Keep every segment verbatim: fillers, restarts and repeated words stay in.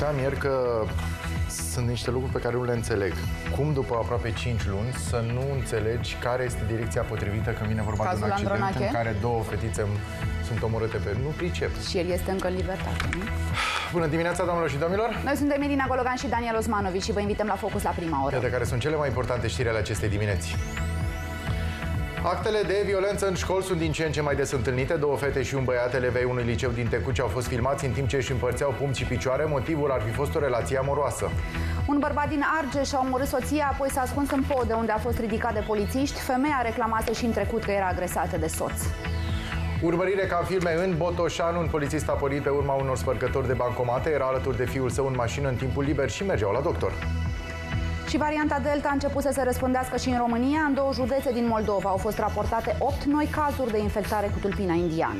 spuneam ieri că sunt niște lucruri pe care nu le înțeleg. Cum după aproape cinci luni să nu înțelegi care este direcția potrivită când vine vorba Cazul de un accident Andronache? în care două fetițe sunt omorâte pe... Nu pricep. Și el este încă în libertate, nu? Bună dimineața, doamnelor și domnilor! Noi suntem Irina Gologan și Daniel Osmanovici și vă invităm la Focus la prima oră. Iată care sunt cele mai importante știri ale acestei dimineți. Actele de violență în școli sunt din ce în ce mai des întâlnite. Două fete și un băiat, elevei unui liceu din Tecuci, au fost filmați în timp ce își împărțeau pumni și picioare. Motivul ar fi fost o relație amoroasă. Un bărbat din Argeș a omorât soția, apoi s-a ascuns în pod, de unde a fost ridicat de polițiști. Femeia reclamase și în trecut că era agresată de soț. Urmărire ca în filme în Botoșani. Un polițist a pornit pe urma unor spărcători de bancomate. Era alături de fiul său în mașină în timpul liber și mergeau la doctor. Și varianta Delta a început să se răspândească și în România. În două județe din Moldova au fost raportate opt noi cazuri de infectare cu tulpina indiană.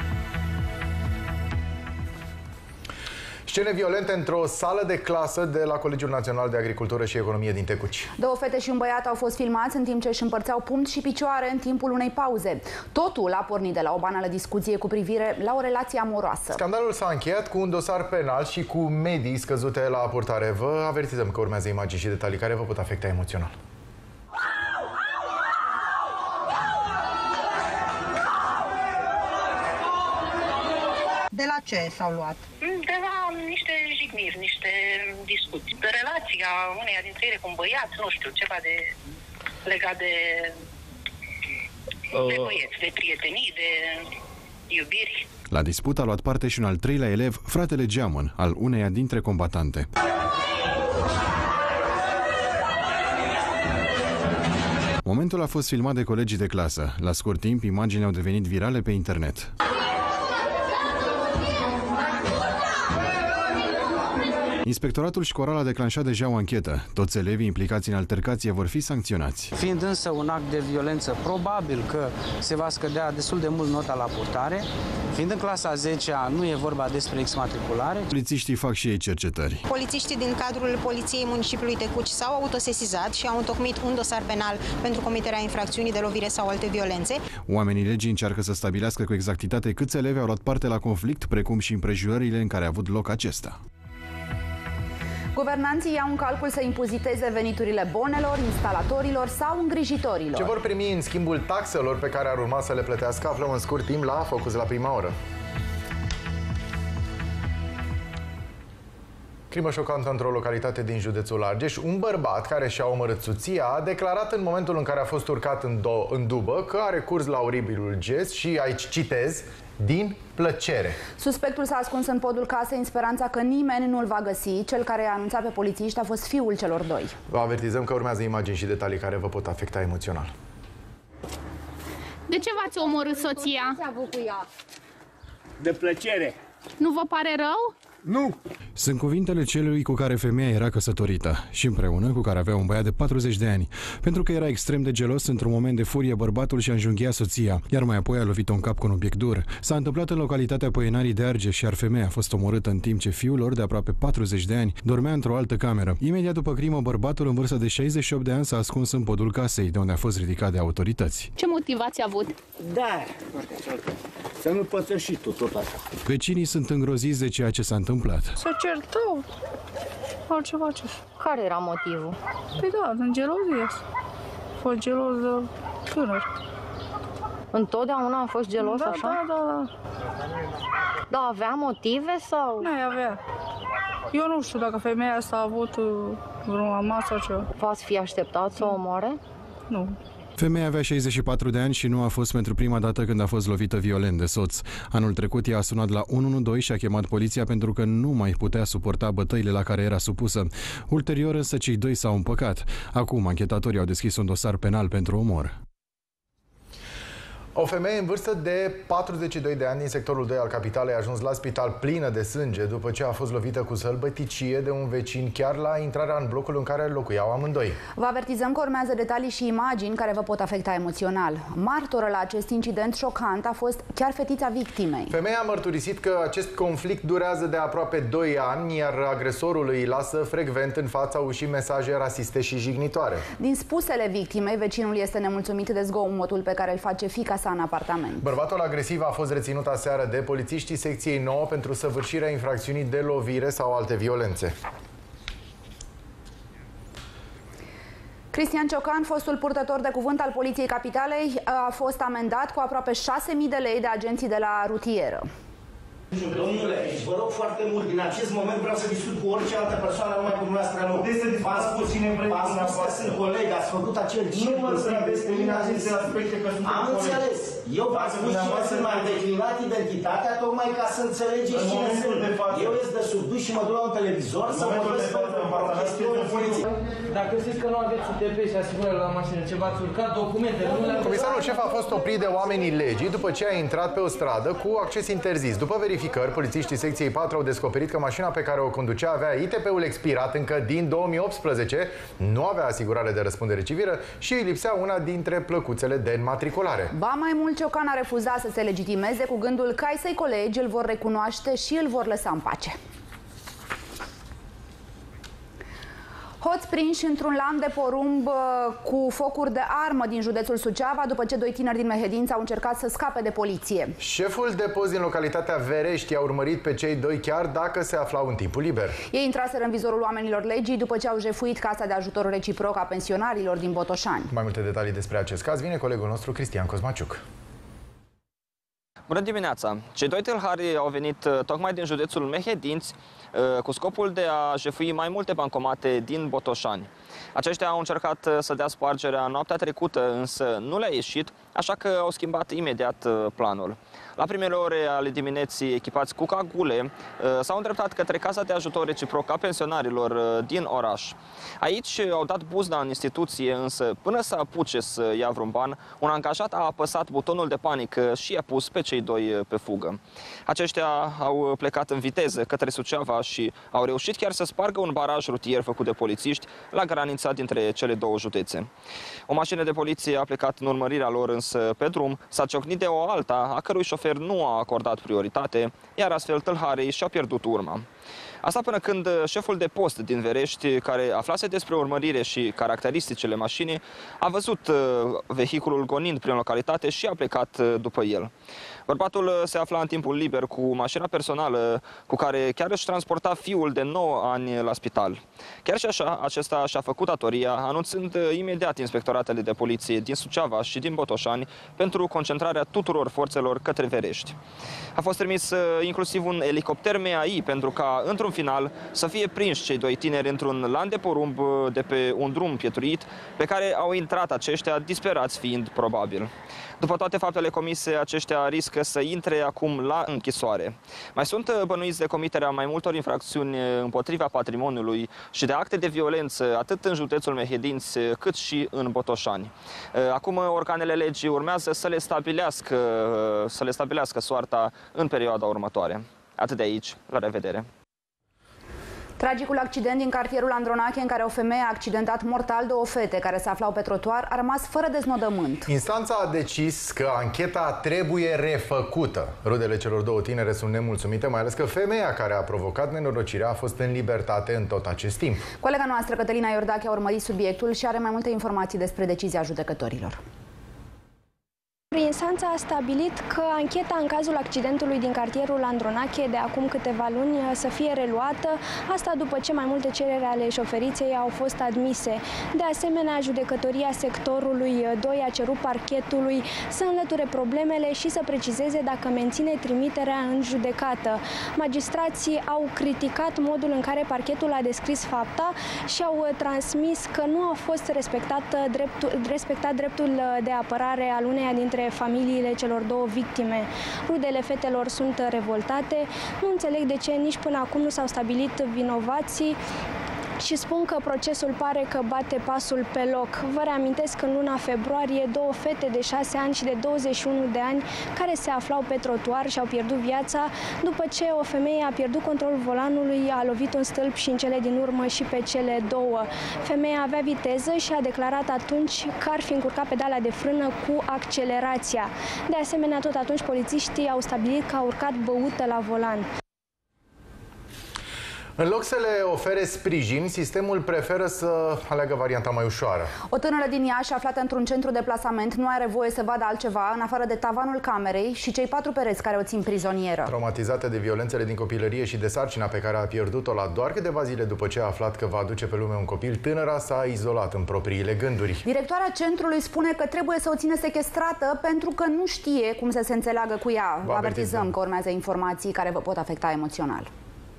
Scene violente într-o sală de clasă de la Colegiul Național de Agricultură și Economie din Tecuci. Două fete și un băiat au fost filmați în timp ce își împărțeau pumni și picioare în timpul unei pauze. Totul a pornit de la o banală discuție cu privire la o relație amoroasă. Scandalul s-a încheiat cu un dosar penal și cu medii scăzute la purtare. Vă avertizăm că urmează imagini și detalii care vă pot afecta emoțional. De la ce s-au luat? De la niște jigniri, niște discuții. De relația uneia dintre ele cu un băiat, nu știu, ceva de legat de, de băieți, de prietenii, de iubiri. La dispută a luat parte și un al treilea elev, fratele Geamăn, al uneia dintre combatante. Momentul a fost filmat de colegii de clasă. La scurt timp, imaginile au devenit virale pe internet. Inspectoratul școlar a declanșat deja o anchetă. Toți elevii implicați în altercație vor fi sancționați. Fiind însă un act de violență, probabil că se va scădea destul de mult nota la purtare. Fiind în clasa a zecea, nu e vorba despre exmatriculare. Polițiștii fac și ei cercetări. Polițiștii din cadrul Poliției Municipiului Tecuci s-au autosesizat și au întocmit un dosar penal pentru comiterea infracțiunii de lovire sau alte violențe. Oamenii legii încearcă să stabilească cu exactitate câți elevi au luat parte la conflict, precum și împrejurările în care a avut loc acesta. Guvernanții iau în calcul să impoziteze veniturile bonelor, instalatorilor sau îngrijitorilor. Ce vor primi în schimbul taxelor pe care ar urma să le plătească, aflăm în scurt timp la Focus la prima oră. Crimă șocantă într-o localitate din județul Argeș. Un bărbat care și-a omorât soția a declarat în momentul în care a fost urcat în, do în dubă că a recurs la oribilul gest și, aici citez, din plăcere. Suspectul s-a ascuns în podul casei în speranța că nimeni nu-l va găsi. Cel care i-a anunțat pe polițiști a fost fiul celor doi. Vă avertizăm că urmează imagini și detalii care vă pot afecta emoțional. De ce v-ați omorât soția? De plăcere. Nu vă pare rău? Nu! Sunt cuvintele celui cu care femeia era căsătorită și împreună cu care avea un băiat de patruzeci de ani. Pentru că era extrem de gelos, într-un moment de furie, bărbatul și-a înjunghiat soția, iar mai apoi a lovit-o în cap cu un obiect dur. S-a întâmplat în localitatea Păienarii de Argeș, iar femeia a fost omorâtă în timp ce fiul lor, de aproape patruzeci de ani, dormea într-o altă cameră. Imediat după crimă, bărbatul în vârstă de șaizeci și opt de ani s-a ascuns în podul casei, de unde a fost ridicat de autorități. Ce motivați avut? Da, să nu pățești și tu tot așa. Vecinii sunt îngroziți de ceea ce s-a întâmplat. Să certau. Altceva ce. Care era motivul? Păi da, în gelozie. Fost gelos de tânăr. Întotdeauna a fost gelos da, așa? Da, da, da. Da, avea motive sau? Nu avea. Eu nu știu dacă femeia asta a avut vreun amas sau ceva. V-ați fi așteptat să o omoare? Nu. Femeia avea șaizeci și patru de ani și nu a fost pentru prima dată când a fost lovită violent de soț. Anul trecut ea a sunat la unu unu doi și a chemat poliția pentru că nu mai putea suporta bătăile la care era supusă. Ulterior însă cei doi s-au împăcat. Acum anchetatorii au deschis un dosar penal pentru omor. O femeie în vârstă de patruzeci și doi de ani din sectorul doi al capitalei a ajuns la spital plină de sânge după ce a fost lovită cu sălbăticie de un vecin chiar la intrarea în blocul în care locuiau amândoi. Vă avertizăm că urmează detalii și imagini care vă pot afecta emoțional. Martoră la acest incident șocant a fost chiar fetița victimei. Femeia a mărturisit că acest conflict durează de aproape doi ani, iar agresorul îi lasă frecvent în fața ușii mesaje rasiste și jignitoare. Din spusele victimei, vecinul este nemulțumit de zgomotul pe care îl face fiica sa sa în apartament. Bărbatul agresiv a fost reținut aseară de polițiștii secției nouă pentru săvârșirea infracțiunii de lovire sau alte violențe. Cristian Ciocan, fostul purtător de cuvânt al Poliției Capitalei, a fost amendat cu aproape șase mii de lei de agenții de la rutieră. Domnule, vă rog foarte mult, din acest moment vreau să discut cu orice altă persoană, numai cu dumneavoastră nu. V-am spus, v-am spus că sunt coleg, ați făcut acel circ. Nu mă să criminalizeze aspecte că sunt Am înțeles. Eu v-am spus cine sunt, m-am declinat identitatea tocmai ca să înțelegeți cine sunt. Eu ies de sub duș și mă duc la un televizor să mă văd pe chestiuni în poliție. Dacă știți că nu aveți U T P și asigurări la mașină, ce v-ați urcat, documente, nu le-am... Comisarul șef a fost oprit de oamenii legii după ce a intrat pe o stradă cu acces interzis. După verificări, polițiștii secției patru au descoperit că mașina pe care o conducea avea I T P-ul expirat încă din două mii optsprezece, nu avea asigurare de răspundere civilă și îi lipsea una dintre plăcuțele de înmatriculare. Ba mai mult, Ciocan a refuzat să se legitimeze cu gândul că ai săi colegi îl vor recunoaște și îl vor lăsa în pace. Hoți prinși într-un lan de porumb cu focuri de armă din județul Suceava după ce doi tineri din Mehedinți au încercat să scape de poliție. Șeful de post din localitatea Verești a urmărit pe cei doi chiar dacă se aflau în timpul liber. Ei intraseră în vizorul oamenilor legii după ce au jefuit Casa de Ajutor Reciproc a pensionarilor din Botoșani. Mai multe detalii despre acest caz vine colegul nostru Cristian Cosmaciuc. Bună dimineața! Cei doi tâlhari au venit tocmai din județul Mehedinți cu scopul de a jefui mai multe bancomate din Botoșani. Aceștia au încercat să dea spargerea noaptea trecută, însă nu le-a ieșit, așa că au schimbat imediat planul. La primele ore ale dimineții, echipați cu cagule, s-au îndreptat către Casa de Ajutor Reciproc a pensionarilor din oraș. Aici au dat buzna în instituție, însă până să apuce să ia vreun ban, un angajat a apăsat butonul de panică și i-a pus pe cei doi pe fugă. Aceștia au plecat în viteză către Suceava și au reușit chiar să spargă un baraj rutier făcut de polițiști la granița dintre cele două județe. O mașină de poliție a plecat în urmărirea lor, însă pe drum s-a ciocnit de o alta, a cărui șofer nu a acordat prioritate, iar astfel tâlharii și-a pierdut urma. Asta până când șeful de post din Verești, care aflase despre urmărire și caracteristicile mașinii, a văzut vehiculul gonind prin localitate și a plecat după el. Bărbatul se afla în timpul liber cu mașina personală cu care chiar își transporta fiul de nouă ani la spital. Chiar și așa, acesta și-a făcut datoria, anunțând imediat inspectoratele de poliție din Suceava și din Botoșani pentru concentrarea tuturor forțelor către Verești. A fost trimis inclusiv un elicopter M A I pentru ca, într-un final, să fie prinși cei doi tineri într-un lan de porumb de pe un drum pietuit, pe care au intrat aceștia, disperați fiind probabil. După toate faptele comise, aceștia riscă să intre acum la închisoare. Mai sunt bănuiți de comiterea mai multor infracțiuni împotriva patrimoniului și de acte de violență, atât în județul Mehedinți, cât și în Botoșani. Acum, organele legii urmează să le stabilească, să le stabilească soarta în perioada următoare. Atât de aici, la revedere! Tragicul accident din cartierul Andronache, în care o femeie a accidentat mortal două fete care se aflau pe trotuar, a rămas fără deznodământ. Instanța a decis că ancheta trebuie refăcută. Rudele celor două tinere sunt nemulțumite, mai ales că femeia care a provocat nenorocirea a fost în libertate în tot acest timp. Colega noastră, Cătălina Iordache, a urmărit subiectul și are mai multe informații despre decizia judecătorilor. Instanța a stabilit că ancheta în cazul accidentului din cartierul Andronache de acum câteva luni să fie reluată, asta după ce mai multe cereri ale șoferiței au fost admise. De asemenea, judecătoria sectorului doi a cerut parchetului să înlăture problemele și să precizeze dacă menține trimiterea în judecată. Magistrații au criticat modul în care parchetul a descris fapta și au transmis că nu a fost respectat dreptul, respectat dreptul de apărare al uneia dintre familiile celor două victime. Rudele fetelor sunt revoltate, nu înțeleg de ce nici până acum nu s-au stabilit vinovații și spun că procesul pare că bate pasul pe loc. Vă reamintesc că în luna februarie două fete de șase ani și de douăzeci și unu de ani care se aflau pe trotuar și au pierdut viața după ce o femeie a pierdut controlul volanului, a lovit un stâlp și în cele din urmă și pe cele două. Femeia avea viteză și a declarat atunci că ar fi încurcat pedala de frână cu accelerația. De asemenea, tot atunci polițiștii au stabilit că a urcat băută la volan. În loc să le ofere sprijin, sistemul preferă să aleagă varianta mai ușoară. O tânără din Iași, aflată într-un centru de plasament, nu are voie să vadă altceva în afară de tavanul camerei și cei patru pereți care o țin prizonieră. Traumatizată de violențele din copilărie și de sarcina pe care a pierdut-o la doar câteva zile după ce a aflat că va aduce pe lume un copil, tânăra s-a izolat în propriile gânduri. Directoarea centrului spune că trebuie să o țină sechestrată pentru că nu știe cum să se înțeleagă cu ea. Vă avertizăm că urmează informații care vă pot afecta emoțional.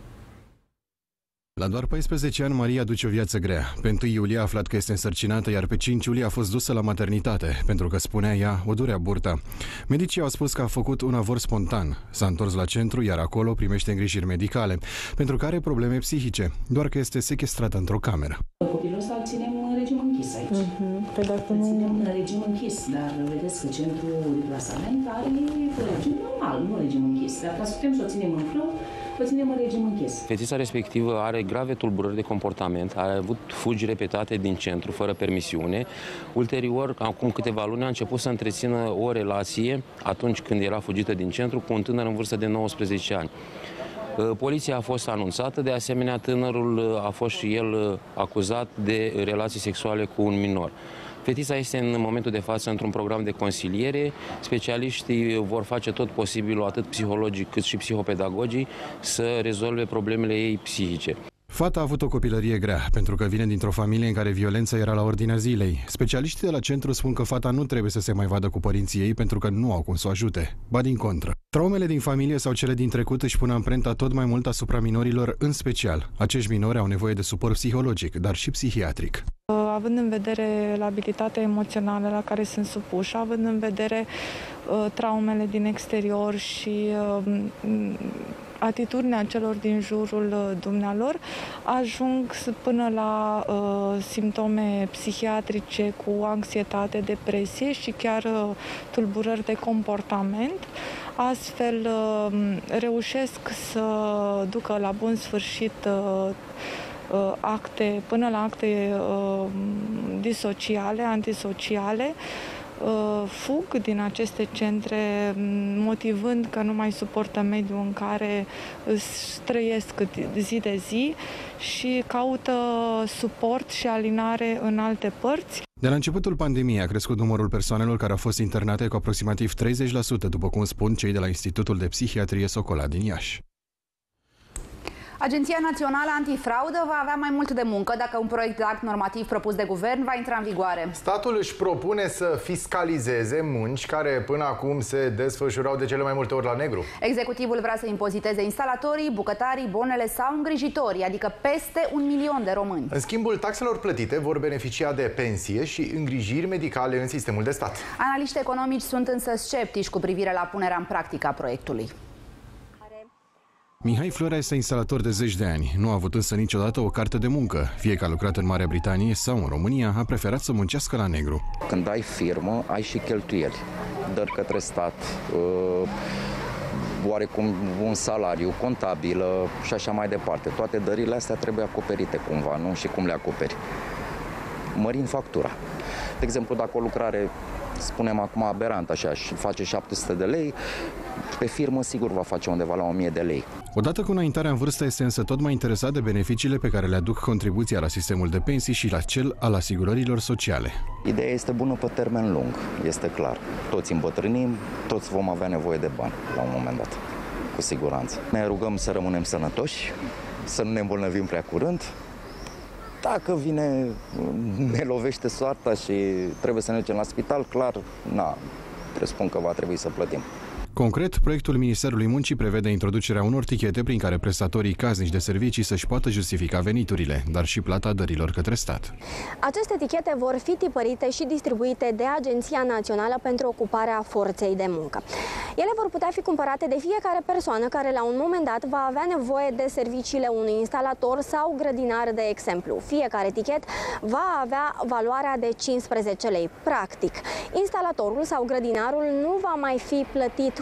La doar paisprezece ani, Maria duce o viață grea. Pe întâi iulie a aflat că este însărcinată, iar pe cinci iulie a fost dusă la maternitate, pentru că, spunea ea, o durea burta. Medicii au spus că a făcut un avort spontan. S-a întors la centru, iar acolo primește îngrijiri medicale, pentru că are probleme psihice, doar că este sechestrată într-o cameră. Copilul ăsta îl ținem în regim închis aici. Uh-huh. Păi dacă nu... Îl ținem în regim închis, dar vedeți că centrul de plasament are regim normal, nu regim închis. Dacă putem să o ținem în frâu, o ținem în regim închis. Fetița respectivă are grave tulburări de comportament, a avut fugi repetate din centru, fără permisiune. Ulterior, acum câteva luni, a început să întrețină o relație, atunci când era fugită din centru, cu un tânăr în vârstă de nouăsprezece ani. Poliția a fost anunțată, de asemenea tânărul a fost și el acuzat de relații sexuale cu un minor. Fetița este în momentul de față într-un program de consiliere. Specialiștii vor face tot posibilul, atât psihologic cât și psihopedagogii, să rezolve problemele ei psihice. Fata a avut o copilărie grea, pentru că vine dintr-o familie în care violența era la ordinea zilei. Specialiștii de la centru spun că fata nu trebuie să se mai vadă cu părinții ei pentru că nu au cum să o ajute. Ba din contră. Traumele din familie sau cele din trecut își pun amprenta tot mai mult asupra minorilor, în special. Acești minori au nevoie de suport psihologic, dar și psihiatric. Având în vedere labilitatea emoțională la care sunt supuși, având în vedere uh, traumele din exterior și uh, atitudinea celor din jurul uh, dumnealor, ajung până la uh, simptome psihiatrice cu anxietate, depresie și chiar uh, tulburări de comportament. Astfel uh, reușesc să ducă la bun sfârșit uh, acte, până la acte uh, disociale, antisociale, uh, fug din aceste centre motivând că nu mai suportă mediul în care trăiesc zi de zi și caută suport și alinare în alte părți. De la începutul pandemiei a crescut numărul persoanelor care au fost internate cu aproximativ treizeci la sută, după cum spun cei de la Institutul de Psihiatrie Socola din Iași. Agenția Națională Antifraudă va avea mai mult de muncă dacă un proiect de act normativ propus de guvern va intra în vigoare. Statul își propune să fiscalizeze munci care până acum se desfășurau de cele mai multe ori la negru. Executivul vrea să impoziteze instalatorii, bucătarii, bonele sau îngrijitorii, adică peste un milion de români. În schimbul taxelor plătite vor beneficia de pensie și îngrijiri medicale în sistemul de stat. Analiști economici sunt însă sceptici cu privire la punerea în practică a proiectului. Mihai Florea este instalator de zeci de ani. Nu a avut însă niciodată o carte de muncă. Fie că a lucrat în Marea Britanie sau în România, a preferat să muncească la negru. Când ai firmă, ai și cheltuieli. Dări către stat, oarecum un salariu, contabilă și așa mai departe. Toate dările astea trebuie acoperite cumva, nu? Și cum le acoperi? Mărind factura. De exemplu, dacă o lucrare, spunem acum aberant așa, și face șapte sute de lei, pe firmă sigur va face undeva la o mie de lei. Odată cu înaintarea în vârstă, este însă tot mai interesat de beneficiile pe care le aduc contribuția la sistemul de pensii și la cel al asigurărilor sociale. Ideea este bună pe termen lung, este clar. Toți îmbătrânim, toți vom avea nevoie de bani la un moment dat, cu siguranță. Ne rugăm să rămânem sănătoși, să nu ne îmbolnăvim prea curând. Dacă vine, ne lovește soarta și trebuie să ne ducem la spital, clar, na, presupun că va trebui să plătim. Concret, proiectul Ministerului Muncii prevede introducerea unor tichete prin care prestatorii casnici de servicii să-și poată justifica veniturile, dar și plata dărilor către stat. Aceste tichete vor fi tipărite și distribuite de Agenția Națională pentru Ocuparea Forței de Muncă. Ele vor putea fi cumpărate de fiecare persoană care la un moment dat va avea nevoie de serviciile unui instalator sau grădinar, de exemplu. Fiecare tichet va avea valoarea de cincisprezece lei. Practic, instalatorul sau grădinarul nu va mai fi plătit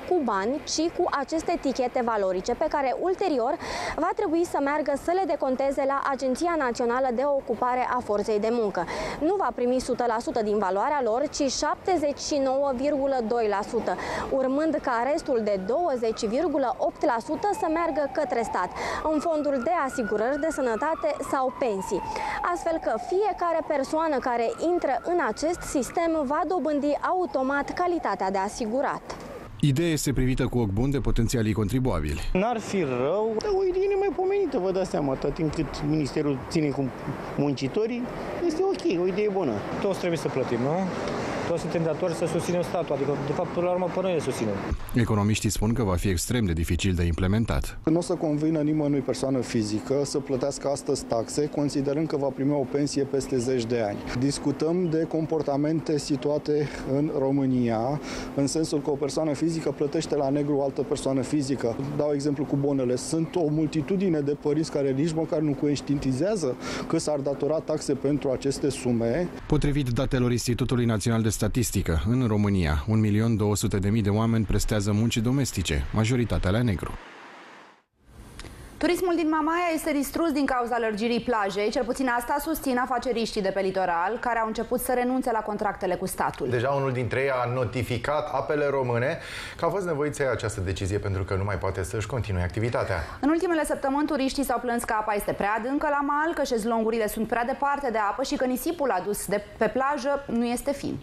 cu bani, ci cu aceste etichete valorice, pe care ulterior va trebui să meargă să le deconteze la Agenția Națională de Ocupare a Forței de Muncă. Nu va primi o sută la sută din valoarea lor, ci șaptezeci și nouă virgulă doi la sută, urmând ca restul de douăzeci virgulă opt la sută să meargă către stat, în fondul de asigurări de sănătate sau pensii. Astfel că fiecare persoană care intră în acest sistem va dobândi automat calitatea de asigurat. Ideea este privită cu ochi buni de potențialii contribuabili. N-ar fi rău, dar o idee nemaipomenită, vă dați seama, atât timp cât Ministerul ține cu muncitorii, este ok, o idee bună. Toți trebuie să plătim, nu? Toți suntem datori să susținem statul, adică, de fapt, până la urmă, pe noi le susținem. Economiștii spun că va fi extrem de dificil de implementat. Nu o să convină nimănui persoană fizică să plătească astăzi taxe, considerând că va primi o pensie peste zeci de ani. Discutăm de comportamente situate în România, în sensul că o persoană fizică plătește la negru o altă persoană fizică. Dau exemplu cu bonele. Sunt o multitudine de părinți care nici măcar nu conștientizează că s-ar datora taxe pentru aceste sume. Potrivit datelor Institutului Național de Statistică, în România, un milion două sute de mii de oameni prestează munci domestice, majoritatea la negru. Turismul din Mamaia este distrus din cauza lărgirii plajei, cel puțin asta susțin afaceriștii de pe litoral, care au început să renunțe la contractele cu statul. Deja unul dintre ei a notificat Apele Române că a fost nevoit să ia această decizie pentru că nu mai poate să-și continue activitatea. În ultimele săptămâni, turiștii s-au plâns că apa este prea adâncă la mal, că șezlongurile sunt prea departe de apă și că nisipul adus de pe plajă nu este fin.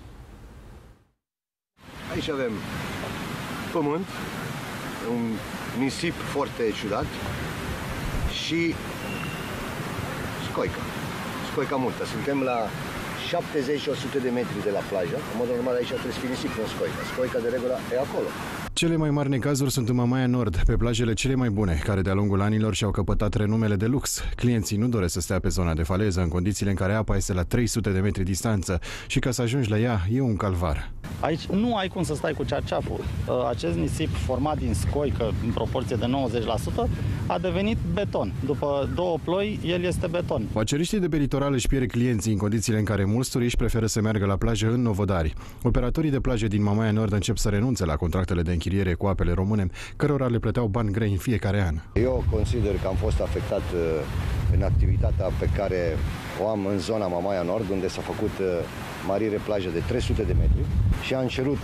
Aici avem pământ, un nisip foarte ciudat și scoică. Scoica multă. Suntem la șaptezeci la o sută de metri de la plajă. În mod normal aici trebuie să fie nisip, nu scoica. Scoica de regulă e acolo. Cele mai mari necazuri sunt în Mamaia Nord, pe plajele cele mai bune, care de-a lungul anilor și-au căpătat renumele de lux. Clienții nu doresc să stea pe zona de faleză, în condițiile în care apa este la trei sute de metri distanță și ca să ajungi la ea e un calvar. Aici nu ai cum să stai cu cearceaful. Acest nisip format din scoică, în proporție de nouăzeci la sută, a devenit beton. După două ploi, el este beton. Afaceriștii de pe litoral își pierd clienții în condițiile în care mulți turiști preferă să meargă la plajă în Novodari. Operatorii de plaje din Mamaia Nord încep să renunțe la contractele de închiriere cu Apele Române, cărora le plăteau bani grei în fiecare an. Eu consider că am fost afectat în activitatea pe care o am în zona Mamaia Nord, unde s-a făcut marire plajă de trei sute de metri și am cerut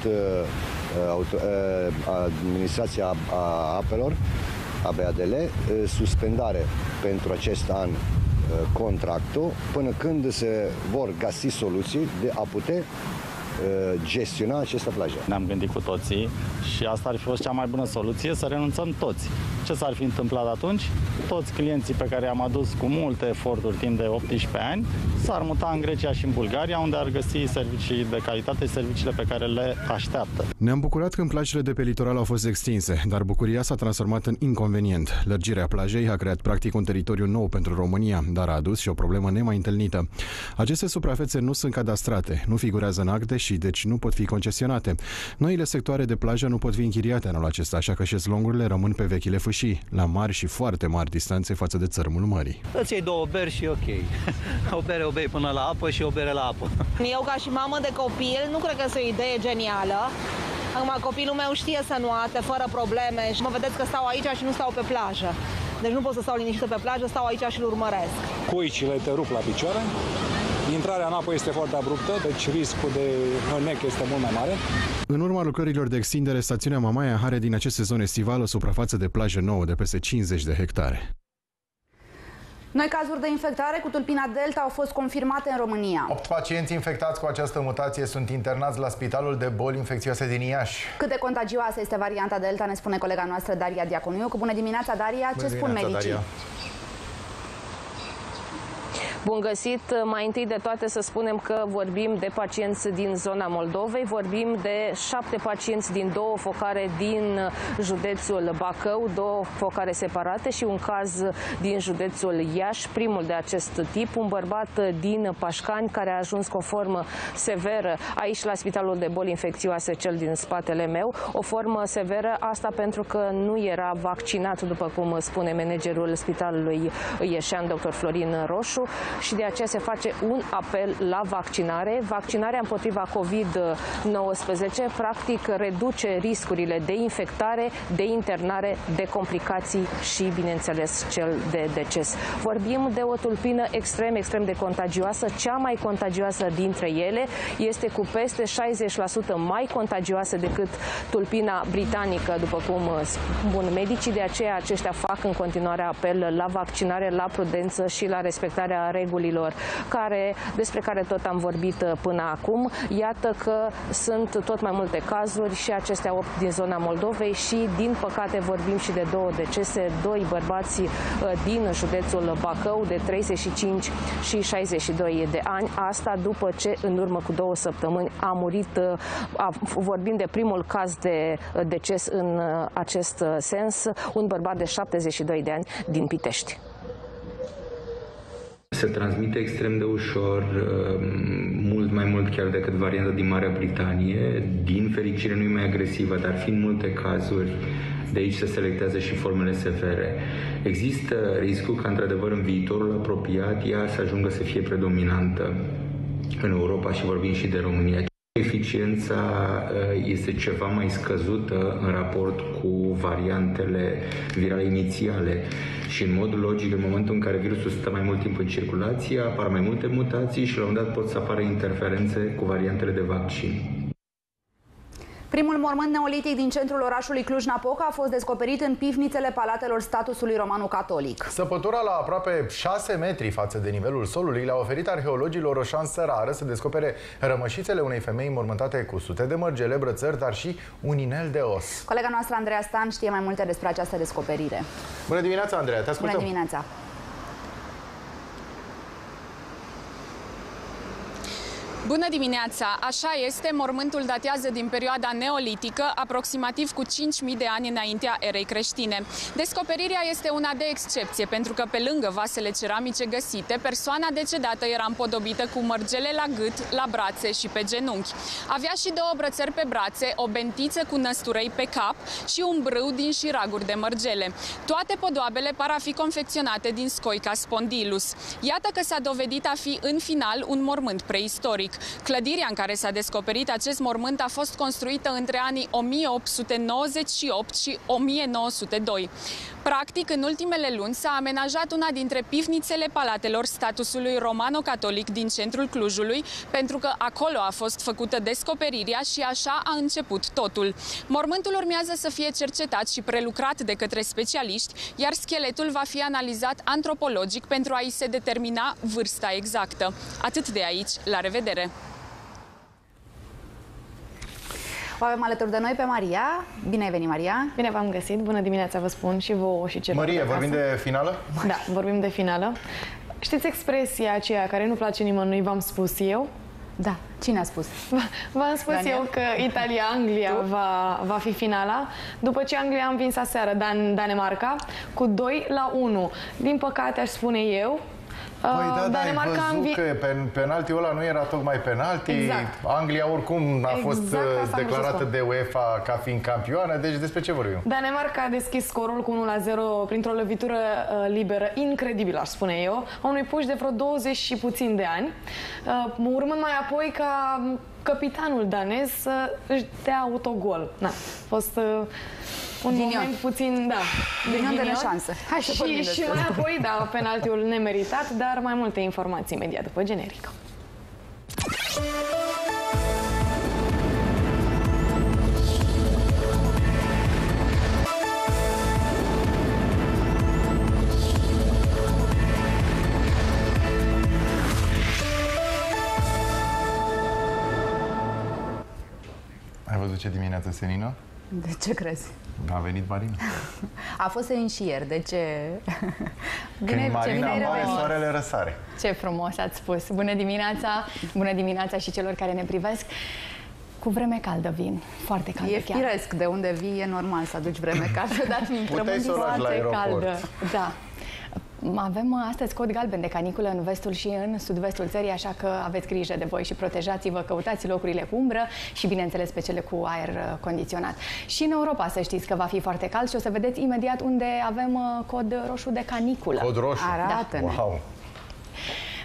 administrația apelor, A B A D L, suspendare pentru acest an contractul, până când se vor găsi soluții de a putea gestiona această plajă. Ne-am gândit cu toții și asta ar fi fost cea mai bună soluție, să renunțăm toți. Ce s-ar fi întâmplat atunci? Toți clienții pe care i-am adus cu multe eforturi timp de optsprezece ani s-ar muta în Grecia și în Bulgaria, unde ar găsi servicii de calitate, serviciile pe care le așteaptă. Ne-am bucurat când plajele de pe litoral au fost extinse, dar bucuria s-a transformat în inconvenient. Lărgirea plajei a creat practic un teritoriu nou pentru România, dar a adus și o problemă nemai întâlnită. Aceste suprafețe nu sunt cadastrate, nu figurează în acte și deci nu pot fi concesionate. Noile sectoare de plajă nu pot fi închiriate anul acesta, așa că șezlongurile rămân pe vechile fâșii, la mari și foarte mari distanțe față de țărmul mării. Îți iei două beri și ok. O bere o bei până la apă și o bere la apă. Eu ca și mamă de copil nu cred că este o idee genială. Acum copilul meu știe să nuate fără probleme și mă vedeți că stau aici și nu stau pe plajă. Deci nu pot să stau liniștită pe plajă, stau aici și îl urmăresc. Cuicile te rup la picioare. Intrarea în apă este foarte abruptă, deci riscul de înec este mult mai mare. În urma lucrărilor de extindere, stațiunea Mamaia are din acest sezon estival o suprafață de plajă nouă de peste cincizeci de hectare. Noi cazuri de infectare cu tulpina Delta au fost confirmate în România. Opt pacienți infectați cu această mutație sunt internați la Spitalul de Boli Infecțioase din Iași. Cât de contagioasă este varianta Delta, ne spune colega noastră Daria Diaconiu. Bună dimineața, Daria! Bună Ce spun medicii? Daria. Bun găsit! Mai întâi de toate să spunem că vorbim de pacienți din zona Moldovei, vorbim de șapte pacienți din două focare din județul Bacău, două focare separate și un caz din județul Iași, primul de acest tip, un bărbat din Pașcani care a ajuns cu o formă severă aici la Spitalul de Boli Infecțioase, cel din spatele meu, o formă severă, asta pentru că nu era vaccinat, după cum spune managerul Spitalului Ieșean, doctor Florin Roșu. și de aceea se face un apel la vaccinare. Vaccinarea împotriva COVID nouăsprezece practic reduce riscurile de infectare, de internare, de complicații și, bineînțeles, cel de deces. Vorbim de o tulpină extrem, extrem de contagioasă, cea mai contagioasă dintre ele, este cu peste șaizeci la sută mai contagioasă decât tulpina britanică, după cum spun medicii, de aceea aceștia fac în continuare apel la vaccinare, la prudență și la respectarea regulilor care, despre care tot am vorbit până acum. Iată că sunt tot mai multe cazuri și acestea opt din zona Moldovei și, din păcate, vorbim și de două decese, doi bărbați din județul Bacău de treizeci și cinci și șaizeci și doi de ani. Asta după ce în urmă cu două săptămâni a murit, a, vorbim de primul caz de deces în acest sens, un bărbat de șaptezeci și doi de ani din Pitești. Se transmite extrem de ușor, mult mai mult chiar decât varianta din Marea Britanie. Din fericire nu e mai agresivă, dar fiind multe cazuri, de aici se selectează și formele severe. Există riscul ca, într-adevăr, în viitorul apropiat, ea să ajungă să fie predominantă în Europa și vorbim și de România. Eficiența este ceva mai scăzută în raport cu variantele virale inițiale și, în mod logic, în momentul în care virusul stă mai mult timp în circulație, apar mai multe mutații și la un moment dat pot să apară interferențe cu variantele de vaccin. Primul mormânt neolitic din centrul orașului Cluj-Napoca a fost descoperit în pivnițele palatelor statusului romano-catolic. Săpătura la aproape șase metri față de nivelul solului le-a oferit arheologilor o șansă rară să descopere rămășițele unei femei înmormântate cu sute de mărgele, brățări, dar și un inel de os. Colega noastră, Andreea Stan, știe mai multe despre această descoperire. Bună dimineața, Andreea, te ascultăm. Bună dimineața! Bună dimineața! Așa este, mormântul datează din perioada neolitică, aproximativ cu cinci mii de ani înaintea erei creștine. Descoperirea este una de excepție, pentru că pe lângă vasele ceramice găsite, persoana decedată era împodobită cu mărgele la gât, la brațe și pe genunchi. Avea și două brățări pe brațe, o bentiță cu năsturăi pe cap și un brâu din șiraguri de mărgele. Toate podoabele par a fi confecționate din scoica spondylus. Iată că s-a dovedit a fi în final un mormânt preistoric. Clădirea în care s-a descoperit acest mormânt a fost construită între anii o mie opt sute nouăzeci și opt și o mie nouă sute doi. Practic, în ultimele luni s-a amenajat una dintre pivnițele palatelor statusului romano-catolic din centrul Clujului, pentru că acolo a fost făcută descoperirea și așa a început totul. Mormântul urmează să fie cercetat și prelucrat de către specialiști, iar scheletul va fi analizat antropologic pentru a-i se determina vârsta exactă. Atât de aici, la revedere! O avem alături de noi pe Maria. Bine ai venit, Maria! Bine v-am găsit! Bună dimineața, vă spun și vouă și celor. Maria, vorbim de finală? Da, vorbim de finală. Știți expresia aceea care nu place nimănui, v-am spus eu? Da. Cine a spus? V-am spus Daniel? eu că Italia-Anglia va, va fi finala, după ce Anglia a învins aseară Dan Danemarca cu doi la unu. Din păcate, aș spune eu, Păi da, da, ai Danemarca văzut că pen, penaltiul ăla nu era tocmai penalti. Exact. Anglia oricum a fost exact declarată de UEFA ca fiind campioană, deci despre ce vorbim? Danemarca a deschis scorul cu unu la zero printr-o lovitură uh, liberă, incredibilă, aș spune eu, a unui puș de vreo douăzeci și puțin de ani, uh, urmând mai apoi ca capitanul danez să își dea autogol. Na, a fost... Uh, un Dinion. moment puțin, da, de neșansă. Hai să și, și mai apoi, da, penaltiul nemeritat, dar mai multe informații imediat după generic. Ai văzut ce dimineață senină? De ce crezi? A venit Marina. A fost senin și ieri, de ce... Bine, Când Marina apare, soarele răsare. Ce frumos ați spus! Bună dimineața! Bună dimineața și celor care ne privesc! Cu vreme caldă vin, foarte caldă E chiar. firesc, de unde vii e normal să aduci vreme caldă, dar fiindcă Puteai să o lași la aeroport. Caldă. Da. Avem astăzi cod galben de caniculă în vestul și în sud-vestul țării, așa că aveți grijă de voi și protejați-vă, căutați locurile cu umbră și, bineînțeles, pe cele cu aer condiționat. Și în Europa să știți că va fi foarte cald și o să vedeți imediat unde avem cod roșu de caniculă. Cod roșu? Arată-ne. Wow.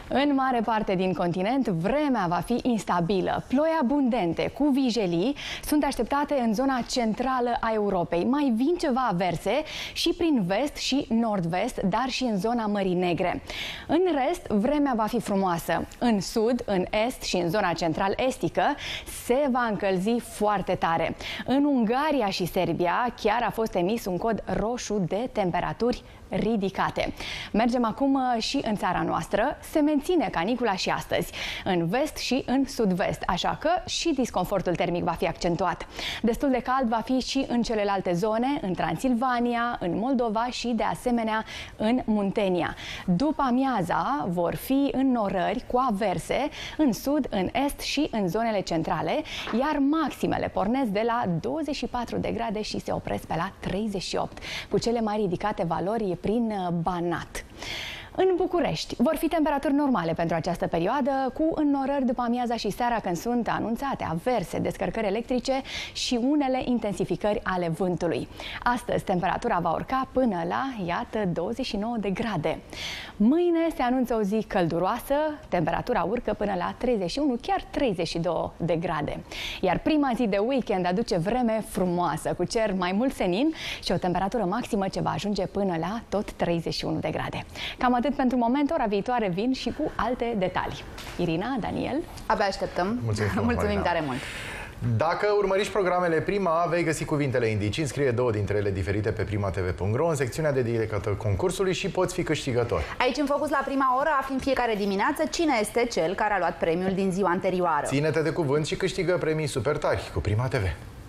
În mare parte din continent, vremea va fi instabilă. Ploi abundente cu vijelii sunt așteptate în zona centrală a Europei. Mai vin ceva averse și prin vest și nord-vest, dar și în zona Mării Negre. În rest, vremea va fi frumoasă. În sud, în est și în zona central-estică se va încălzi foarte tare. În Ungaria și Serbia chiar a fost emis un cod roșu de temperaturi ridicate. Mergem acum și în țara noastră. Se menține canicula și astăzi, în vest și în sud-vest, așa că și disconfortul termic va fi accentuat. Destul de cald va fi și în celelalte zone, în Transilvania, în Moldova și, de asemenea, în Muntenia. După amiaza vor fi înnorări cu averse în sud, în est și în zonele centrale, iar maximele pornesc de la douăzeci și patru de grade și se opresc pe la treizeci și opt, cu cele mai ridicate valori prin Banat. În București vor fi temperaturi normale pentru această perioadă, cu înnorări după amiaza și seara, când sunt anunțate averse, descărcări electrice și unele intensificări ale vântului. Astăzi temperatura va urca până la, iată, douăzeci și nouă de grade. Mâine se anunță o zi călduroasă, temperatura urcă până la treizeci și unu, chiar treizeci și doi de grade. Iar prima zi de weekend aduce vreme frumoasă, cu cer mai mult senin și o temperatură maximă ce va ajunge până la tot treizeci și unu de grade. Cam atât pentru moment. Ora viitoare vin și cu alte detalii. Irina, Daniel? Abia așteptăm. Mulțumim, Mulțumim tare mult. Dacă urmăriști programele Prima, vei găsi cuvintele indicii. Înscrie două dintre ele diferite pe prima t v punct ro în secțiunea dedicată concursului și poți fi câștigător. Aici, în Focus la Prima Oră, afli în fiecare dimineață cine este cel care a luat premiul din ziua anterioară. Ține-te de cuvânt și câștigă premii super tari cu Prima T V.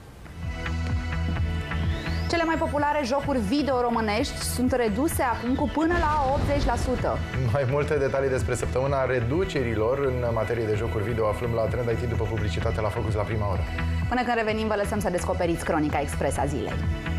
Cele mai populare jocuri video românești sunt reduse acum cu până la optzeci la sută. Mai multe detalii despre săptămâna reducerilor în materie de jocuri video aflăm la Trend I T după publicitate la Focus la Prima Oră. Până când revenim, vă lăsăm să descoperiți cronica expres a zilei.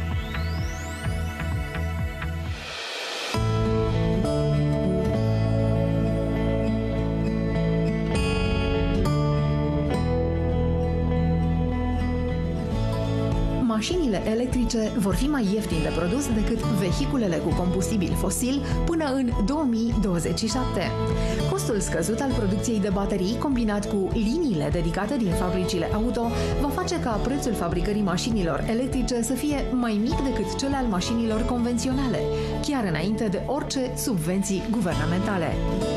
Mașinile electrice vor fi mai ieftine de produs decât vehiculele cu combustibil fosil până în două mii douăzeci și șapte. Costul scăzut al producției de baterii, combinat cu liniile dedicate din fabricile auto, va face ca prețul fabricării mașinilor electrice să fie mai mic decât cel al mașinilor convenționale, chiar înainte de orice subvenții guvernamentale.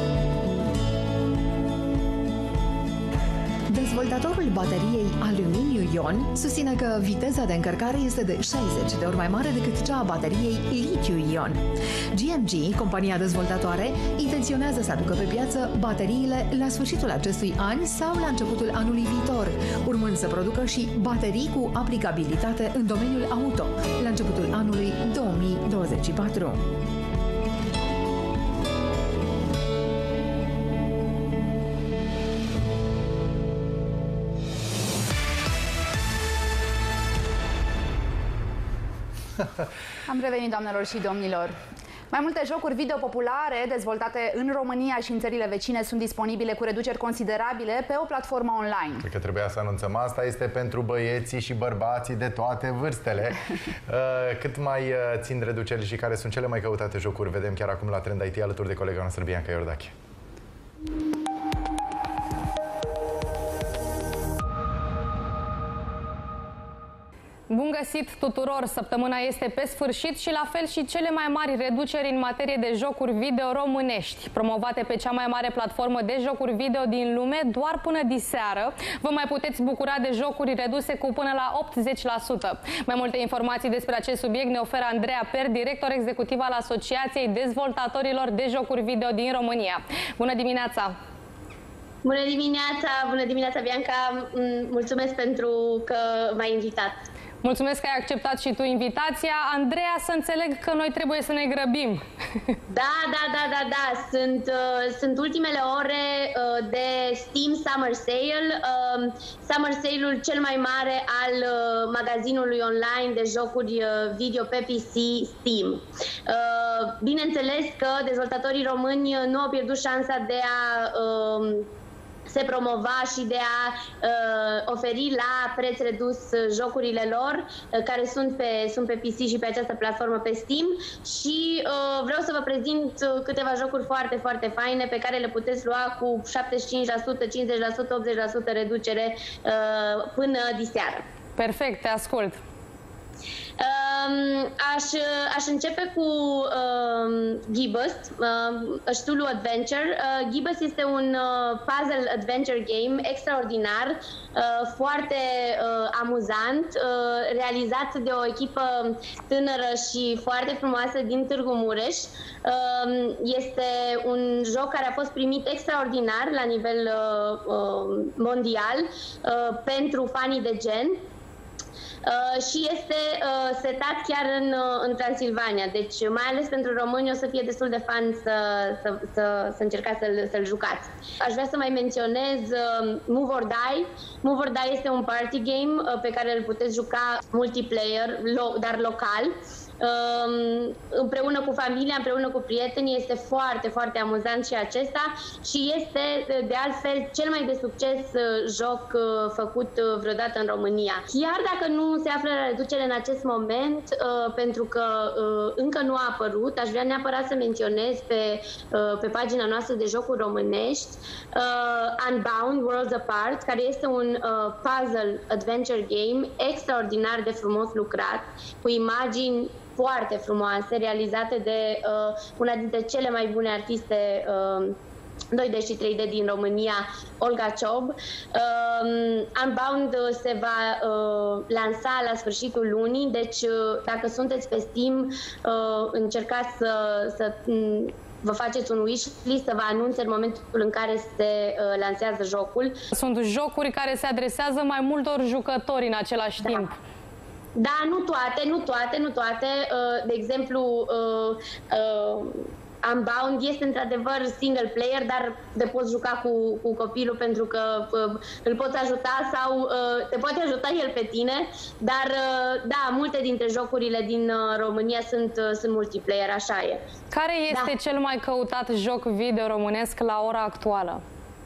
Dezvoltatorul bateriei aluminiu-ion susține că viteza de încărcare este de șaizeci de ori mai mare decât cea a bateriei litiu-ion. G M G, compania dezvoltatoare, intenționează să aducă pe piață bateriile la sfârșitul acestui an sau la începutul anului viitor, urmând să producă și baterii cu aplicabilitate în domeniul auto la începutul anului două mii douăzeci și patru. Am revenit, doamnelor și domnilor. Mai multe jocuri video populare dezvoltate în România și în țările vecine sunt disponibile cu reduceri considerabile pe o platformă online. Cred că trebuia să anunțăm asta. Este pentru băieții și bărbații de toate vârstele. Cât mai țin reduceri și care sunt cele mai căutate jocuri, vedem chiar acum la Trend I T alături de colega noastră Bianca Iordache. Bun găsit tuturor! Săptămâna este pe sfârșit și la fel și cele mai mari reduceri în materie de jocuri video românești, promovate pe cea mai mare platformă de jocuri video din lume doar până diseară. Vă mai puteți bucura de jocuri reduse cu până la optzeci la sută. Mai multe informații despre acest subiect ne oferă Andreea Per, director executiv al Asociației Dezvoltatorilor de Jocuri Video din România. Bună dimineața! Bună dimineața! Bună dimineața, Bianca! Mulțumesc pentru că m-ai invitat. Mulțumesc că ai acceptat și tu invitația. Andreea, să înțeleg că noi trebuie să ne grăbim. Da, da, da, da, da. Sunt, uh, sunt ultimele ore uh, de Steam Summer Sale. Uh, Summer Sale-ul cel mai mare al uh, magazinului online de jocuri uh, video pe P C Steam. Uh, bineînțeles că dezvoltatorii români nu au pierdut șansa de a... Uh, se promova și de a uh, oferi la preț redus jocurile lor, uh, care sunt pe, sunt pe P C și pe această platformă pe Steam și uh, vreau să vă prezint câteva jocuri foarte, foarte faine pe care le puteți lua cu șaptezeci și cinci la sută, cincizeci la sută, optzeci la sută reducere uh, până diseară. Perfect, te ascult! Um, aș, aș începe cu um, Gibbous, uh, A Cthulhu Adventure. Uh, Gibbous este un uh, puzzle adventure game extraordinar, uh, foarte uh, amuzant, uh, realizat de o echipă tânără și foarte frumoasă din Târgu Mureș. Uh, este un joc care a fost primit extraordinar la nivel uh, uh, mondial uh, pentru fanii de gen. Uh, și este uh, setat chiar în, uh, în Transilvania, deci mai ales pentru români o să fie destul de fan să, să, să, să încercați să-l, să-l jucați. Aș vrea să mai menționez uh, Move or Die. Move or Die este un party game uh, pe care îl puteți juca multiplayer, lo dar local. Um, împreună cu familia, împreună cu prietenii, este foarte, foarte amuzant și acesta și este, de altfel, cel mai de succes uh, joc uh, făcut uh, vreodată în România. Chiar dacă nu se află la reducere în acest moment, uh, pentru că uh, încă nu a apărut, aș vrea neapărat să menționez pe, uh, pe pagina noastră de jocuri românești uh, Unbound Worlds Apart, care este un uh, puzzle adventure game extraordinar de frumos lucrat, cu imagini foarte frumoase, realizate de uh, una dintre cele mai bune artiste uh, doi D și trei D din România, Olga Ciob. Uh, Unbound se va uh, lansa la sfârșitul lunii, deci uh, dacă sunteți pe Steam, uh, încercați să, să vă faceți un wishlist, să vă anunțe în momentul în care se uh, lansează jocul. Sunt jocuri care se adresează mai multor jucători în același da. timp. Da, nu toate, nu toate, nu toate. De exemplu, Unbound este într-adevăr single player, dar te poți juca cu, cu copilul pentru că îl poți ajuta sau te poate ajuta el pe tine. Dar, da, multe dintre jocurile din România sunt, sunt multiplayer, așa e. Care este da. cel mai căutat joc video românesc la ora actuală?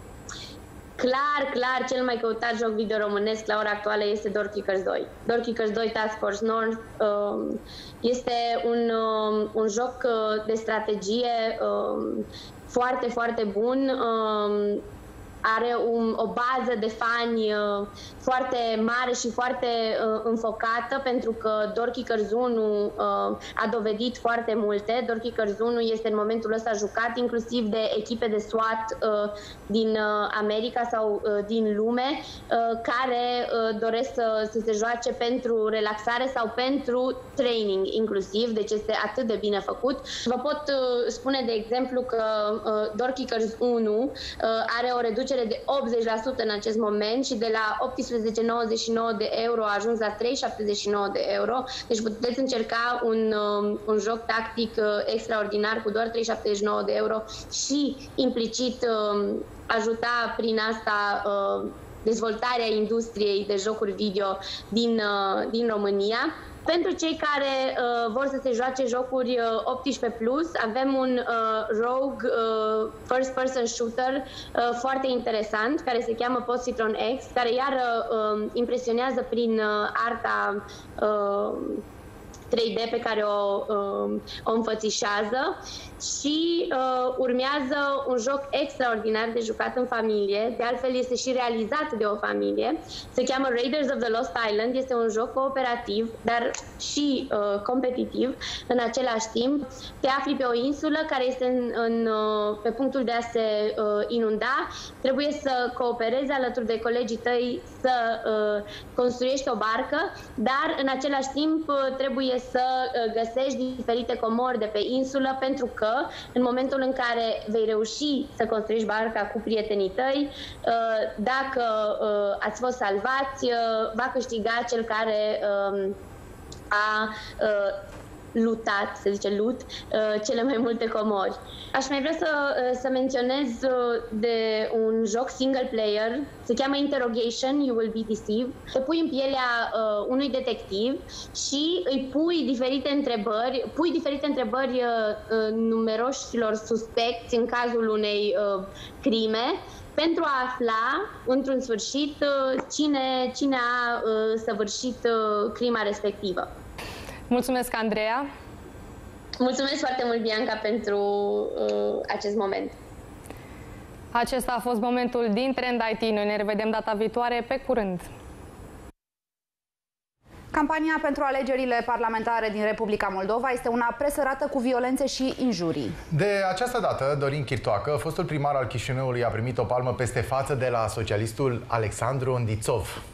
Clar, clar, cel mai căutat joc video românesc la ora actuală este Door Kickers doi. Door Kickers doi Task Force North uh, este un, uh, un joc uh, de strategie uh, foarte, foarte bun. Uh, are un, o bază de fani uh, foarte mare și foarte uh, înfocată, pentru că Door Kickers unu uh, a dovedit foarte multe. Door Kickers unu este în momentul ăsta jucat inclusiv de echipe de SWAT uh, din uh, America sau uh, din lume, uh, care uh, doresc să, să se joace pentru relaxare sau pentru training inclusiv, deci este atât de bine făcut. Vă pot uh, spune de exemplu că uh, Door Kickers unu uh, are o reducere de optzeci la sută în acest moment și de la optsprezece nouăzeci și nouă de euro a ajuns la trei șaptezeci și nouă de euro. Deci puteți încerca un, un joc tactic extraordinar cu doar trei șaptezeci și nouă de euro și implicit ajuta prin asta dezvoltarea industriei de jocuri video din, din România. Pentru cei care uh, vor să se joace jocuri uh, optsprezece plus, avem un uh, Rogue uh, First Person Shooter uh, foarte interesant, care se cheamă Positron X, care iar uh, impresionează prin uh, arta uh, trei D pe care o, uh, o înfățișează și uh, urmează un joc extraordinar de jucat în familie, de altfel este și realizat de o familie, se cheamă Raiders of the Lost Island, este un joc cooperativ, dar și uh, competitiv în același timp. Te afli pe o insulă care este în, în, uh, pe punctul de a se uh, inunda, trebuie să cooperezi alături de colegii tăi să uh, construiești o barcă, dar în același timp uh, trebuie să uh, găsești diferite comori de pe insulă, pentru că în momentul în care vei reuși să construiești barca cu prietenii tăi, dacă ați fost salvați, va câștiga cel care a lutat, se zice loot, cele mai multe comori. Aș mai vrea să, să menționez de un joc single player, se cheamă Interrogation, You Will Be Deceived. Te pui în pielea uh, unui detectiv și îi pui diferite întrebări, pui diferite întrebări uh, numeroșilor suspecți în cazul unei uh, crime pentru a afla, într-un sfârșit, cine, cine a săvârșit crima respectivă. Mulțumesc, Andreea! Mulțumesc foarte mult, Bianca, pentru uh, acest moment. Acesta a fost momentul din Trend I T. Noi ne revedem data viitoare. Pe curând! Campania pentru alegerile parlamentare din Republica Moldova este una presărată cu violențe și injurii. De această dată, Dorin Chirtoacă, fostul primar al Chișinăului, a primit o palmă peste față de la socialistul Alexandru Ondițov.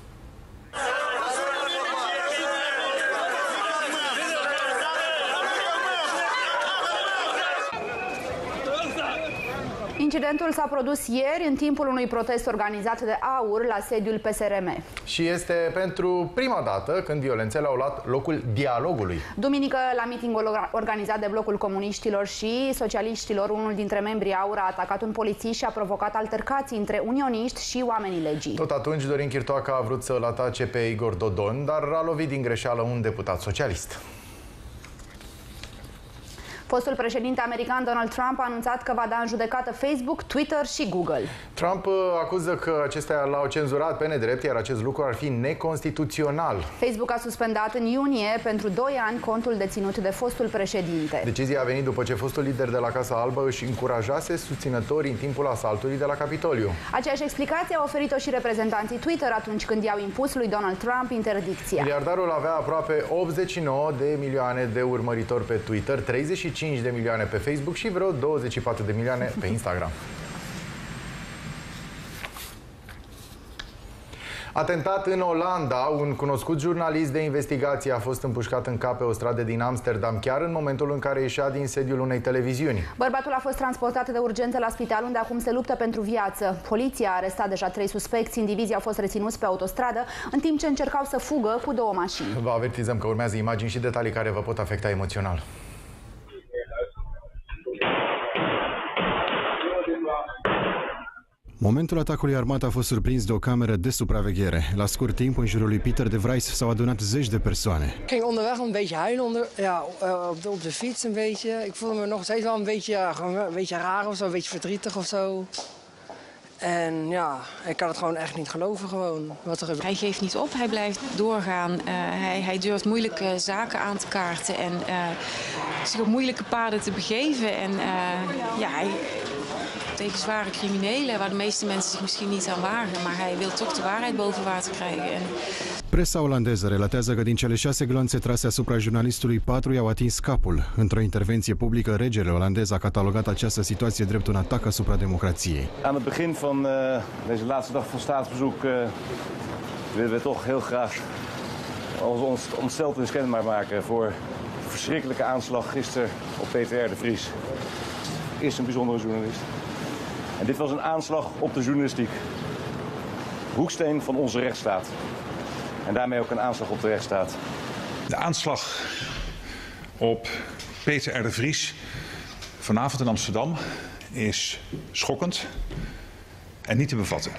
Incidentul s-a produs ieri în timpul unui protest organizat de AUR la sediul P S R M. Și este pentru prima dată când violențele au luat locul dialogului. Duminică, la mitingul organizat de Blocul Comuniștilor și Socialiștilor, unul dintre membrii AUR a atacat un polițist și a provocat altercații între unioniști și oamenii legii. Tot atunci, Dorin Chirtoacă a vrut să-l atace pe Igor Dodon, dar a lovit din greșeală un deputat socialist. Fostul președinte american Donald Trump a anunțat că va da în judecată Facebook, Twitter și Google. Trump acuză că acestea l-au cenzurat pe nedrept, iar acest lucru ar fi neconstituțional. Facebook a suspendat în iunie pentru doi ani contul deținut de fostul președinte. Decizia a venit după ce fostul lider de la Casa Albă își încurajase susținătorii în timpul asaltului de la Capitoliu. Aceeași explicație a oferit-o și reprezentanții Twitter atunci când i-au impus lui Donald Trump interdicția. Miliardarul avea aproape optzeci și nouă de milioane de urmăritori pe Twitter, treizeci și cinci de milioane pe Facebook și vreo douăzeci și patru de milioane pe Instagram. Atentat în Olanda, un cunoscut jurnalist de investigație a fost împușcat în cap pe o stradă din Amsterdam, chiar în momentul în care ieșea din sediul unei televiziuni. Bărbatul a fost transportat de urgență la spital, unde acum se luptă pentru viață. Poliția a arestat deja trei suspecți, indivizii au fost reținuți pe autostradă, în timp ce încercau să fugă cu două mașini. Vă avertizăm că urmează imagini și detalii care vă pot afecta emoțional. Momentul atacului armat a fost surprins de o cameră de supraveghere. La scurt timp, în jurul lui Pieter de Vries s-au adunat zeci de persoane. Ik ging onderweg een beetje huilen onder, ja, op, de, op de fiets een beetje. Ik voelde me nog steeds wel een beetje, ja, een beetje raar of zo, een beetje verdrietig of zo. En ja, ik kan het gewoon echt niet geloven gewoon, wat er gebeurt. Hij geeft niet op, hij blijft doorgaan. Uh, hij, hij durft moeilijke zaken aan te kaarten en uh, zich op moeilijke paden te begeven. En uh, ja, hij, tegen zware criminelen, waar de meeste mensen zich misschien niet aan wagen. Maar hij wil toch de waarheid boven water krijgen. En... Presa olandeză relatează că din cele șase glonțe trase asupra jurnalistului, patru i-au atins capul. Într-o intervenție publică, regele olandez a catalogat această situație drept un atac asupra democrației. Aan het begin van uh, deze laatste dag van staatsbezoek uh, willen we toch heel graag ons ontsteltenis kenbaar maken voor de verschrikkelijke aanslag gisteren op Peter R. de Vries. Is een bijzondere journalist. En dit was een aanslag op de journalistiek. Hoeksteen van onze rechtsstaat. En daarmee ook een aanslag op de rechtsstaat. De aanslag op Peter R. de Vries vanavond in Amsterdam is schokkend en niet te bevatten.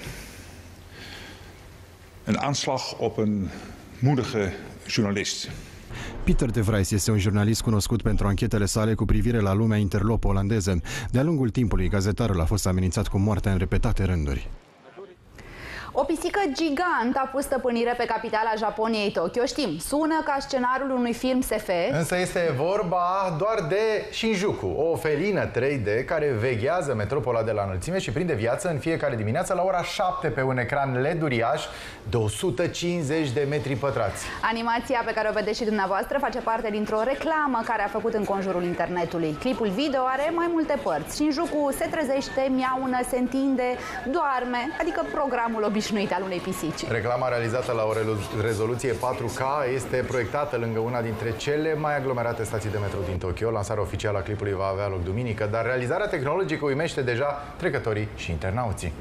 Een aanslag op een moedige journalist. Pieter de Vries este un jurnalist cunoscut pentru anchetele sale cu privire la lumea interlopă olandeză. De-a lungul timpului, gazetarul a fost amenințat cu moartea în repetate rânduri. O pisică gigant a pus stăpânire pe capitala Japoniei, Tokyo. Știm, sună ca scenariul unui film S F. Însă este vorba doar de Shinjuku, o felină trei D care veghează metropola de la înălțime și prinde viață în fiecare dimineață la ora șapte pe un ecran L E D uriaș de o sută cincizeci de metri pătrați. Animația pe care o vedeți și dumneavoastră face parte dintr-o reclamă care a făcut în conjurul internetului. Clipul video are mai multe părți. Shinjuku se trezește, miaună, se întinde, doarme, adică programul obișnuit al unei pisici. Reclama realizată la o rezoluție patru K este proiectată lângă una dintre cele mai aglomerate stații de metro din Tokyo. Lansarea oficială a clipului va avea loc duminică, dar realizarea tehnologică uimește deja trecătorii și internauții.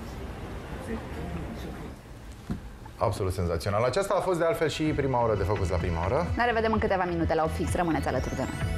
Absolut senzațional. Aceasta a fost de altfel și prima oră de Focus la prima oră. Ne revedem în câteva minute la opt fix. Rămâneți alături de noi.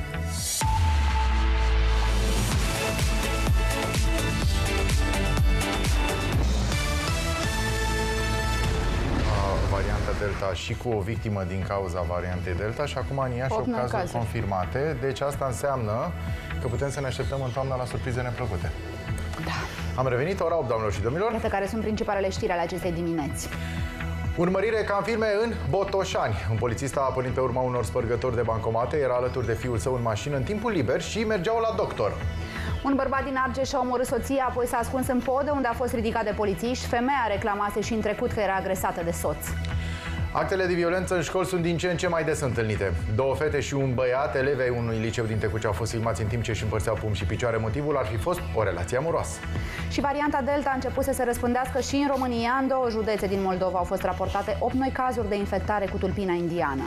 Varianta Delta și cu o victimă din cauza variantei Delta și acum în Iași opt cazuri cazuri confirmate. Deci asta înseamnă că putem să ne așteptăm în toamnă la surprize neplăcute. Da. Am revenit, ora opt, doamnelor și domnilor. Iată care sunt principalele știri ale acestei dimineți. Urmărire ca în filme în Botoșani. Un polițist a pornit pe urma unor spărgători de bancomate, era alături de fiul său în mașină în timpul liber și mergeau la doctor. Un bărbat din Argeș și-a omorât soția, apoi s-a ascuns în pod, unde a fost ridicat de polițiști. Femeia reclamase și în trecut că era agresată de soț. Actele de violență în școli sunt din ce în ce mai des întâlnite. Două fete și un băiat, elevi ai unui liceu din Tecuci, au fost filmați în timp ce își împărțeau pumni și picioare. Motivul ar fi fost o relație amoroasă. Și varianta Delta a început să se răspândească și în România. În două județe din Moldova au fost raportate opt noi cazuri de infectare cu tulpina indiană.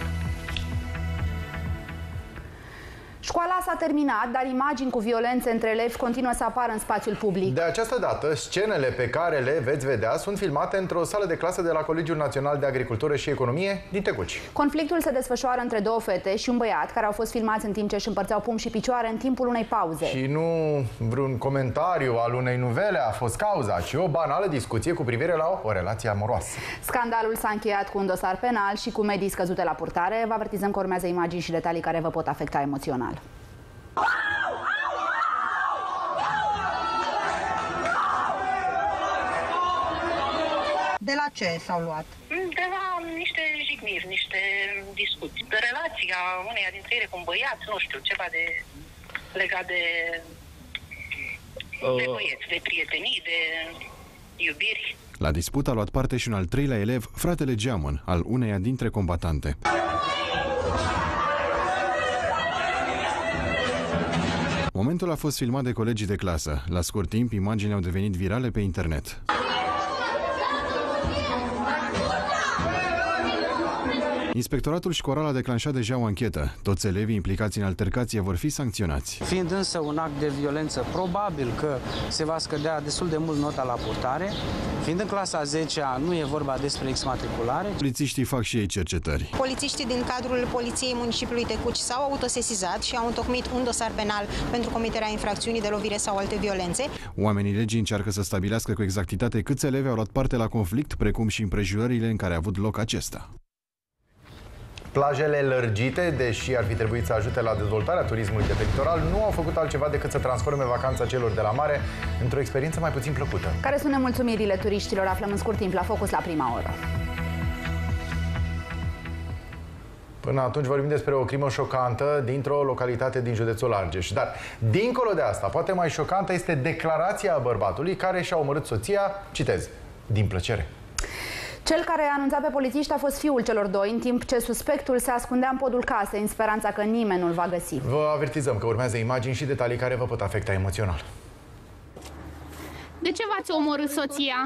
Școala s-a terminat, dar imagini cu violențe între elevi continuă să apară în spațiul public. De această dată, scenele pe care le veți vedea sunt filmate într-o sală de clasă de la Colegiul Național de Agricultură și Economie din Tecuci. Conflictul se desfășoară între două fete și un băiat care au fost filmați în timp ce își împărțeau pumni și picioare în timpul unei pauze. Și nu vreun comentariu al unei nuvele a fost cauza, ci o banală discuție cu privire la o, o relație amoroasă. Scandalul s-a încheiat cu un dosar penal și cu medii scăzute la purtare. Vă avertizăm că urmează imagini și detalii care vă pot afecta emoțional. De la ce s-au luat? De la niște jigniri, niște discuții. De relația uneia dintre ele cu un băiat, nu știu, ceva de legat de, de băieți, de prietenii, de iubiri. La dispută a luat parte și un al treilea elev, fratele Geamăn, al uneia dintre combatante. Momentul a fost filmat de colegii de clasă. La scurt timp, imaginile au devenit virale pe internet. Inspectoratul școlar a declanșat deja o anchetă. Toți elevii implicați în altercație vor fi sancționați. Fiind însă un act de violență, probabil că se va scădea destul de mult nota la purtare. Fiind în clasa a zecea, nu e vorba despre exmatriculare. Polițiștii fac și ei cercetări. Polițiștii din cadrul Poliției Municipiului Tecuci s-au autosesizat și au întocmit un dosar penal pentru comiterea infracțiunii de lovire sau alte violențe. Oamenii legii încearcă să stabilească cu exactitate câți elevi au luat parte la conflict, precum și împrejurările în care a avut loc acesta. Plajele lărgite, deși ar fi trebuit să ajute la dezvoltarea turismului de pe litoral, nu au făcut altceva decât să transforme vacanța celor de la mare într-o experiență mai puțin plăcută. Care sunt nemulțumirile turiștilor? Aflăm în scurt timp la Focus la prima oră. Până atunci vorbim despre o crimă șocantă dintr-o localitate din județul Argeș. Dar, dincolo de asta, poate mai șocantă este declarația bărbatului care și-a omorât soția, citez, din plăcere. Cel care a anunțat pe polițiști a fost fiul celor doi, în timp ce suspectul se ascundea în podul casei, în speranța că nimeni nu-l va găsi. Vă avertizăm că urmează imagini și detalii care vă pot afecta emoțional. De ce v-ați omorât soția?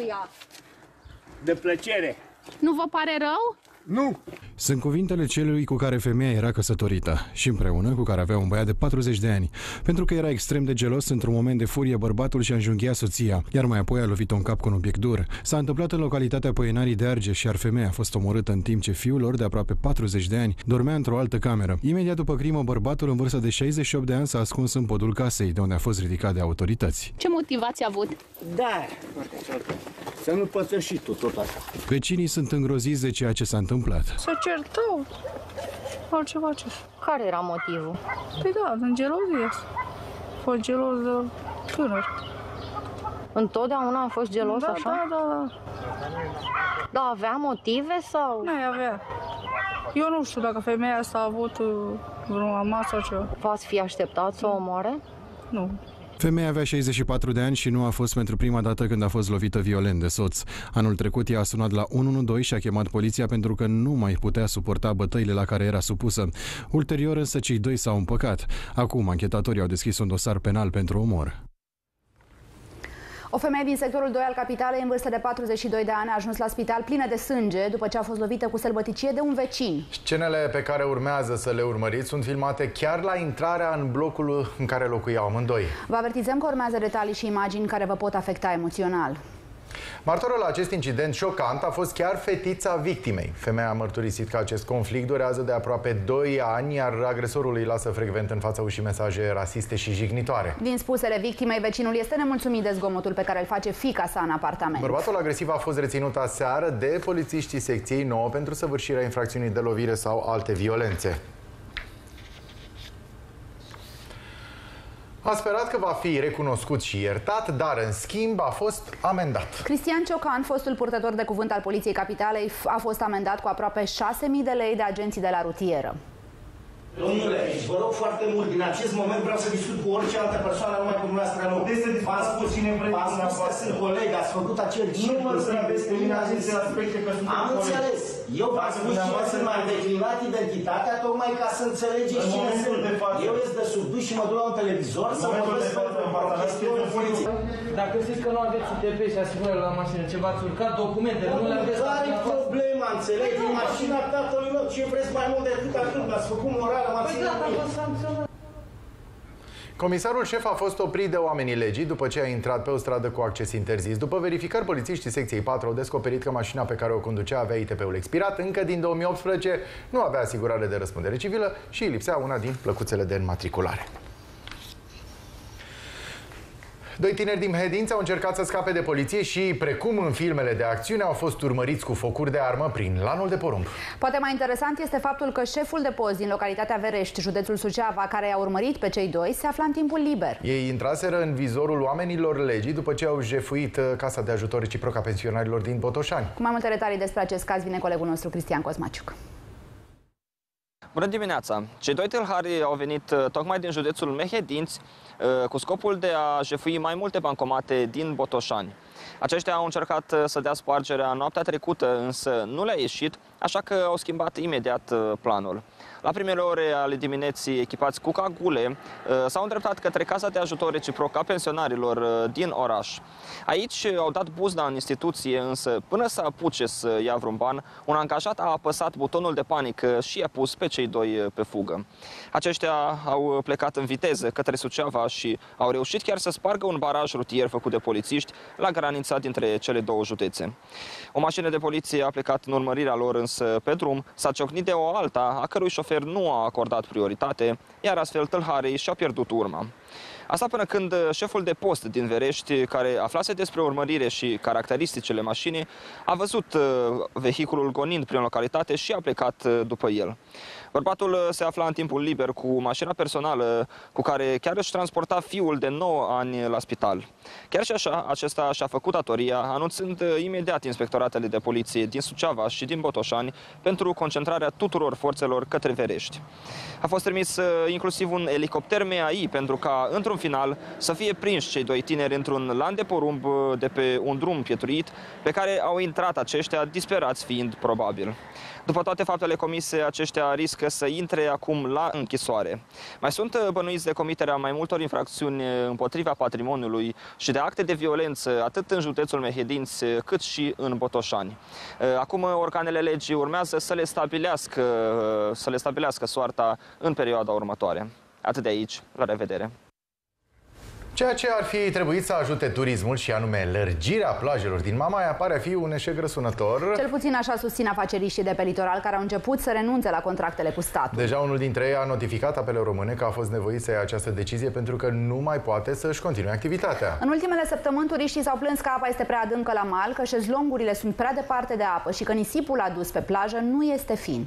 De plăcere. Nu vă pare rău? Nu! Sunt cuvintele celui cu care femeia era căsătorită și împreună cu care avea un băiat de patruzeci de ani. Pentru că era extrem de gelos, într-un moment de furie, bărbatul și-a înjunghiat soția, iar mai apoi a lovit-o în cap cu un obiect dur. S-a întâmplat în localitatea Păienarii de Argeș, iar femeia a fost omorâtă în timp ce fiul lor, de aproape patruzeci de ani, dormea într-o altă cameră. Imediat după crimă, bărbatul în vârstă de șaizeci și opt de ani s-a ascuns în podul casei, de unde a fost ridicat de autorități. Ce motivație a avut? Da, să nu pățești și tu tot așa. Vecinii sunt îngroziți de ceea ce s-a întâmplat. Se certau. Altceva ce. Care era motivul? Păi da, în gelozie. Fost gelos de tânăr. Întotdeauna a fost gelos da, așa? Da, da, da. Da, avea motive sau? Nu avea. Eu nu știu dacă femeia asta a avut vreun amas sau ceva. V-ați fi așteptat să o omoare? Nu. Femeia avea șaizeci și patru de ani și nu a fost pentru prima dată când a fost lovită violent de soț. Anul trecut ea a sunat la unu unu doi și a chemat poliția pentru că nu mai putea suporta bătăile la care era supusă. Ulterior însă cei doi s-au împăcat. Acum anchetatorii au deschis un dosar penal pentru omor. O femeie din sectorul doi al capitalei, în vârstă de patruzeci și doi de ani, a ajuns la spital plină de sânge după ce a fost lovită cu sălbăticie de un vecin. Scenele pe care urmează să le urmăriți sunt filmate chiar la intrarea în blocul în care locuiau amândoi. Vă avertizăm că urmează detalii și imagini care vă pot afecta emoțional. Martorul la acest incident șocant a fost chiar fetița victimei. Femeia a mărturisit că acest conflict durează de aproape doi ani, iar agresorul îi lasă frecvent în fața ușii mesaje rasiste și jignitoare. Din spusele victimei, vecinul este nemulțumit de zgomotul pe care îl face fiica sa în apartament. Bărbatul agresiv a fost reținut aseară de polițiștii secției nouă pentru săvârșirea infracțiunii de lovire sau alte violențe. A sperat că va fi recunoscut și iertat, dar în schimb a fost amendat. Cristian Ciocan, fostul purtător de cuvânt al Poliției Capitalei, a fost amendat cu aproape șase mii de lei de agenții de la rutieră. Domnule, vă rog foarte mult, din acest moment vreau să discut cu orice altă persoană, numai cu dumneavoastră nu. V-am spus, v-am spus că sunt coleg, ați făcut acel circus. Nu mă să mine aceste aspecte că sunt Am înțeles. Eu v-am spus cine sunt, m-am declinat identitatea tocmai ca să înțelegeți cine sunt. Eu ies de sub duș și mă duc la un televizor să vorbesc pentru o chestiune poliție. Dacă știți că nu aveți U T P și asigurări la mașină, ce v-ați urcat documente, nu le aveți. Care e problema, înțelegi? E mașina tatălui meu, ce vreți mai mult decât atât? M-ați făcut moral. Comisarul șef a fost oprit de oamenii legii după ce a intrat pe o stradă cu acces interzis. După verificări, polițiștii secției patru au descoperit că mașina pe care o conducea avea I T P-ul expirat. Încă din două mii optsprezece nu avea asigurare de răspundere civilă și îi lipsea una din plăcuțele de înmatriculare. Doi tineri din Mehedinți au încercat să scape de poliție și, precum în filmele de acțiune, au fost urmăriți cu focuri de armă prin lanul de porumb. Poate mai interesant este faptul că șeful de post din localitatea Verești, județul Suceava, care i-a urmărit pe cei doi, se afla în timpul liber. Ei intraseră în vizorul oamenilor legii după ce au jefuit Casa de Ajutor Reciproc a Pensionarilor din Botoșani. Cu mai multe detalii despre acest caz vine colegul nostru Cristian Cosmaciuc. Bună dimineața! Cei doi tâlhari au venit tocmai din județul Mehedinți cu scopul de a jefui mai multe bancomate din Botoșani. Aceștia au încercat să dea spargerea noaptea trecută, însă nu le-a ieșit, așa că au schimbat imediat planul. La primele ore ale dimineții, echipați cu cagule, s-au îndreptat către Casa de Ajutor Reciproc a Pensionarilor din oraș. Aici au dat buzna în instituție, însă până să apuce să ia vreun ban, un angajat a apăsat butonul de panică și i-a pus pe cei doi pe fugă. Aceștia au plecat în viteză către Suceava și au reușit chiar să spargă un baraj rutier făcut de polițiști la granița dintre cele două județe. O mașină de poliție a plecat în urmărirea lor, însă pe drum s-a ciocnit de o alta, a cărui șofer nu a acordat prioritate, iar astfel tâlharii și-a pierdut urma. Asta până când șeful de post din Verești, care aflase despre urmărire și caracteristicile mașinii, a văzut vehiculul gonind prin localitate și a plecat după el. Bărbatul se afla în timpul liber cu mașina personală cu care chiar își transporta fiul de nouă ani la spital. Chiar și așa, acesta și-a făcut datoria, anunțând imediat inspectoratele de poliție din Suceava și din Botoșani pentru concentrarea tuturor forțelor către Verești. A fost trimis inclusiv un elicopter M A I pentru ca, într-un final, să fie prinși cei doi tineri într-un lan de porumb de pe un drum pietuit, pe care au intrat aceștia, disperați fiind probabil. După toate faptele comise, aceștia riscă să intre acum la închisoare. Mai sunt bănuiți de comiterea mai multor infracțiuni împotriva patrimoniului și de acte de violență, atât în județul Mehedinți, cât și în Botoșani. Acum, organele legii urmează să le stabilească, să le stabilească soarta în perioada următoare. Atât de aici, la revedere! Ceea ce ar fi trebuit să ajute turismul, și anume lărgirea plajelor din Mamaia, pare a fi un eșec răsunător. Cel puțin așa susțin afaceriștii de pe litoral, care au început să renunțe la contractele cu statul. Deja unul dintre ei a notificat Apele Române că a fost nevoit să ia această decizie pentru că nu mai poate să-și continue activitatea. În ultimele săptămâni, turiștii s-au plâns că apa este prea adâncă la mal, că șezlongurile sunt prea departe de apă și că nisipul adus pe plajă nu este fin.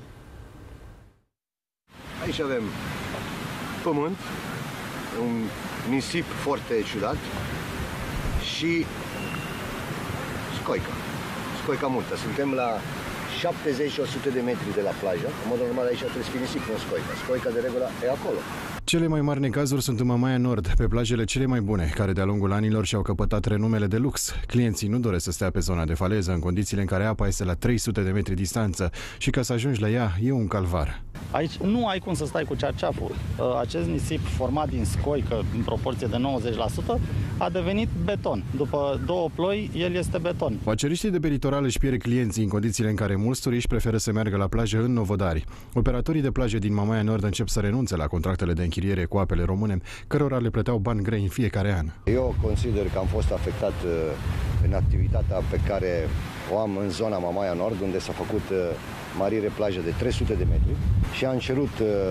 Aici avem pământ, un nisip foarte ciudat și scoica. Scoica multă. Suntem la șaptezeci la o sută de metri de la plajă. În mod normal aici trebuie să fie nisip, nu scoica. Scoica de regulă e acolo. Cele mai mari necazuri sunt în Mamaia Nord, pe plajele cele mai bune, care de-a lungul anilor și-au căpătat renumele de lux. Clienții nu doresc să stea pe zona de faleză, în condițiile în care apa este la trei sute de metri distanță și ca să ajungi la ea e un calvar. Aici nu ai cum să stai cu cearceaful. Acest nisip format din scoică, în proporție de nouăzeci la sută, a devenit beton. După două ploi, el este beton. Faceriștii de pe litoral își pierd clienții în condițiile în care mulți turiști preferă să meargă la plajă în Novodari. Operatorii de plaje din Mamaia Nord încep să renunțe la contractele de închiriere cu Apele Române, cărora le plăteau bani grei în fiecare an. Eu consider că am fost afectat în activitatea pe care o am în zona Mamaia Nord, unde s-a făcut marire plajă de trei sute de metri și am cerut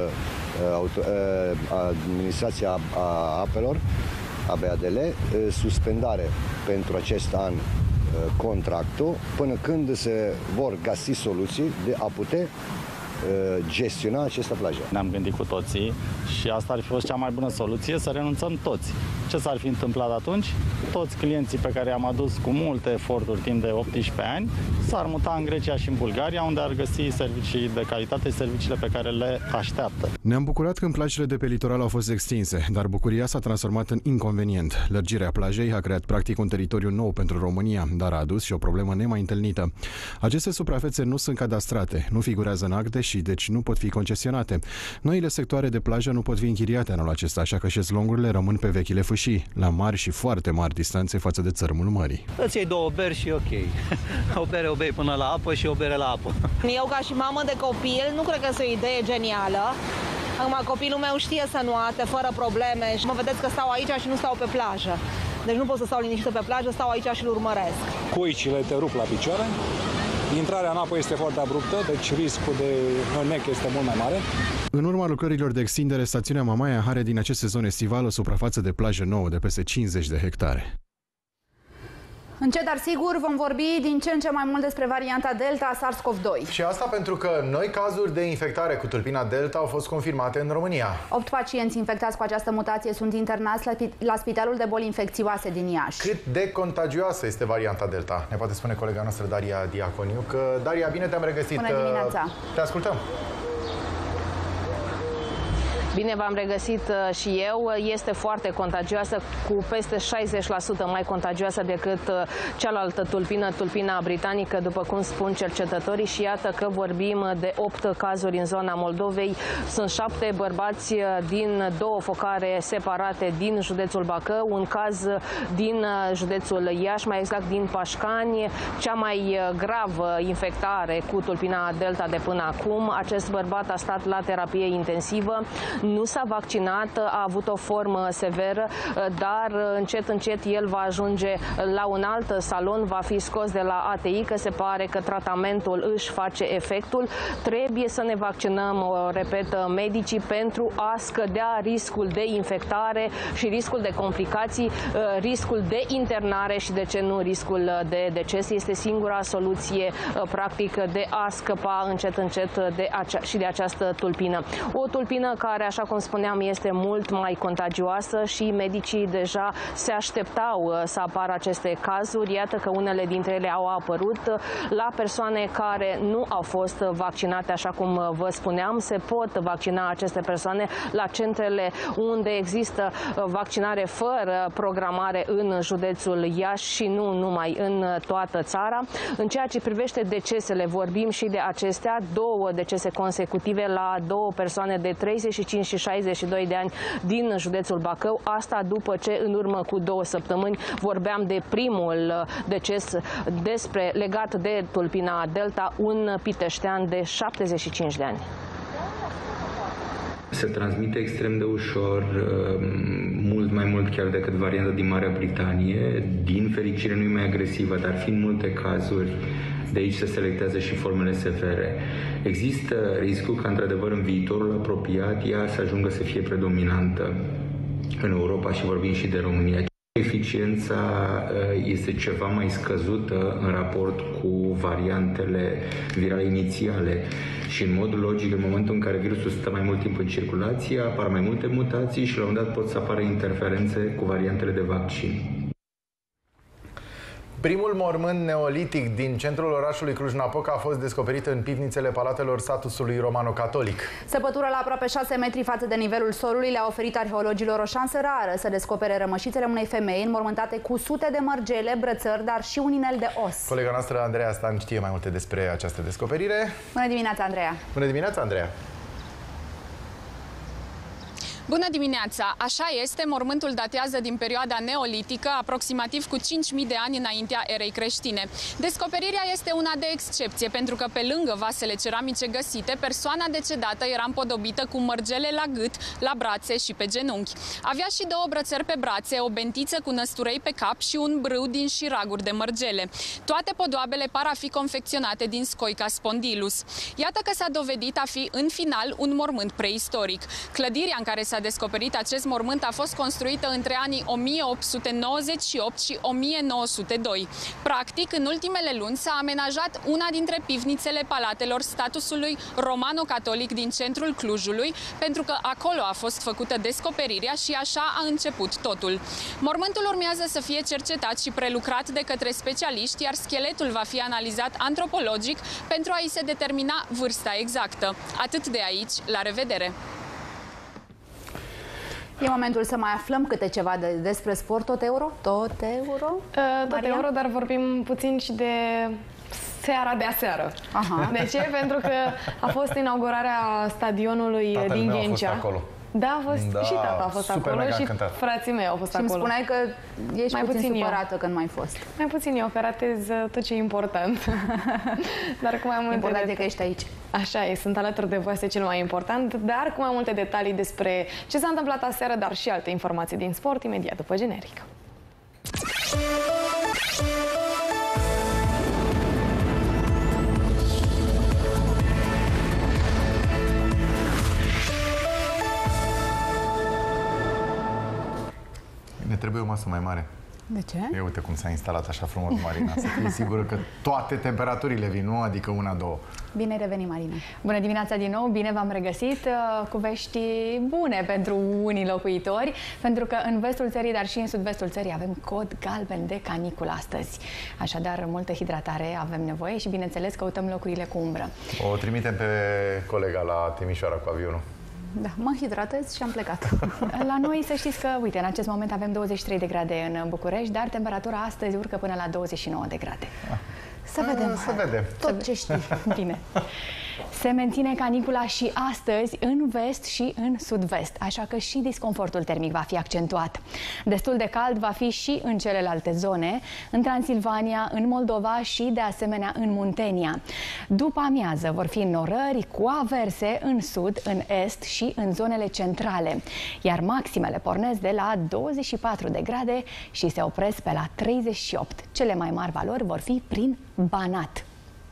administrația apelor, A B A D L, suspendare pentru acest an contractul, până când se vor găsi soluții de a putea gestiona această plajă. Ne-am gândit cu toții și asta ar fi fost cea mai bună soluție, să renunțăm toți. Ce s-ar fi întâmplat atunci? Toți clienții pe care i-am adus cu multe eforturi timp de optsprezece ani s-ar muta în Grecia și în Bulgaria, unde ar găsi servicii de calitate și serviciile pe care le așteaptă. Ne-am bucurat când plajele de pe litoral au fost extinse, dar bucuria s-a transformat în inconvenient. Lărgirea plajei a creat practic un teritoriu nou pentru România, dar a adus și o problemă nemai întâlnită. Aceste suprafețe nu sunt cadastrate, nu figurează în acte și deci nu pot fi concesionate. Noile sectoare de plajă nu pot fi închiriate anul acesta, așa că șezlongurile rămân pe vechile fâșii, la mari și foarte mari distanțe față de țărmul mării. Îți iei două beri și ok. O bere o bei până la apă și o bere la apă. Eu ca și mamă de copil nu cred că este o idee genială. Acum copilul meu știe să nuate fără probleme și mă vedeți că stau aici și nu stau pe plajă. Deci nu pot să stau liniștită pe plajă, stau aici și îl urmăresc. Coicile te rup la picioare. Intrarea în apă este foarte abruptă, deci riscul de nec este mult mai mare. În urma lucrărilor de extindere, stațiunea Mamaia are din acest sezon estival o suprafață de plajă nouă de peste cincizeci de hectare. Încet, dar sigur, vom vorbi din ce în ce mai mult despre varianta Delta a SARS-CoV doi. Și asta pentru că noi cazuri de infectare cu tulpina Delta au fost confirmate în România. Opt pacienți infectați cu această mutație sunt internați la, la Spitalul de Boli Infecțioase din Iași. Cât de contagioasă este varianta Delta? Ne poate spune colega noastră Daria Diaconiu. Că, Daria, bine te-am regăsit. Bună dimineața. Te ascultăm. Bine v-am regăsit și eu. Este foarte contagioasă, cu peste șaizeci la sută mai contagioasă decât cealaltă tulpină, tulpina britanică, după cum spun cercetătorii. Și iată că vorbim de opt cazuri în zona Moldovei. Sunt șapte bărbați din două focare separate din județul Bacău, un caz din județul Iași, mai exact din Pașcani. Cea mai gravă infectare cu tulpina Delta de până acum. Acest bărbat a stat la terapie intensivă. Nu s-a vaccinat, a avut o formă severă, dar încet, încet el va ajunge la un alt salon, va fi scos de la A T I, că se pare că tratamentul își face efectul. Trebuie să ne vaccinăm, o repet, medicii, pentru a scădea riscul de infectare și riscul de complicații, riscul de internare și, de ce nu, riscul de deces. Este singura soluție, practic, de a scăpa încet, încet de acea, și de această tulpină. O tulpină care, așa cum spuneam, este mult mai contagioasă și medicii deja se așteptau să apară aceste cazuri. Iată că unele dintre ele au apărut la persoane care nu au fost vaccinate, așa cum vă spuneam. Se pot vaccina aceste persoane la centrele unde există vaccinare fără programare în județul Iași și nu numai, în toată țara. În ceea ce privește decesele, vorbim și de acestea, două decese consecutive la două persoane de treizeci și cinci și șaizeci și doi de ani din județul Bacău. Asta după ce în urmă cu două săptămâni vorbeam de primul deces despre, legat de tulpina Delta, un piteștean de șaptezeci și cinci de ani. Se transmite extrem de ușor, mult mai mult chiar decât varianta din Marea Britanie. Din fericire nu e mai agresivă, dar fiind multe cazuri, de aici se selectează și formele severe. Există riscul ca, într-adevăr, în viitorul apropiat, ea să ajungă să fie predominantă în Europa și vorbim și de România. Eficiența este ceva mai scăzută în raport cu variantele virale inițiale și, în mod logic, în momentul în care virusul stă mai mult timp în circulație, apar mai multe mutații și la un moment dat pot să apară interferențe cu variantele de vaccin. Primul mormânt neolitic din centrul orașului Cluj-Napoca a fost descoperit în pivnițele palatelor statusului romano-catolic. Săpătura la aproape șase metri față de nivelul solului le-a oferit arheologilor o șansă rară să descopere rămășițele unei femei înmormântate cu sute de mărgele, brățări, dar și un inel de os. Colega noastră, Andreea Stan, știe mai multe despre această descoperire. Bună dimineața, Andreea! Bună dimineața, Andreea! Bună dimineața! Așa este, mormântul datează din perioada neolitică, aproximativ cu cinci mii de ani înaintea erei creștine. Descoperirea este una de excepție, pentru că pe lângă vasele ceramice găsite, persoana decedată era împodobită cu mărgele la gât, la brațe și pe genunchi. Avea și două brățări pe brațe, o bentiță cu năsturei pe cap și un brâu din șiraguri de mărgele. Toate podoabele par a fi confecționate din scoica spondylus. Iată că s-a dovedit a fi, în final, un mormânt preistoric. Clădirea în care s-a s-a descoperit acest mormânt a fost construită între anii o mie opt sute nouăzeci și opt și o mie nouă sute doi. Practic, în ultimele luni s-a amenajat una dintre pivnițele palatelor statusului romano-catolic din centrul Clujului, pentru că acolo a fost făcută descoperirea și așa a început totul. Mormântul urmează să fie cercetat și prelucrat de către specialiști, iar scheletul va fi analizat antropologic pentru a-i se determina vârsta exactă. Atât de aici, la revedere! E momentul să mai aflăm câte ceva de, despre sport. Tot euro? Tot euro? Uh, tot euro, dar vorbim puțin și de seara de aseară. Aha. De ce? Pentru că a fost inaugurarea stadionului Tatăl din meu Ghencea. A fost acolo. Da, a fost, da, și tata a fost acolo și frații mei au fost și acolo. Și îmi spuneai că ești mai puțin, puțin supărată eu. când nu ai fost. Mai puțin eu, că ratez tot ce e important. Dar cu mai multe important e că ești aici. Așa e, sunt alături de voi, este cel mai important, dar cu mai multe detalii despre ce s-a întâmplat aseară, dar și alte informații din sport, imediat după generic. Ne trebuie o masă mai mare. De ce? E, uite cum s-a instalat așa frumos Marina. Să fii sigură că toate temperaturile vin, nu? Adică una, două. Bine ai revenit, Marina. Bună dimineața din nou, bine v-am regăsit cu vești bune pentru unii locuitori, pentru că în vestul țării, dar și în sud-vestul țării avem cod galben de caniculă astăzi. Așadar, multă hidratare avem nevoie și, bineînțeles, căutăm locurile cu umbră. O trimitem pe colega la Timișoara cu avionul. Da, mă hidratez și am plecat. La noi să știți că, uite, în acest moment avem douăzeci și trei de grade în București, dar temperatura astăzi urcă până la douăzeci și nouă de grade. Să vedem. Să vedem. Tot ce știi. Bine. Se menține canicula și astăzi în vest și în sud-vest, așa că și disconfortul termic va fi accentuat. Destul de cald va fi și în celelalte zone, în Transilvania, în Moldova și, de asemenea, în Muntenia. După amiază vor fi norări cu averse în sud, în est și în zonele centrale, iar maximele pornesc de la douăzeci și patru de grade și se opresc pe la treizeci și opt. Cele mai mari valori vor fi prin Banat.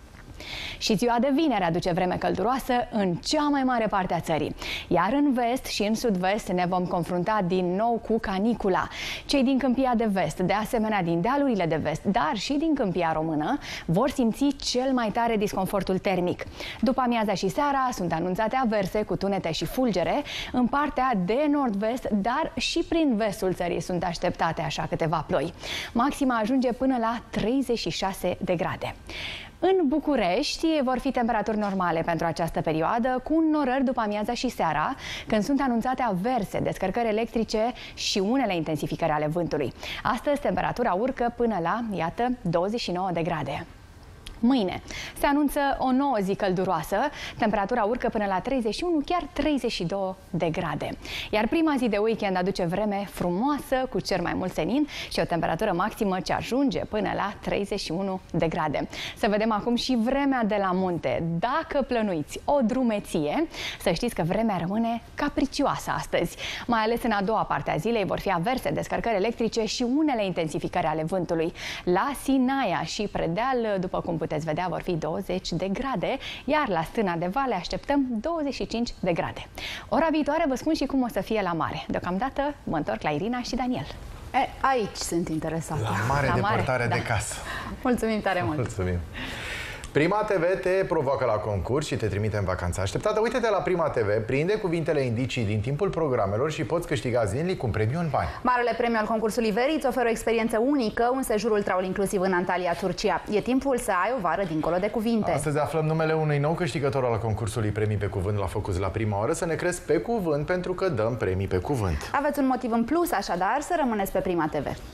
Și ziua de vineri aduce vreme călduroasă în cea mai mare parte a țării. Iar în vest și în sud-vest ne vom confrunta din nou cu canicula. Cei din Câmpia de Vest, de asemenea din dealurile de vest, dar și din Câmpia Română, vor simți cel mai tare disconfortul termic. După amiaza și seara sunt anunțate averse cu tunete și fulgere în partea de nord-vest, dar și prin vestul țării sunt așteptate așa câteva ploi. Maxima ajunge până la treizeci și șase de grade. În București vor fi temperaturi normale pentru această perioadă, cu norări după amiaza și seara, când sunt anunțate averse, descărcări electrice și unele intensificări ale vântului. Astăzi temperatura urcă până la, iată, douăzeci și nouă de grade. Mâine se anunță o nouă zi călduroasă, temperatura urcă până la treizeci și unu, chiar treizeci și doi de grade. Iar prima zi de weekend aduce vreme frumoasă, cu cer mai mult senin și o temperatură maximă ce ajunge până la treizeci și unu de grade. Să vedem acum și vremea de la munte. Dacă plănuiți o drumeție, să știți că vremea rămâne capricioasă astăzi. Mai ales în a doua parte a zilei vor fi averse, descărcări electrice și unele intensificări ale vântului. La Sinaia și Predeal, după cum puteți puteți vedea, vor fi douăzeci de grade, iar la Stâna de Vale așteptăm douăzeci și cinci de grade. Ora viitoare vă spun și cum o să fie la mare. Deocamdată mă întorc la Irina și Daniel. E, aici sunt interesată. La mare, la depărtare mare, de da. casă. Mulțumim tare mult. Mulțumim. Prima T V te provoacă la concurs și te trimite în vacanță așteptată. Uite-te la Prima T V, prinde cuvintele indicii din timpul programelor și poți câștiga zilnic un premiu în bani. Marele premiu al concursului Verii îți oferă o experiență unică, un sejur ultraul inclusiv în Antalya, Turcia. E timpul să ai o vară dincolo de cuvinte. Astăzi aflăm numele unui nou câștigător al concursului Premii pe Cuvânt la Focus la prima oră. Să ne crezi pe cuvânt, pentru că dăm premii pe cuvânt. Aveți un motiv în plus, așadar, să rămâneți pe Prima T V.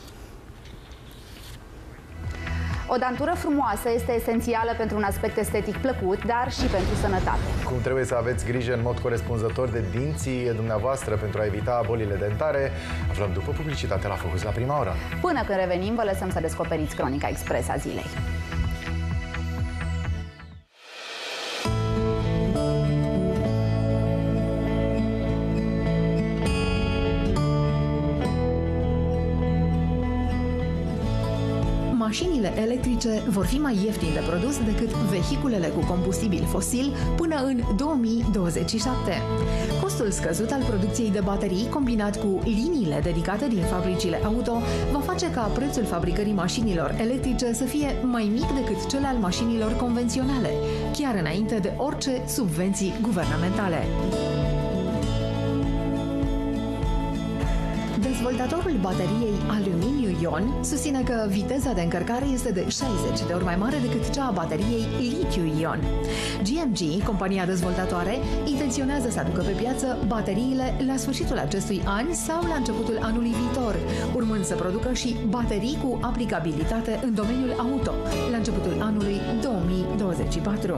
O dantură frumoasă este esențială pentru un aspect estetic plăcut, dar și pentru sănătate. Cum trebuie să aveți grijă în mod corespunzător de dinții dumneavoastră pentru a evita bolile dentare, aflăm după publicitate la Focus la prima oră. Până când revenim, vă lăsăm să descoperiți cronica expres a zilei. mașinile electrice vor fi mai ieftine de produs decât vehiculele cu combustibil fosil până în două mii douăzeci și șapte. Costul scăzut al producției de baterii, combinat cu liniile dedicate din fabricile auto, va face ca prețul fabricării mașinilor electrice să fie mai mic decât cel al mașinilor convenționale, chiar înainte de orice subvenții guvernamentale. Dezvoltatorul bateriei aluminiu-ion susține că viteza de încărcare este de șaizeci de ori mai mare decât cea a bateriei litiu-ion. G M G, compania dezvoltatoare, intenționează să aducă pe piață bateriile la sfârșitul acestui an sau la începutul anului viitor, urmând să producă și baterii cu aplicabilitate în domeniul auto, la începutul anului două mii douăzeci și patru.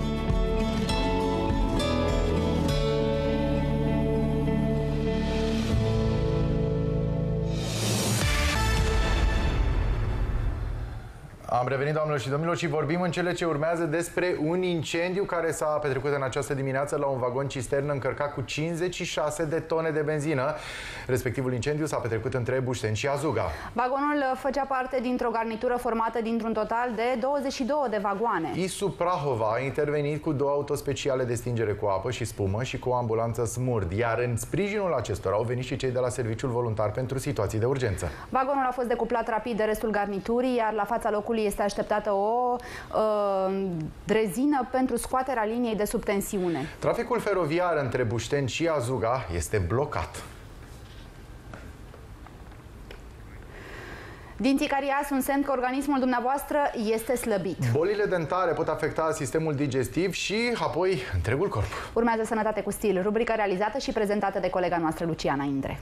Am revenit, doamnelor și domnilor, și vorbim în cele ce urmează despre un incendiu care s-a petrecut în această dimineață la un vagon cisternă încărcat cu cincizeci și șase de tone de benzină. Respectivul incendiu s-a petrecut între Bușteni și Azuga. Vagonul făcea parte dintr-o garnitură formată dintr-un total de douăzeci și două de vagoane. ISU Prahova a intervenit cu două autospeciale de stingere cu apă și spumă și cu o ambulanță Smurd, iar în sprijinul acestora au venit și cei de la Serviciul Voluntar pentru Situații de Urgență. Vagonul a fost decuplat rapid de restul garniturii, iar la fața locului este așteptată o uh, drezină pentru scoaterea liniei de subtensiune. Traficul feroviar între Bușteni și Azuga este blocat. Dinții cariați sunt semn că organismul dumneavoastră este slăbit. Bolile dentare pot afecta sistemul digestiv și apoi întregul corp. Urmează Sănătate cu Stil, rubrica realizată și prezentată de colega noastră Luciana Indre.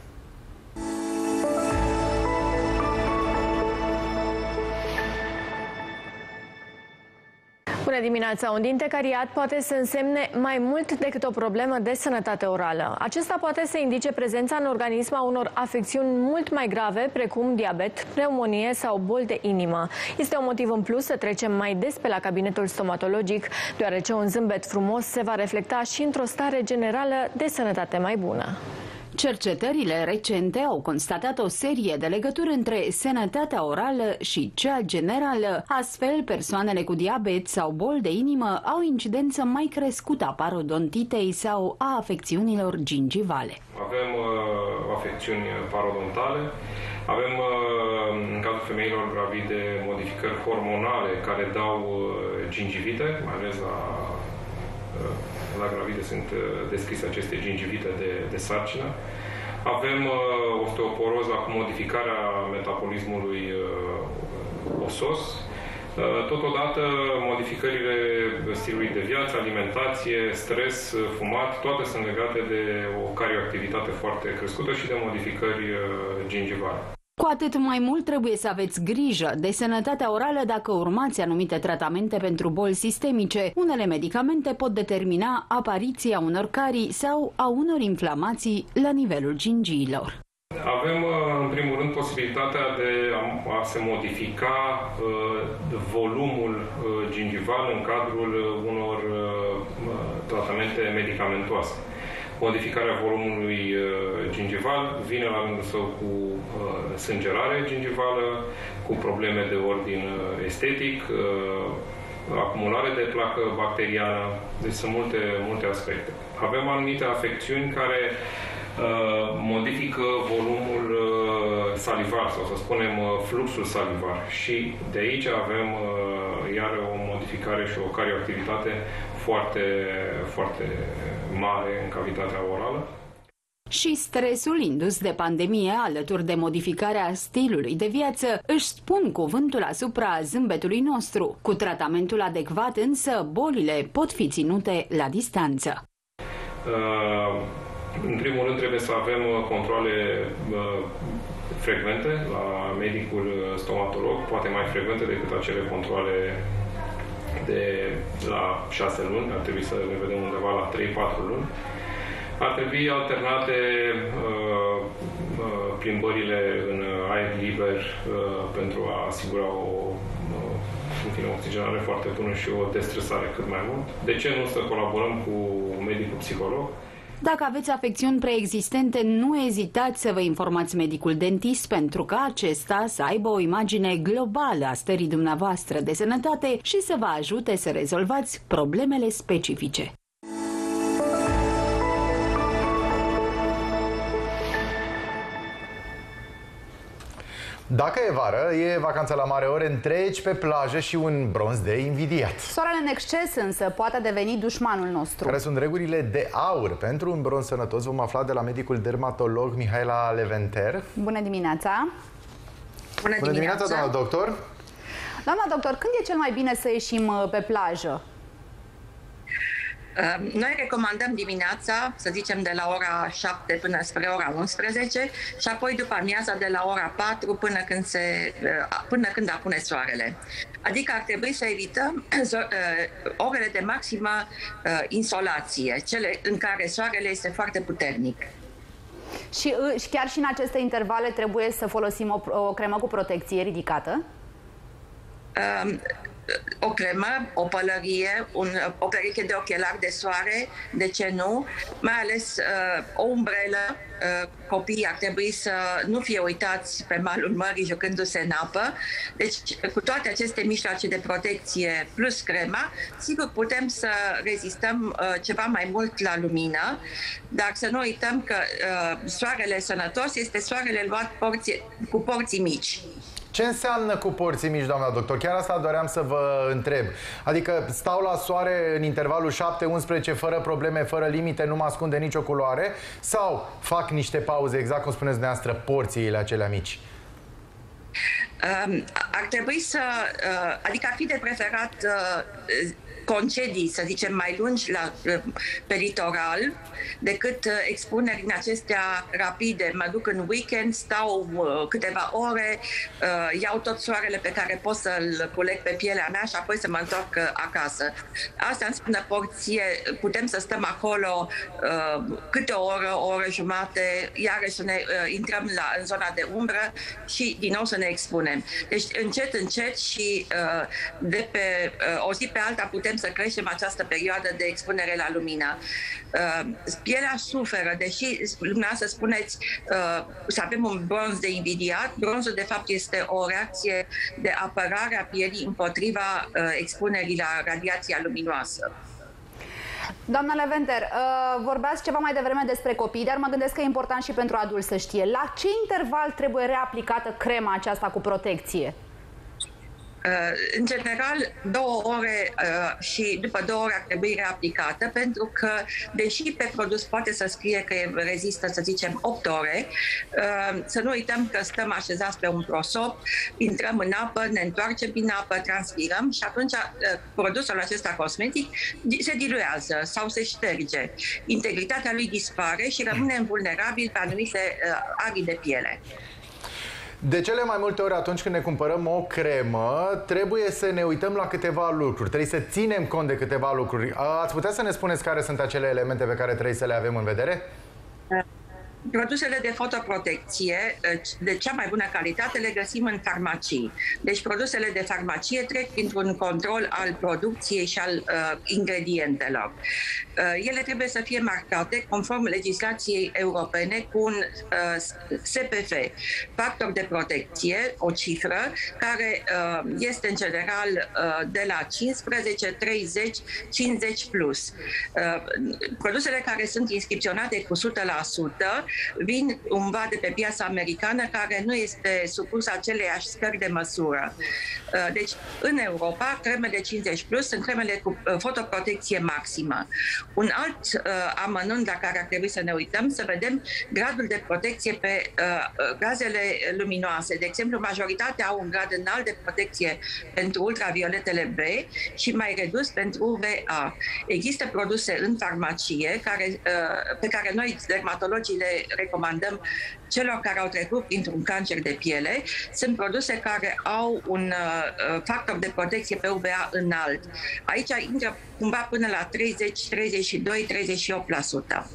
Bună dimineața! Un dinte cariat poate să însemne mai mult decât o problemă de sănătate orală. Acesta poate să indice prezența în organism a unor afecțiuni mult mai grave, precum diabet, pneumonie sau boli de inimă. Este un motiv în plus să trecem mai des pe la cabinetul stomatologic, deoarece un zâmbet frumos se va reflecta și într-o stare generală de sănătate mai bună. Cercetările recente au constatat o serie de legături între sănătatea orală și cea generală. Astfel, persoanele cu diabet sau boli de inimă au incidență mai crescută a parodontitei sau a afecțiunilor gingivale. Avem uh, afecțiuni parodontale, avem uh, în cazul femeilor gravide modificări hormonale care dau uh, gingivite, mai ales la uh, la gravide sunt descrise aceste gingivite de, de sarcină. Avem uh, osteoporoza cu modificarea metabolismului uh, osos. Uh, totodată, modificările stilului de viață, alimentație, stres, fumat, toate sunt legate de o carioactivitate foarte crescută și de modificări uh, gingivale. Cu atât mai mult trebuie să aveți grijă de sănătatea orală dacă urmați anumite tratamente pentru boli sistemice. Unele medicamente pot determina apariția unor carii sau a unor inflamații la nivelul gingiilor. Avem, în primul rând, posibilitatea de a se modifica volumul gingival în cadrul unor tratamente medicamentoase. Modificarea volumului gingival vine la rândul său cu sângerare gingivală, cu probleme de ordin estetic, acumulare de placă bacteriană, deci sunt multe, multe aspecte. Avem anumite afecțiuni care modifică volumul salivar, sau să spunem fluxul salivar, și de aici avem iar o modificare și o carioactivitate foarte, foarte mare în cavitatea orală. Și stresul indus de pandemie, alături de modificarea stilului de viață, își spun cuvântul asupra zâmbetului nostru. Cu tratamentul adecvat, însă, bolile pot fi ținute la distanță. Uh, în primul rând, trebuie să avem controale uh, frecvente la medicul stomatolog, poate mai frecvente decât acele controale de la șase luni, ar trebui să ne vedem undeva la trei patru luni. Ar trebui alternate uh, uh, plimbările în aer liber uh, pentru a asigura o, uh, în fine, oxigenare foarte bună și o destresare cât mai mult. De ce nu să colaborăm cu medicul psiholog? Dacă aveți afecțiuni preexistente, nu ezitați să vă informați medicul dentist pentru ca acesta să aibă o imagine globală a stării dumneavoastră de sănătate și să vă ajute să rezolvați problemele specifice. Dacă e vară, e vacanță la mare, ore întregi pe plajă și un bronz de invidiat. Soarele în exces însă poate deveni dușmanul nostru. Care sunt regulile de aur pentru un bronz sănătos? Vom afla de la medicul dermatolog Mihaela Leventer. Bună dimineața! Bună, Bună dimineața, doamna doctor! Doamna doctor, când e cel mai bine să ieșim pe plajă? Noi recomandăm dimineața, să zicem de la ora șapte până spre ora unsprezece și apoi după amiaza de la ora patru până când, se, până când apune soarele. Adică ar trebui să evităm orele de maximă insolație, cele în care soarele este foarte puternic. Și, și chiar și în aceste intervale trebuie să folosim o, o cremă cu protecție ridicată? Um, o cremă, o pălărie, un, o pereche de ochelari de soare, de ce nu, mai ales uh, o umbrelă. Uh, copiii ar trebui să nu fie uitați pe malul mării jucându-se în apă. Deci, cu toate aceste mijloace de protecție plus crema, sigur putem să rezistăm uh, ceva mai mult la lumină, dar să nu uităm că uh, soarele sănătos este soarele luat porții, cu porții mici. Ce înseamnă cu porții mici, doamna doctor? Chiar asta doream să vă întreb. Adică stau la soare în intervalul șapte unsprezece fără probleme, fără limite, nu mă ascunde nicio culoare? Sau fac niște pauze, exact cum spuneți dumneavoastră, porțiile acelea mici? Um, ar trebui să... Uh, adică ar fi de preferat uh, concedii, să zicem, mai lungi la, pe litoral decât expuneri din acestea rapide. Mă duc în weekend, stau uh, câteva ore, uh, iau tot soarele pe care pot să-l culeg pe pielea mea și apoi să mă întorc uh, acasă. Asta înseamnă porție, putem să stăm acolo uh, câte o oră, o oră jumate, iarăși să ne uh, intrăm la, în zona de umbră și din nou să ne expunem. Deci încet, încet și uh, de pe uh, o zi pe alta putem să creștem această perioadă de expunere la lumină. Uh, pielea suferă, deși dumneavoastră spuneți uh, să avem un bronz de invidiat, bronzul de fapt este o reacție de apărare a pielii împotriva uh, expunerii la radiația luminoasă. Doamna Leventer, uh, vorbeați ceva mai devreme despre copii, dar mă gândesc că e important și pentru adulți să știe. La ce interval trebuie reaplicată crema aceasta cu protecție? În general, două ore uh, și după două ore ar trebui reaplicată, pentru că, deși pe produs poate să scrie că rezistă, să zicem, opt ore, uh, să nu uităm că stăm așezați pe un prosop, intrăm în apă, ne întoarcem din apă, transpirăm și atunci uh, produsul acesta cosmetic se diluează sau se șterge. Integritatea lui dispare și rămânem vulnerabili pe anumite uh, arii de piele. De cele mai multe ori atunci când ne cumpărăm o cremă, trebuie să ne uităm la câteva lucruri, trebuie să ținem cont de câteva lucruri. Ați putea să ne spuneți care sunt acele elemente pe care trebuie să le avem în vedere? Produsele de fotoprotecție de cea mai bună calitate le găsim în farmacii. Deci produsele de farmacie trec printr-un control al producției și al uh, ingredientelor. Uh, ele trebuie să fie marcate conform legislației europene cu un uh, S P F, factor de protecție, o cifră care uh, este în general uh, de la cincisprezece, treizeci, cincizeci plus. Uh, produsele care sunt inscripționate cu o sută la sută vin cumva de pe piața americană, care nu este supusă aceleiași scări de măsură. Deci, în Europa, cremele cincizeci plus sunt cremele cu fotoprotecție maximă. Un alt uh, amănunt la care ar trebui să ne uităm, să vedem gradul de protecție pe uh, gazele luminoase. De exemplu, majoritatea au un grad înalt de protecție pentru ultravioletele B și mai redus pentru U V A. Există produse în farmacie care, uh, pe care noi, dermatologii, le recomandăm celor care au trecut printr-un cancer de piele. Sunt produse care au un uh, factor de protecție pe U V A înalt. Aici intră cumva până la treizeci, treizeci și doi, treizeci și opt la sută.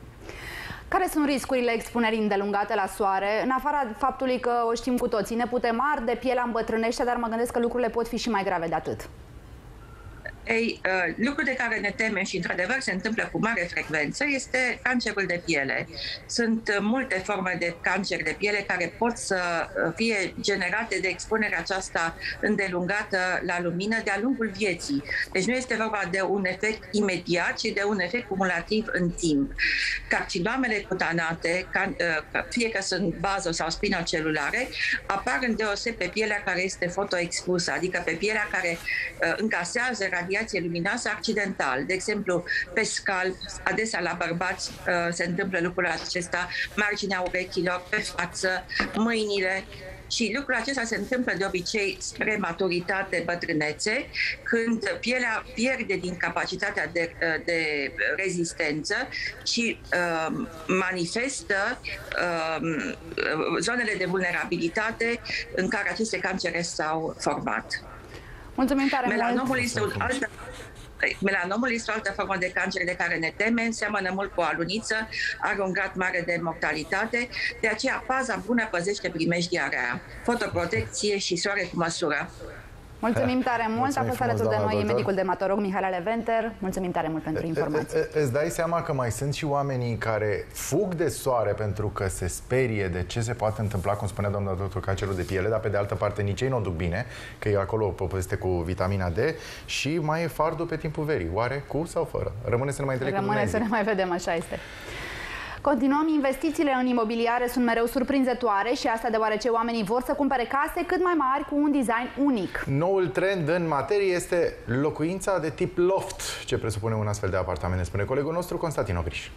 Care sunt riscurile expunerii îndelungate la soare? În afara faptului că o știm cu toții, ne putem arde, pielea îmbătrânește, dar mă gândesc că lucrurile pot fi și mai grave de atât. Ei, uh, lucrul de care ne temem și într-adevăr se întâmplă cu mare frecvență este cancerul de piele. Sunt uh, multe forme de cancer de piele care pot să fie generate de expunerea aceasta îndelungată la lumină de-a lungul vieții. Deci nu este vorba de un efect imediat, ci de un efect cumulativ în timp. Carcinomele cutanate, can, uh, fie că sunt bazo- sau spinocelulare, apar îndeoseb pe pielea care este fotoexpusă, adică pe pielea care uh, încasează radiație luminoasă accidental. De exemplu, pe scalp, adesea la bărbați uh, se întâmplă lucrul acesta, marginea urechilor, pe față, mâinile. Și lucrul acesta se întâmplă de obicei spre maturitate, bătrânețe, când pielea pierde din capacitatea de, de rezistență și uh, manifestă uh, zonele de vulnerabilitate în care aceste cancere s-au format. Mulțumim tare Melanomul mult! este un alt Melanomul este o altă formă de cancer de care ne temem, seamănă mult cu o aluniță, are un grad mare de mortalitate, de aceea paza bună păzește primejdia rea, fotoprotecție și soare cu măsură. Mulțumim tare mult, Mulțumim a fost alături de frumos, noi doamna medicul dermatolog Mihaela Leventer. Mulțumim tare mult pentru informații. Îți dai seama că mai sunt și oamenii care fug de soare pentru că se sperie de ce se poate întâmpla, cum spunea doamna doctor, cancerul de piele, dar pe de altă parte nici ei nu o duc bine, că e acolo o poveste cu vitamina D și mai e fardul pe timpul verii. Oare cu sau fără? Rămâne să ne mai întâlnim cu Rămâne să ne mai vedem, așa este. Continuăm, investițiile în imobiliare sunt mereu surprinzătoare și asta deoarece oamenii vor să cumpere case cât mai mari cu un design unic. Noul trend în materie este locuința de tip loft, ce presupune un astfel de apartament, spune colegul nostru Constantin Opriș.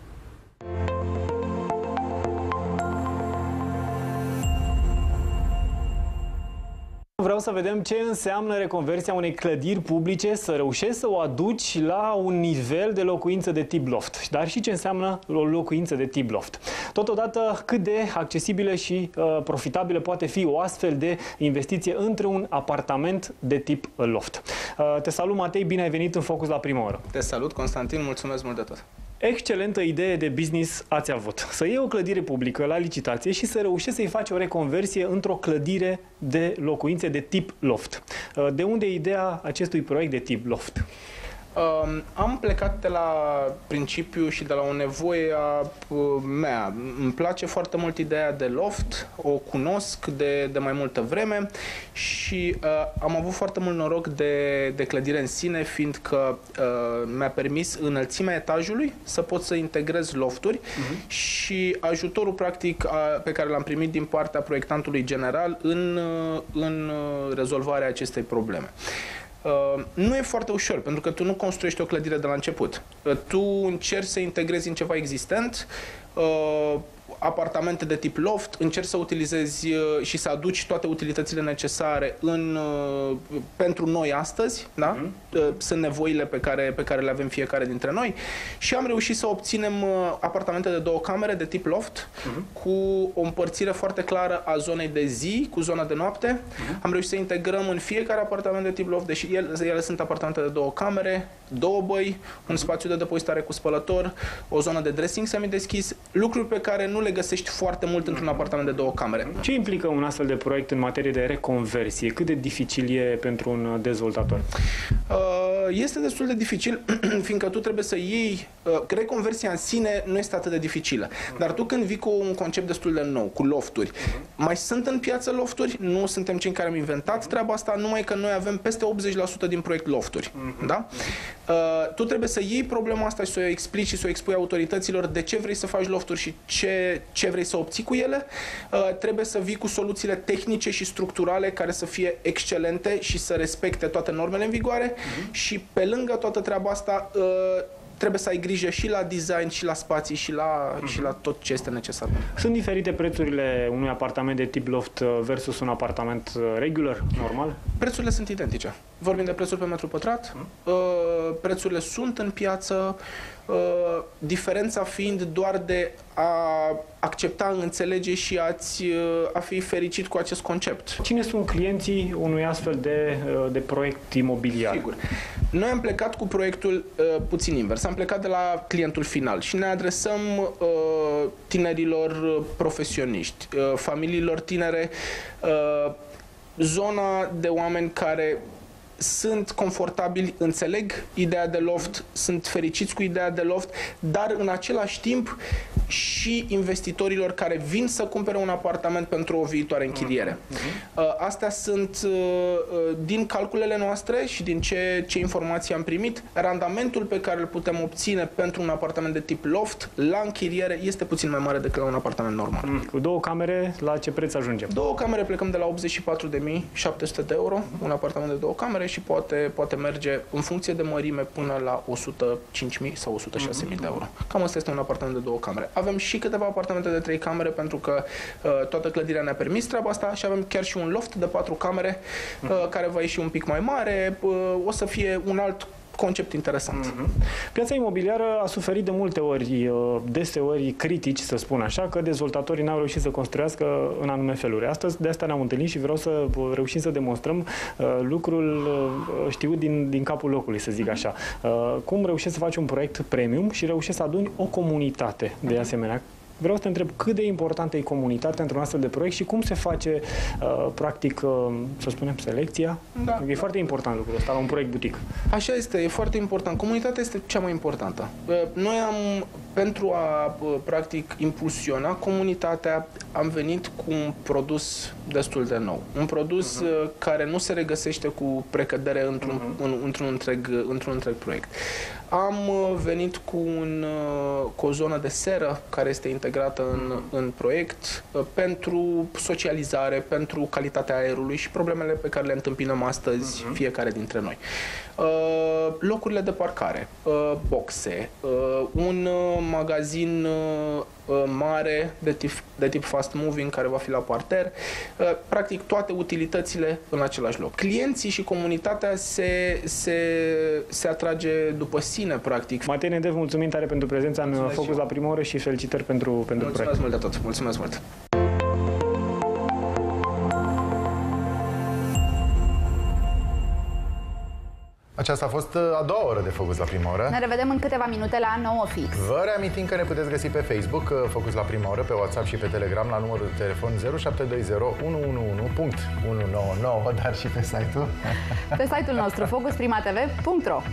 Vreau să vedem ce înseamnă reconversia unei clădiri publice, să reușești să o aduci la un nivel de locuință de tip loft, dar și ce înseamnă o locuință de tip loft. Totodată, cât de accesibilă și uh, profitabilă poate fi o astfel de investiție într-un apartament de tip loft. Uh, te salut, Matei, bine ai venit în Focus la prima oră. Te salut, Constantin, mulțumesc mult de tot. Excelentă idee de business ați avut. Să iei o clădire publică la licitație și să reușești să-i faci o reconversie într-o clădire de locuințe de tip loft. De unde e ideea acestui proiect de tip loft? Uh, am plecat de la principiu și de la o nevoie a uh, mea. Îmi place foarte mult ideea de loft, o cunosc de, de mai multă vreme și uh, am avut foarte mult noroc de, de clădire în sine, fiindcă uh, mi-a permis înălțimea etajului să pot să integrez lofturi uh-huh. și ajutorul practic a, pe care l-am primit din partea proiectantului general în, în rezolvarea acestei probleme. Uh, nu e foarte ușor, pentru că tu nu construiești o clădire de la început. Uh, tu încerci să integrezi în ceva existent, uh, apartamente de tip loft, încerci să utilizezi uh, și să aduci toate utilitățile necesare în, uh, pentru noi astăzi, da? Mm. Uh, sunt nevoile pe care, pe care le avem fiecare dintre noi și am reușit să obținem uh, apartamente de două camere de tip loft mm. cu o împărțire foarte clară a zonei de zi cu zona de noapte. Mm. Am reușit să integrăm în fiecare apartament de tip loft, deși ele, ele sunt apartamente de două camere, două băi, un spațiu de depozitare cu spălător, o zonă de dressing semideschis, lucruri pe care nu le găsești foarte mult într-un apartament de două camere. Ce implică un astfel de proiect în materie de reconversie? Cât de dificil e pentru un dezvoltator? Este destul de dificil, fiindcă tu trebuie să iei... Reconversia în sine nu este atât de dificilă, dar tu când vii cu un concept destul de nou, cu lofturi, mai sunt în piață lofturi, nu suntem cei care am inventat treaba asta, numai că noi avem peste optzeci la sută din proiect lofturi. Da? Tu trebuie să iei problema asta și să o explici și să o expui autorităților de ce vrei să faci lofturi și ce, ce vrei să obții cu ele. Trebuie să vii cu soluțiile tehnice și structurale care să fie excelente și să respecte toate normele în vigoare uh-huh. și pe lângă toată treaba asta trebuie să ai grijă și la design, și la spații, și la, uh-huh. și la tot ce este necesar. Sunt diferite prețurile unui apartament de tip loft versus un apartament regular, normal? Prețurile sunt identice. Vorbim de prețuri pe metru pătrat, uh-huh. prețurile sunt în piață, uh, diferența fiind doar de a accepta, înțelege și a-ți, a fi fericit cu acest concept. Cine sunt clienții unui astfel de, de proiect imobiliar? Sigur. Noi am plecat cu proiectul uh, puțin invers. Am plecat de la clientul final și ne adresăm uh, tinerilor profesioniști, uh, familiilor tinere, uh, zona de oameni care sunt confortabili, înțeleg ideea de loft, sunt fericiți cu ideea de loft, dar în același timp și investitorilor care vin să cumpere un apartament pentru o viitoare închiriere. Uh-huh. Astea sunt, din calculele noastre și din ce, ce informații am primit, randamentul pe care îl putem obține pentru un apartament de tip loft la închiriere este puțin mai mare decât la un apartament normal. Mm. Cu două camere, la ce preț ajungem? Două camere plecăm de la optzeci și patru de mii șapte sute de euro, un apartament de două camere și poate, poate merge în funcție de mărime până la o sută cinci mii sau o sută șase mii de euro. Cam asta este un apartament de două camere. Avem și câteva apartamente de trei camere pentru că uh, toată clădirea ne-a permis treaba asta și avem chiar și un loft de patru camere uh, care va ieși un pic mai mare. Uh, o să fie un alt concept interesant. Mm-hmm. Piața imobiliară a suferit de multe ori, deseori critici, să spun așa, că dezvoltatorii n-au reușit să construiască în anume feluri. Astăzi de asta ne-am întâlnit și vreau să reușim să demonstrăm uh, lucrul uh, știut din, din capul locului, să zic așa. Uh, cum reușești să faci un proiect premium și reușești să aduni o comunitate de asemenea. Vreau să te întreb cât de importantă e comunitatea într-un astfel de proiect și cum se face, uh, practic, uh, să spunem, selecția? Da. E foarte important lucrul ăsta la un proiect butic. Așa este, e foarte important. Comunitatea este cea mai importantă. Noi am, pentru a, practic, impulsiona comunitatea, am venit cu un produs destul de nou. Un produs uh-huh. care nu se regăsește cu precădere într-un, uh-huh. în, într-un, întreg, într-un întreg proiect. Am venit cu, un, cu o zonă de seră care este integrată în, în proiect pentru socializare, pentru calitatea aerului și problemele pe care le întâmpinăm astăzi uh-huh. fiecare dintre noi. Uh, locurile de parcare, uh, boxe, uh, un uh, magazin uh, mare de tip, de tip fast moving care va fi la parter, uh, practic toate utilitățile în același loc. Clienții și comunitatea se, se, se atrage după sine, practic. Matei Nedev, mulțumim tare pentru prezența în Mulțumesc Focus la Primă Oră și felicitări pentru, pentru Mulțumesc proiect. mult de tot. Mulțumesc mult! Aceasta a fost a doua oră de Focus la Prima Oră. Ne revedem în câteva minute la nouă fix. Vă reamintim că ne puteți găsi pe Facebook, Focus la Prima Oră, pe WhatsApp și pe Telegram la numărul de telefon zero șapte doi zero unu unu unu unu nouă nouă, dar și pe site-ul. Pe site-ul nostru, focus prima t v punct ro.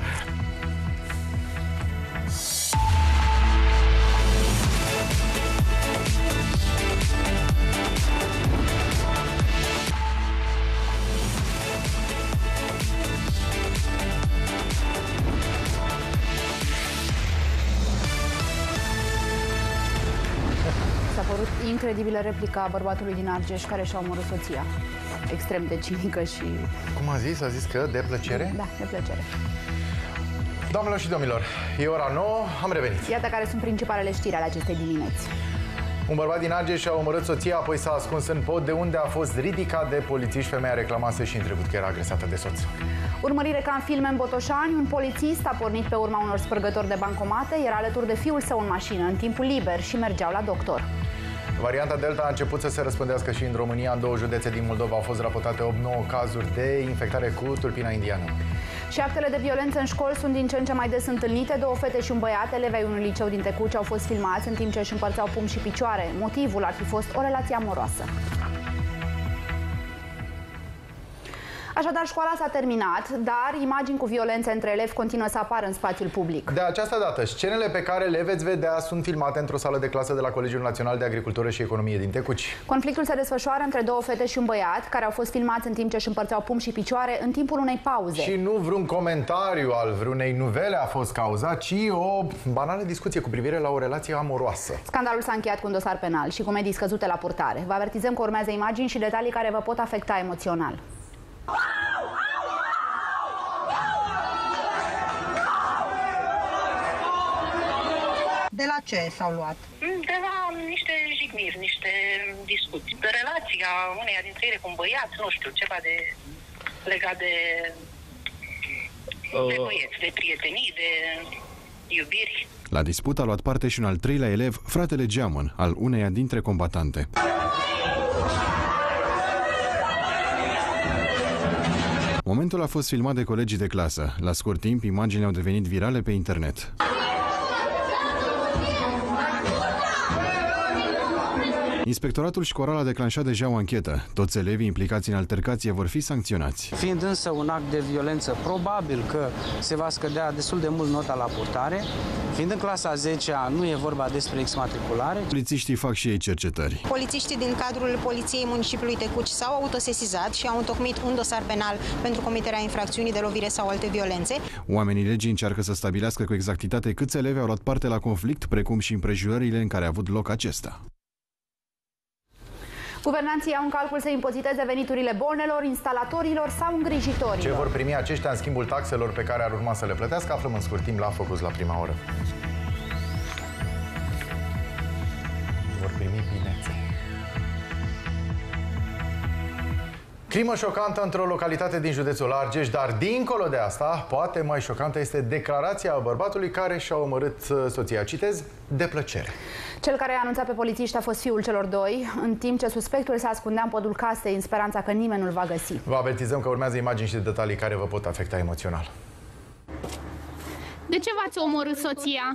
Incredibilă replica a bărbatului din Argeș care și-a omorât soția. Extrem de cinică și... Cum a zis? A zis că de plăcere? Da, de plăcere. Doamnelor și domnilor, e ora nouă, am revenit. Iată care sunt principalele știri ale acestei dimineți. Un bărbat din Argeș a omorât soția, apoi s-a ascuns în pod, de unde a fost ridicat de polițiști. Femeia reclamase și în trecut că era agresată de soț. Urmărire ca în filme în Botoșani, un polițist a pornit pe urma unor spărgători de bancomate, era alături de fiul său în mașină, în timpul liber și mergeau la doctor. Varianta Delta a început să se răspândească și în România. În două județe din Moldova au fost raportate opt nouă cazuri de infectare cu tulpina indiană. Și actele de violență în școli sunt din ce în ce mai des întâlnite. Două fete și un băiat, elevi ai unui liceu din Tecuci, au fost filmați în timp ce își împărțeau pumni și picioare. Motivul ar fi fost o relație amoroasă. Așadar, școala s-a terminat, dar imagini cu violențe între elevi continuă să apară în spațiul public. De această dată, scenele pe care le veți vedea sunt filmate într-o sală de clasă de la Colegiul Național de Agricultură și Economie din Tecuci. Conflictul se desfășoară între două fete și un băiat, care au fost filmați în timp ce își împărțeau pumni și picioare în timpul unei pauze. Și nu vreun comentariu al vreunei nuvele a fost cauza, ci o banală discuție cu privire la o relație amoroasă. Scandalul s-a încheiat cu un dosar penal și cu medii scăzute la purtare. Vă avertizăm că urmează imagini și detalii care vă pot afecta emoțional. De la ce s-au luat? De la niște jigniri, niște discuții. De relația uneia dintre ele cu un băiat, nu știu, ceva de legat de, de băieți, de prietenii, de iubiri. La dispută a luat parte și un al treilea elev, fratele Geamăn, al uneia dintre combatante. Momentul a fost filmat de colegii de clasă. La scurt timp, imaginile au devenit virale pe internet. Inspectoratul școlar a declanșat deja o anchetă. Toți elevii implicați în altercație vor fi sancționați. Fiind însă un act de violență, probabil că se va scădea destul de mult nota la purtare. Fiind în clasa a zecea, nu e vorba despre exmatriculare. Polițiștii fac și ei cercetări. Polițiștii din cadrul Poliției Municipiului Tecuci s-au autosesizat și au întocmit un dosar penal pentru comiterea infracțiunii de lovire sau alte violențe. Oamenii legii încearcă să stabilească cu exactitate câți elevi au luat parte la conflict, precum și împrejurările în care a avut loc acesta. Guvernanții au în calcul să impoziteze veniturile bonelor, instalatorilor sau îngrijitorilor. Ce vor primi aceștia în schimbul taxelor pe care ar urma să le plătească, aflăm în scurt timp la Focus la prima oră. Vor primi binețe. Crimă șocantă într-o localitate din județul Argeș, dar dincolo de asta, poate mai șocantă este declarația bărbatului care și-a omorât soția. Citez, de plăcere. Cel care a anunțat pe polițiști a fost fiul celor doi, în timp ce suspectul se ascundea în podul casei în speranța că nimeni nu-l va găsi. Vă avertizăm că urmează imagini și detalii care vă pot afecta emoțional. De ce v-ați omorât soția?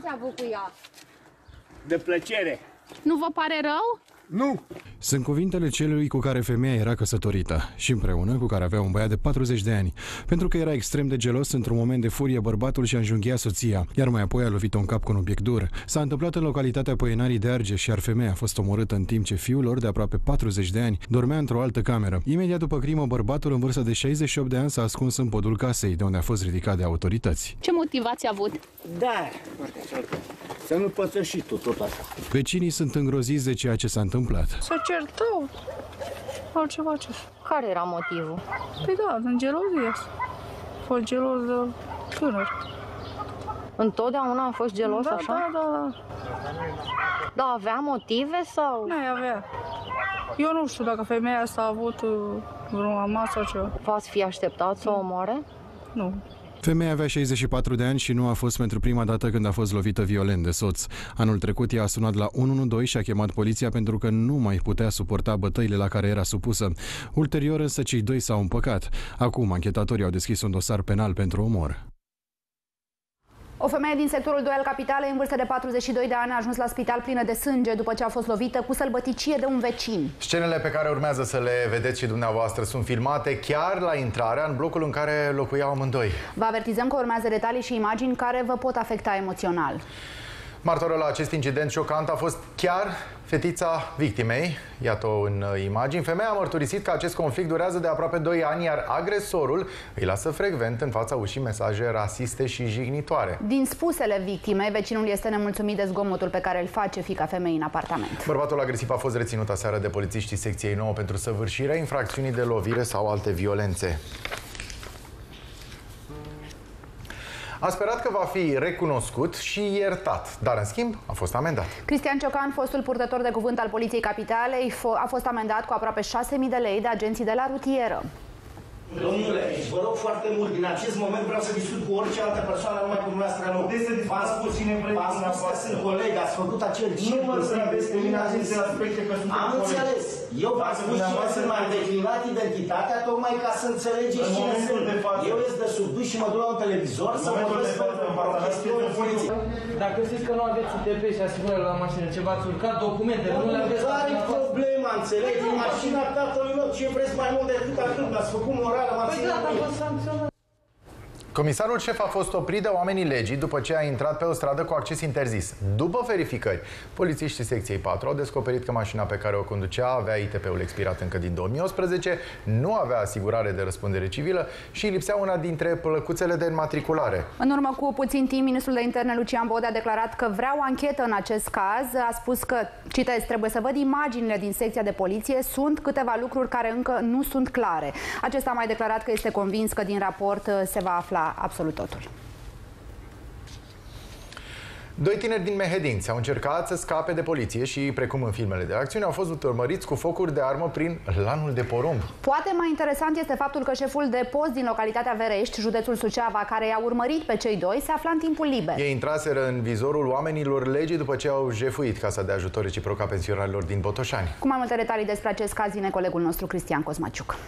De plăcere. Nu vă pare rău? Nu! Sunt cuvintele celui cu care femeia era căsătorită și împreună cu care avea un băiat de patruzeci de ani. Pentru că era extrem de gelos, într-un moment de furie, bărbatul și-a înjunghiat soția, iar mai apoi a lovit-o în cap cu un obiect dur. S-a întâmplat în localitatea Păienarii de Argeș, iar femeia a fost omorâtă în timp ce fiul lor, de aproape patruzeci de ani, dormea într-o altă cameră. Imediat după crimă, bărbatul în vârstă de șaizeci și opt de ani s-a ascuns în podul casei, de unde a fost ridicat de autorități. Ce motivați avut? Da, să nu pățești și tu tot așa. Vecinii sunt îngroziți de ceea ce s-a întâmplat. Să certau. Altceva ce. Care era motivul? Păi da, în gelozie. Fost gelos de tânăr. Întotdeauna a fost gelos da, așa? Da, da, da. Da, avea motive sau? Nu avea. Eu nu știu dacă femeia asta a avut vreun amas sau ceva. V-ați fi așteptat să o omoare? Nu. Femeia avea șaizeci și patru de ani și nu a fost pentru prima dată când a fost lovită violent de soț. Anul trecut ea a sunat la unu unu doi și a chemat poliția pentru că nu mai putea suporta bătăile la care era supusă. Ulterior însă cei doi s-au împăcat. Acum anchetatorii au deschis un dosar penal pentru omor. O femeie din sectorul doi al capitalei, în vârstă de patruzeci și doi de ani, a ajuns la spital plină de sânge după ce a fost lovită cu sălbăticie de un vecin. Scenele pe care urmează să le vedeți și dumneavoastră sunt filmate chiar la intrarea în blocul în care locuiau amândoi. Vă avertizăm că urmează detalii și imagini care vă pot afecta emoțional. Martoră la acest incident șocant a fost chiar fetița victimei. Iată-o în imagini. Femeia a mărturisit că acest conflict durează de aproape doi ani, iar agresorul îi lasă frecvent în fața ușii mesaje rasiste și jignitoare. Din spusele victimei, vecinul este nemulțumit de zgomotul pe care îl face fiica femeii în apartament. Bărbatul agresiv a fost reținut aseară de polițiștii secției nouă pentru săvârșirea infracțiunii de lovire sau alte violențe. A sperat că va fi recunoscut și iertat, dar în schimb a fost amendat. Cristian Ciocan, fostul purtător de cuvânt al Poliției Capitalei, a fost amendat cu aproape șase mii de lei de agenții de la rutieră. Domnule, vă rog foarte mult, din acest moment vreau să discut cu orice altă persoană, numai cu dumneavoastră nu. V-am spus, v-am spus că sunt coleg, ați făcut acel circ. Nu mă să mine aceste aspecte că sunt Am înțeles. Eu v-am spus cine sunt, m-am declinat identitatea tocmai ca să înțelegeți cine sunt. Eu ies de sub duș și mă duc la un televizor să mă văd o chestiune de poliție. Dacă știți că nu aveți U T P și asigurări la mașină, ce v-ați urcat documente, nu le aveți. Care e problema, înțelegi? E mașina tatălui meu, ce vreți mai mult decât atât? M-ați făcut moral, m-ați ținut. Comisarul șef a fost oprit de oamenii legii după ce a intrat pe o stradă cu acces interzis. După verificări, polițiștii secției patru au descoperit că mașina pe care o conducea avea I T P-ul expirat încă din două mii unsprezece, nu avea asigurare de răspundere civilă și lipsea una dintre plăcuțele de înmatriculare. În urmă cu puțin timp, ministrul de interne Lucian Bode a declarat că vrea o anchetă în acest caz. A spus că, citez, trebuie să văd imaginile din secția de poliție, sunt câteva lucruri care încă nu sunt clare. Acesta a mai declarat că este convins că din raport se va afla absolut totul. Doi tineri din Mehedinți au încercat să scape de poliție și, precum în filmele de acțiune, au fost urmăriți cu focuri de armă prin lanul de porumb. Poate mai interesant este faptul că șeful de post din localitatea Verești, județul Suceava, care i-a urmărit pe cei doi, se afla în timpul liber. Ei intraseră în vizorul oamenilor legii după ce au jefuit Casa de Ajutor Reciproc a pensionarilor din Botoșani. Cu mai multe detalii despre acest caz vine colegul nostru Cristian Cosmaciuc.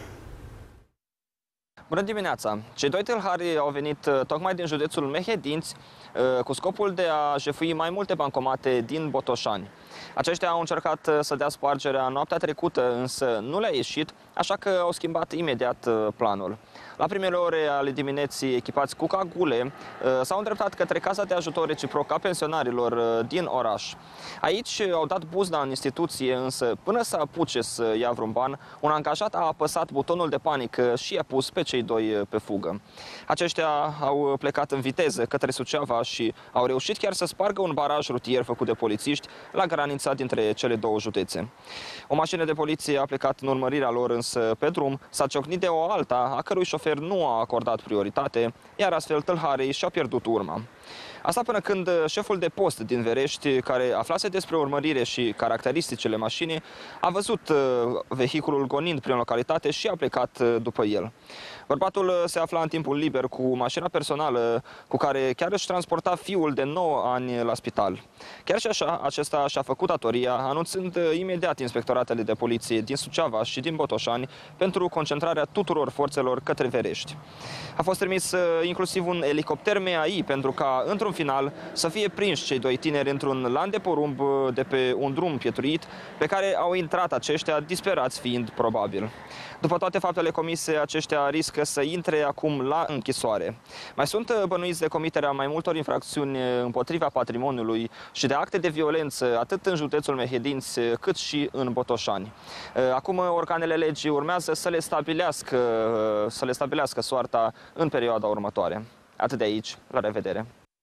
Bună dimineața! Cei doi tâlhari au venit tocmai din județul Mehedinți cu scopul de a jefui mai multe bancomate din Botoșani. Aceștia au încercat să dea spargerea noaptea trecută, însă nu le-a ieșit, așa că au schimbat imediat planul. La primele ore ale dimineții, echipați cu cagule, s-au îndreptat către Casa de Ajutor Reciproc a pensionarilor din oraș. Aici au dat buzna în instituție, însă până să apuce să ia vreun ban, un angajat a apăsat butonul de panică și i-a pus pe cei doi pe fugă. Aceștia au plecat în viteză către Suceava și au reușit chiar să spargă un baraj rutier făcut de polițiști la granița dintre cele două județe. O mașină de poliție a plecat în urmărirea lor, însă pe drum s-a ciocnit de o alta, a cărui șofer nu a acordat prioritate, iar astfel tâlharii și-au pierdut urma. Asta până când șeful de post din Verești, care aflase despre urmărire și caracteristicile mașinii, a văzut vehiculul gonind prin localitate și a plecat după el. Bărbatul se afla în timpul liber cu mașina personală cu care chiar își transporta fiul de nouă ani la spital. Chiar și așa, acesta și-a făcut datoria, anunțând imediat inspectoratele de poliție din Suceava și din Botoșani pentru concentrarea tuturor forțelor către Verești. A fost trimis inclusiv un elicopter M A I pentru ca, într-un final, să fie prinși cei doi tineri într-un lan de porumb de pe un drum pietuit, pe care au intrat aceștia, disperați fiind probabil. După toate faptele comise, aceștia riscă să intre acum la închisoare. Mai sunt bănuiți de comiterea mai multor infracțiuni împotriva patrimoniului și de acte de violență, atât în județul Mehedinți, cât și în Botoșani. Acum, organele legii urmează să le stabilească, să le stabilească soarta în perioada următoare. Atât de aici, la revedere!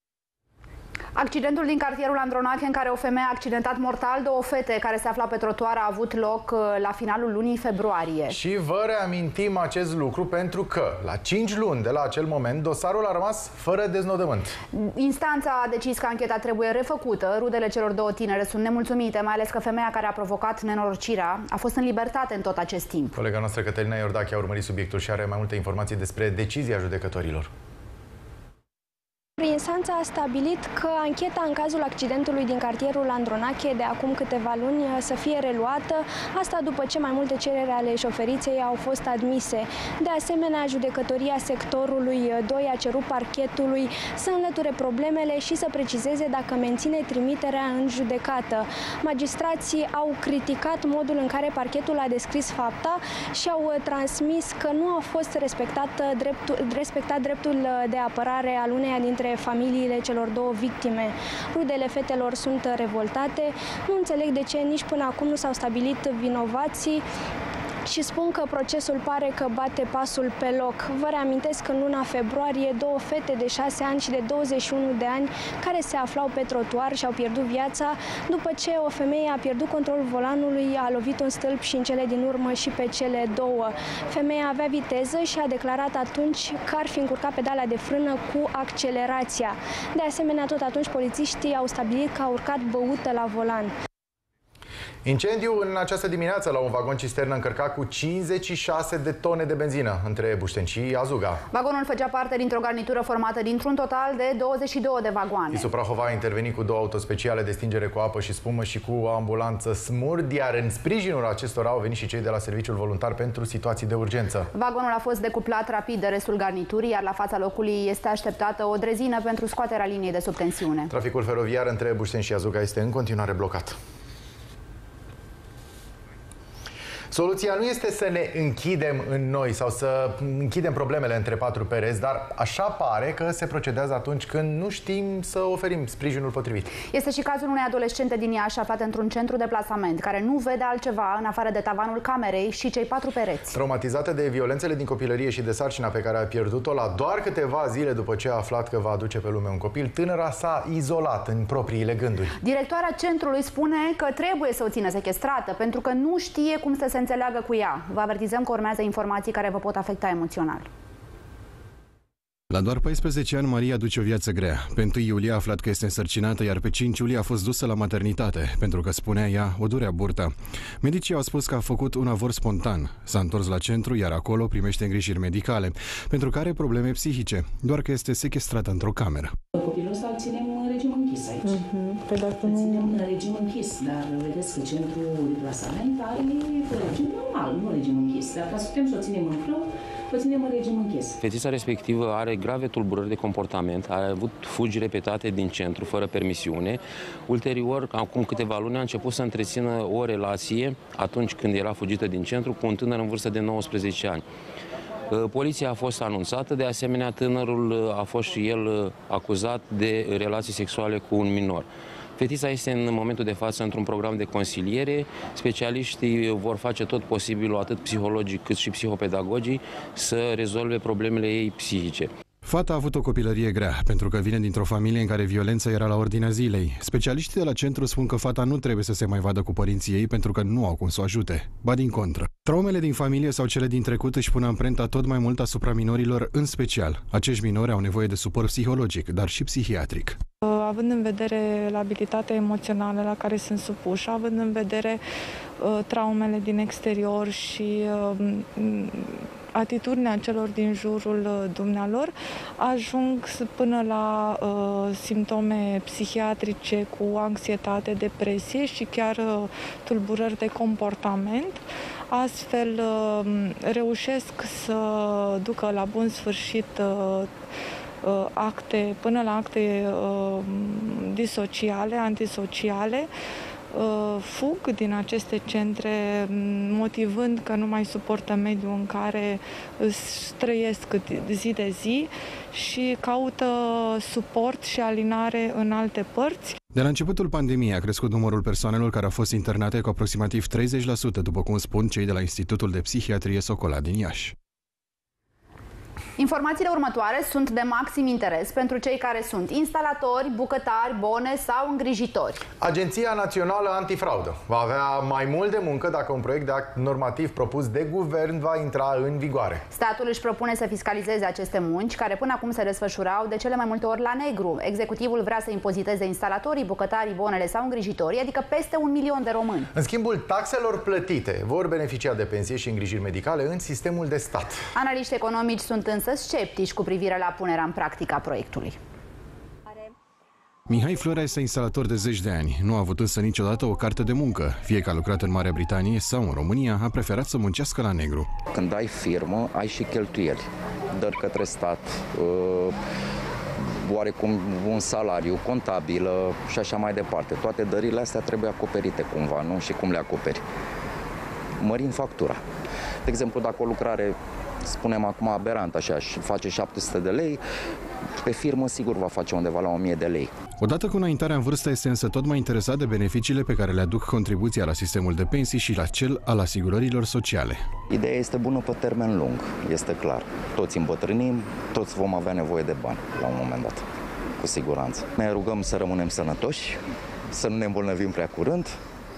Accidentul din cartierul Andronache, în care o femeie a accidentat mortal două fete care se aflau pe trotuar, a avut loc la finalul lunii februarie. Și vă reamintim acest lucru pentru că, la cinci luni de la acel moment, dosarul a rămas fără deznodământ. Instanța a decis că ancheta trebuie refăcută. Rudele celor două tinere sunt nemulțumite, mai ales că femeia care a provocat nenorocirea a fost în libertate în tot acest timp. Colega noastră Cătălina Iordache a urmărit subiectul și are mai multe informații despre decizia judecătorilor. Instanța a stabilit că ancheta în cazul accidentului din cartierul Andronache de acum câteva luni să fie reluată, asta după ce mai multe cereri ale șoferiței au fost admise. De asemenea, judecătoria sectorului doi a cerut parchetului să înlăture problemele și să precizeze dacă menține trimiterea în judecată. Magistrații au criticat modul în care parchetul a descris fapta și au transmis că nu a fost respectat dreptul, respectat dreptul de apărare al uneia dintre familiile celor două victime. Rudele fetelor sunt revoltate, nu înțeleg de ce nici până acum nu s-au stabilit vinovații și spun că procesul pare că bate pasul pe loc. Vă reamintesc că în luna februarie două fete de șase ani și de douăzeci și unu de ani care se aflau pe trotuar și au pierdut viața după ce o femeie a pierdut controlul volanului, a lovit un stâlp și în cele din urmă și pe cele două. Femeia avea viteză și a declarat atunci că ar fi încurcat pedala de frână cu accelerația. De asemenea, tot atunci polițiștii au stabilit că a urcat băută la volan. Incendiu în această dimineață la un vagon cisternă încărcat cu cincizeci și șase de tone de benzină între Bușteni și Azuga. Vagonul făcea parte dintr-o garnitură formată dintr-un total de douăzeci și două de vagoane. Isu Prahova a intervenit cu două autospeciale de stingere cu apă și spumă și cu o ambulanță Smurd, iar în sprijinul acestora au venit și cei de la Serviciul Voluntar pentru Situații de Urgență. Vagonul a fost decuplat rapid de restul garniturii, iar la fața locului este așteptată o drezină pentru scoaterea liniei de sub tensiune. Traficul feroviar între Bușteni și Azuga este în continuare blocat. Soluția nu este să ne închidem în noi sau să închidem problemele între patru pereți, dar așa pare că se procedează atunci când nu știm să oferim sprijinul potrivit. Este și cazul unei adolescente din Iași aflată într-un centru de plasament, care nu vede altceva în afară de tavanul camerei și cei patru pereți. Traumatizată de violențele din copilărie și de sarcina pe care a pierdut-o la doar câteva zile după ce a aflat că va aduce pe lume un copil, tânăra s-a izolat în propriile gânduri. Directoarea centrului spune că trebuie să o țină sechestrată pentru că nu știe cum să se înțeleagă cu ea. Vă avertizăm că urmează informații care vă pot afecta emoțional. La doar paisprezece ani, Maria duce o viață grea. Pe întâi iulie a aflat că este însărcinată, iar pe cinci iulie a fost dusă la maternitate, pentru că, spunea ea, o durea burta. Medicii au spus că a făcut un avort spontan. S-a întors la centru, iar acolo primește îngrijiri medicale, pentru că are probleme psihice, doar că este sechestrată într-o cameră. Copilul ăsta îl ținem în regim închis aici. Uh-huh. Păi dacă nu... ținem în regim închis, dar vedeți că centrul de plasament are regim normal, nu regim închis. Dacă putem să o ținem în frâu, o ținem în regim închis. Fetița respectivă are grave tulburări de comportament, a avut fugi repetate din centru, fără permisiune. Ulterior, acum câteva luni, a început să întrețină o relație, atunci când era fugită din centru, cu un tânăr în vârstă de nouăsprezece ani. Poliția a fost anunțată, de asemenea tânărul a fost și el acuzat de relații sexuale cu un minor. Fetița este în momentul de față într-un program de consiliere. Specialiștii vor face tot posibilul, atât psihologic cât și psihopedagogic, să rezolve problemele ei psihice. Fata a avut o copilărie grea, pentru că vine dintr-o familie în care violența era la ordinea zilei. Specialiștii de la centru spun că fata nu trebuie să se mai vadă cu părinții ei pentru că nu au cum să o ajute. Ba din contră. Traumele din familie sau cele din trecut își pun amprenta tot mai mult asupra minorilor, în special. Acești minori au nevoie de suport psihologic, dar și psihiatric. Având în vedere labilitatea emoțională la care sunt supuși, având în vedere uh, traumele din exterior și uh, atitudinea celor din jurul uh, dumnealor, ajung până la uh, simptome psihiatrice cu anxietate, depresie și chiar uh, tulburări de comportament. Astfel uh, reușesc să ducă la bun sfârșit uh, acte, până la acte uh, disociale, antisociale, uh, fug din aceste centre motivând că nu mai suportă mediul în care trăiesc zi de zi și caută suport și alinare în alte părți. De la începutul pandemiei a crescut numărul persoanelor care au fost internate cu aproximativ treizeci la sută, după cum spun cei de la Institutul de Psihiatrie Socola din Iași. Informațiile următoare sunt de maxim interes pentru cei care sunt instalatori, bucătari, bone sau îngrijitori. Agenția Națională Antifraudă va avea mai mult de muncă dacă un proiect de act normativ propus de guvern va intra în vigoare. Statul își propune să fiscalizeze aceste munci, care până acum se desfășurau de cele mai multe ori la negru. Executivul vrea să impoziteze instalatorii, bucătarii, bonele sau îngrijitorii, adică peste un milion de români. În schimbul taxelor plătite, vor beneficia de pensie și îngrijiri medicale în sistemul de stat. Analiști economici sunt însă sceptici cu privire la punerea în practică a proiectului. Mihai Florea este instalator de zeci de ani. Nu a avut însă niciodată o carte de muncă. Fie că a lucrat în Marea Britanie sau în România, a preferat să muncească la negru. Când ai firmă, ai și cheltuieli. Dări către stat, oarecum un salariu, contabilă și așa mai departe. Toate dările astea trebuie acoperite cumva, nu? Și cum le acoperi? Mărind factura. De exemplu, dacă o lucrare, spunem acum aberant așa, și face șapte sute de lei, pe firmă sigur va face undeva la o mie de lei. Odată cu înaintarea în vârstă este însă tot mai interesat de beneficiile pe care le aduc contribuția la sistemul de pensii și la cel al asigurărilor sociale. Ideea este bună pe termen lung, este clar. Toți îmbătrânim, toți vom avea nevoie de bani la un moment dat, cu siguranță. Ne rugăm să rămânem sănătoși, să nu ne îmbolnăvim prea curând.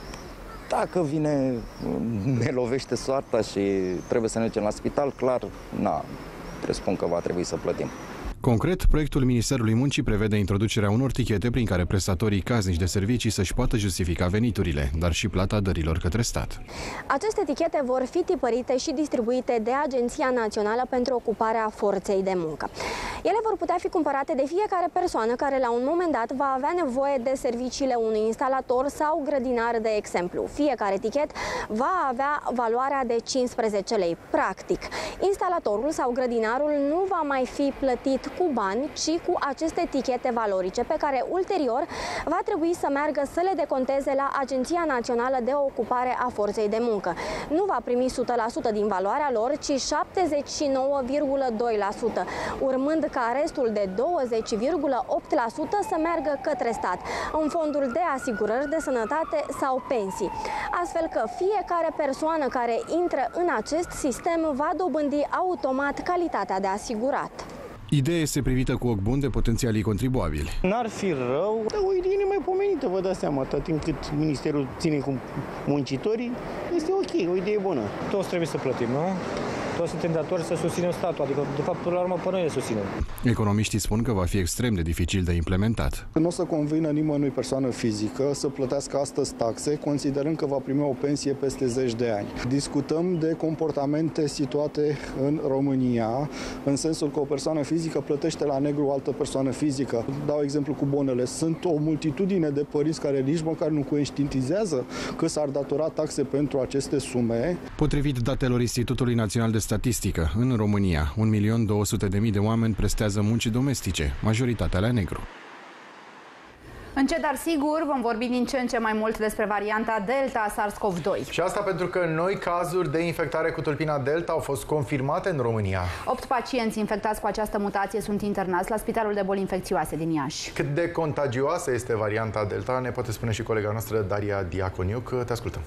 Dacă vine, ne lovește soarta și trebuie să ne ducem la spital, clar, na, presupun că va trebui să plătim. Concret, proiectul Ministerului Muncii prevede introducerea unor tichete prin care prestatorii casnici de servicii să-și poată justifica veniturile, dar și plata dărilor către stat. Aceste tichete vor fi tipărite și distribuite de Agenția Națională pentru Ocuparea Forței de Muncă. Ele vor putea fi cumpărate de fiecare persoană care la un moment dat va avea nevoie de serviciile unui instalator sau grădinar, de exemplu. Fiecare tichet va avea valoarea de cincisprezece lei. Practic, instalatorul sau grădinarul nu va mai fi plătit cu bani, ci cu aceste tichete valorice, pe care ulterior va trebui să meargă să le deconteze la Agenția Națională de Ocupare a Forței de Muncă. Nu va primi o sută la sută din valoarea lor, ci șaptezeci și nouă virgulă doi la sută, urmând ca restul de douăzeci virgulă opt la sută să meargă către stat, în fondul de asigurări de sănătate sau pensii. Astfel că fiecare persoană care intră în acest sistem va dobândi automat calitatea de asigurat. Ideea este privită cu ochi buni de potențialii contribuabili. N-ar fi rău, dar o idee nemaipomenită, vă dați seama, atât timp cât Ministerul ține cu muncitorii, este ok, o idee bună. Toți trebuie să plătim, nu? Toți suntem datori să susținem statul, adică, de fapt, până la urmă, pe noi le susținem. Economiștii spun că va fi extrem de dificil de implementat. Nu o să convină nimănui persoană fizică să plătească astăzi taxe, considerând că va primi o pensie peste zeci de ani. Discutăm de comportamente situate în România, în sensul că o persoană fizică plătește la negru o altă persoană fizică. Dau exemplu cu bonele. Sunt o multitudine de părinți care nici măcar nu conștientizează că s-ar datora taxe pentru aceste sume. Potrivit datelor Institutului Național de statistică. În România, un milion două sute de mii de oameni prestează munci domestice, majoritatea la negru. Încet, dar sigur, vom vorbi din ce în ce mai mult despre varianta Delta a SARS CoV doi. Și asta pentru că noi cazuri de infectare cu tulpina Delta au fost confirmate în România. Opt pacienți infectați cu această mutație sunt internați la Spitalul de Boli Infecțioase din Iași. Cât de contagioasă este varianta Delta, ne poate spune și colega noastră Daria Diaconiuc. Te ascultăm.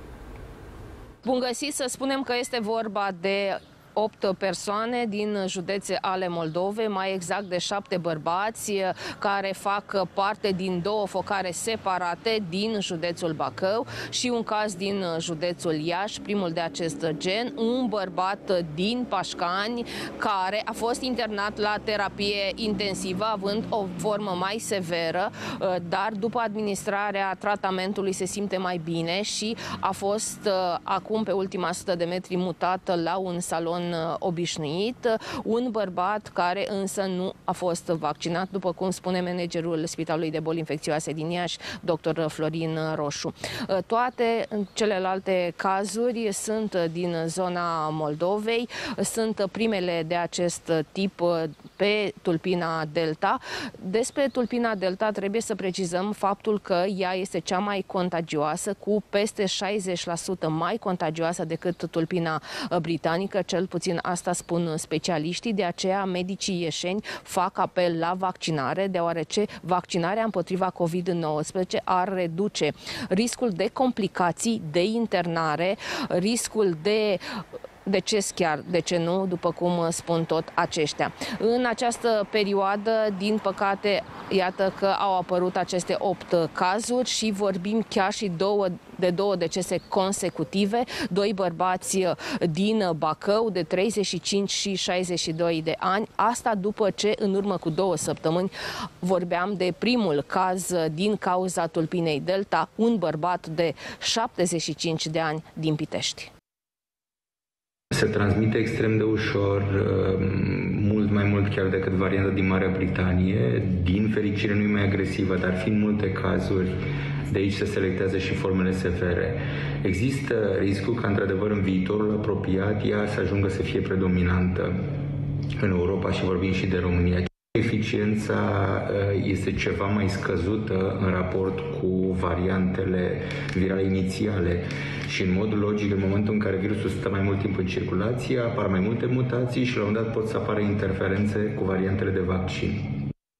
Bun găsit, să spunem că este vorba de opt persoane din județe ale Moldovei, mai exact de șapte bărbați care fac parte din două focare separate din județul Bacău și un caz din județul Iași, primul de acest gen, un bărbat din Pașcani care a fost internat la terapie intensivă având o formă mai severă, dar după administrarea tratamentului se simte mai bine și a fost acum pe ultima sută de metri mutat la un salon obișnuit, un bărbat care însă nu a fost vaccinat, după cum spune managerul Spitalului de Boli Infecțioase din Iași, doctor Florin Roșu. Toate celelalte cazuri sunt din zona Moldovei, sunt primele de acest tip pe tulpina Delta. Despre tulpina Delta trebuie să precizăm faptul că ea este cea mai contagioasă, cu peste șaizeci la sută mai contagioasă decât tulpina britanică, cel puțin asta spun specialiștii, de aceea medicii ieșeni fac apel la vaccinare, deoarece vaccinarea împotriva COVID nouăsprezece ar reduce riscul de complicații, de internare, riscul de deces chiar, de ce nu, după cum spun tot aceștia. În această perioadă, din păcate, iată că au apărut aceste opt cazuri și vorbim chiar și două, de două decese consecutive, doi bărbați din Bacău de treizeci și cinci și șaizeci și doi de ani, asta după ce în urmă cu două săptămâni vorbeam de primul caz din cauza tulpinei Delta, un bărbat de șaptezeci și cinci de ani din Pitești. Se transmite extrem de ușor, mult mai mult chiar decât varianta din Marea Britanie. Din fericire nu e mai agresivă, dar fiind multe cazuri, de aici se selectează și formele severe. Există riscul ca, într-adevăr, în viitorul apropiat, ea să ajungă să fie predominantă în Europa și vorbim și de România. Eficiența este ceva mai scăzută în raport cu variantele virale inițiale și, în mod logic, în momentul în care virusul stă mai mult timp în circulație, apar mai multe mutații și la un moment dat pot să apară interferențe cu variantele de vaccin.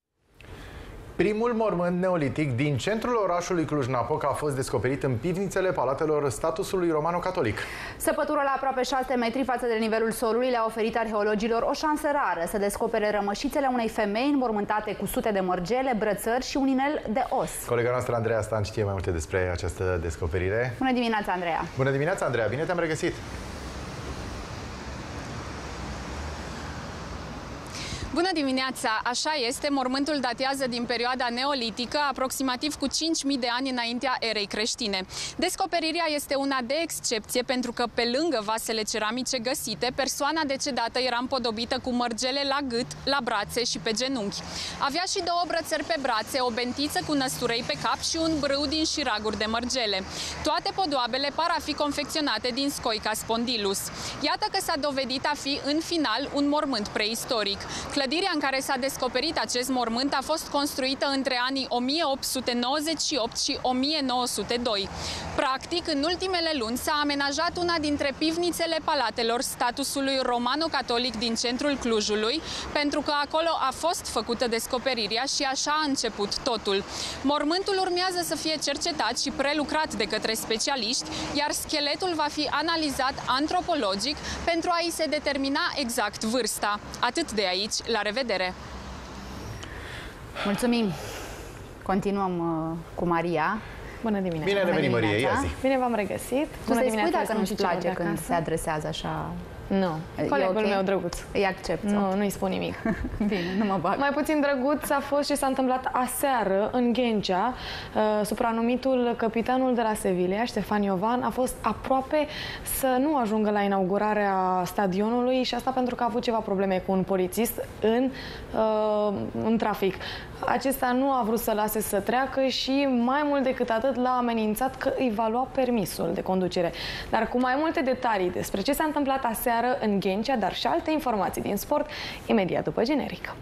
Primul mormânt neolitic din centrul orașului Cluj-Napoca a fost descoperit în pivnițele palatelor statusului romano-catolic. Săpătură la aproape șase metri față de nivelul solului le-a oferit arheologilor o șansă rară să descopere rămășițele unei femei înmormântate cu sute de mărgele, brățări și un inel de os. Colega noastră Andreea Stan știe mai multe despre această descoperire. Bună dimineața, Andreea! Bună dimineața, Andreea! Bine te-am regăsit! Bună dimineața! Așa este, mormântul datează din perioada neolitică, aproximativ cu cinci mii de ani înaintea erei creștine. Descoperirea este una de excepție pentru că, pe lângă vasele ceramice găsite, persoana decedată era împodobită cu mărgele la gât, la brațe și pe genunchi. Avea și două brățări pe brațe, o bentiță cu năsturei pe cap și un brâu din șiraguri de mărgele. Toate podoabele par a fi confecționate din scoica spondylus. Iată că s-a dovedit a fi, în final, un mormânt preistoric. Clădirea în care s-a descoperit acest mormânt a fost construită între anii o mie opt sute nouăzeci și opt și o mie nouă sute doi. Practic, în ultimele luni s-a amenajat una dintre pivnițele palatelor statusului romano-catolic din centrul Clujului, pentru că acolo a fost făcută descoperirea și așa a început totul. Mormântul urmează să fie cercetat și prelucrat de către specialiști, iar scheletul va fi analizat antropologic pentru a-i se determina exact vârsta. Atât de aici. La revedere! Mulțumim! Continuăm uh, cu Maria. Bună dimineața! Bine revenit, Maria! Ia zi! Bine v-am regăsit! Tu să-i spui dacă nu-ți place când se adresează așa... Nu. Colegul okay? meu drăguț. Îi accept. Nu, nu-i spun nimic. Bine, nu mă bag. Mai puțin drăguț a fost și s-a întâmplat aseară în Ghencea. Uh, supranumitul capitanul de la Sevilla, Ștefan Iovan, a fost aproape să nu ajungă la inaugurarea stadionului și asta pentru că a avut ceva probleme cu un polițist în, uh, în trafic. Acesta nu a vrut să lase să treacă și mai mult decât atât l-a amenințat că îi va lua permisul de conducere. Dar cu mai multe detalii despre ce s-a întâmplat aseară aseară în Ghencea, dar și alte informații din sport imediat după generic.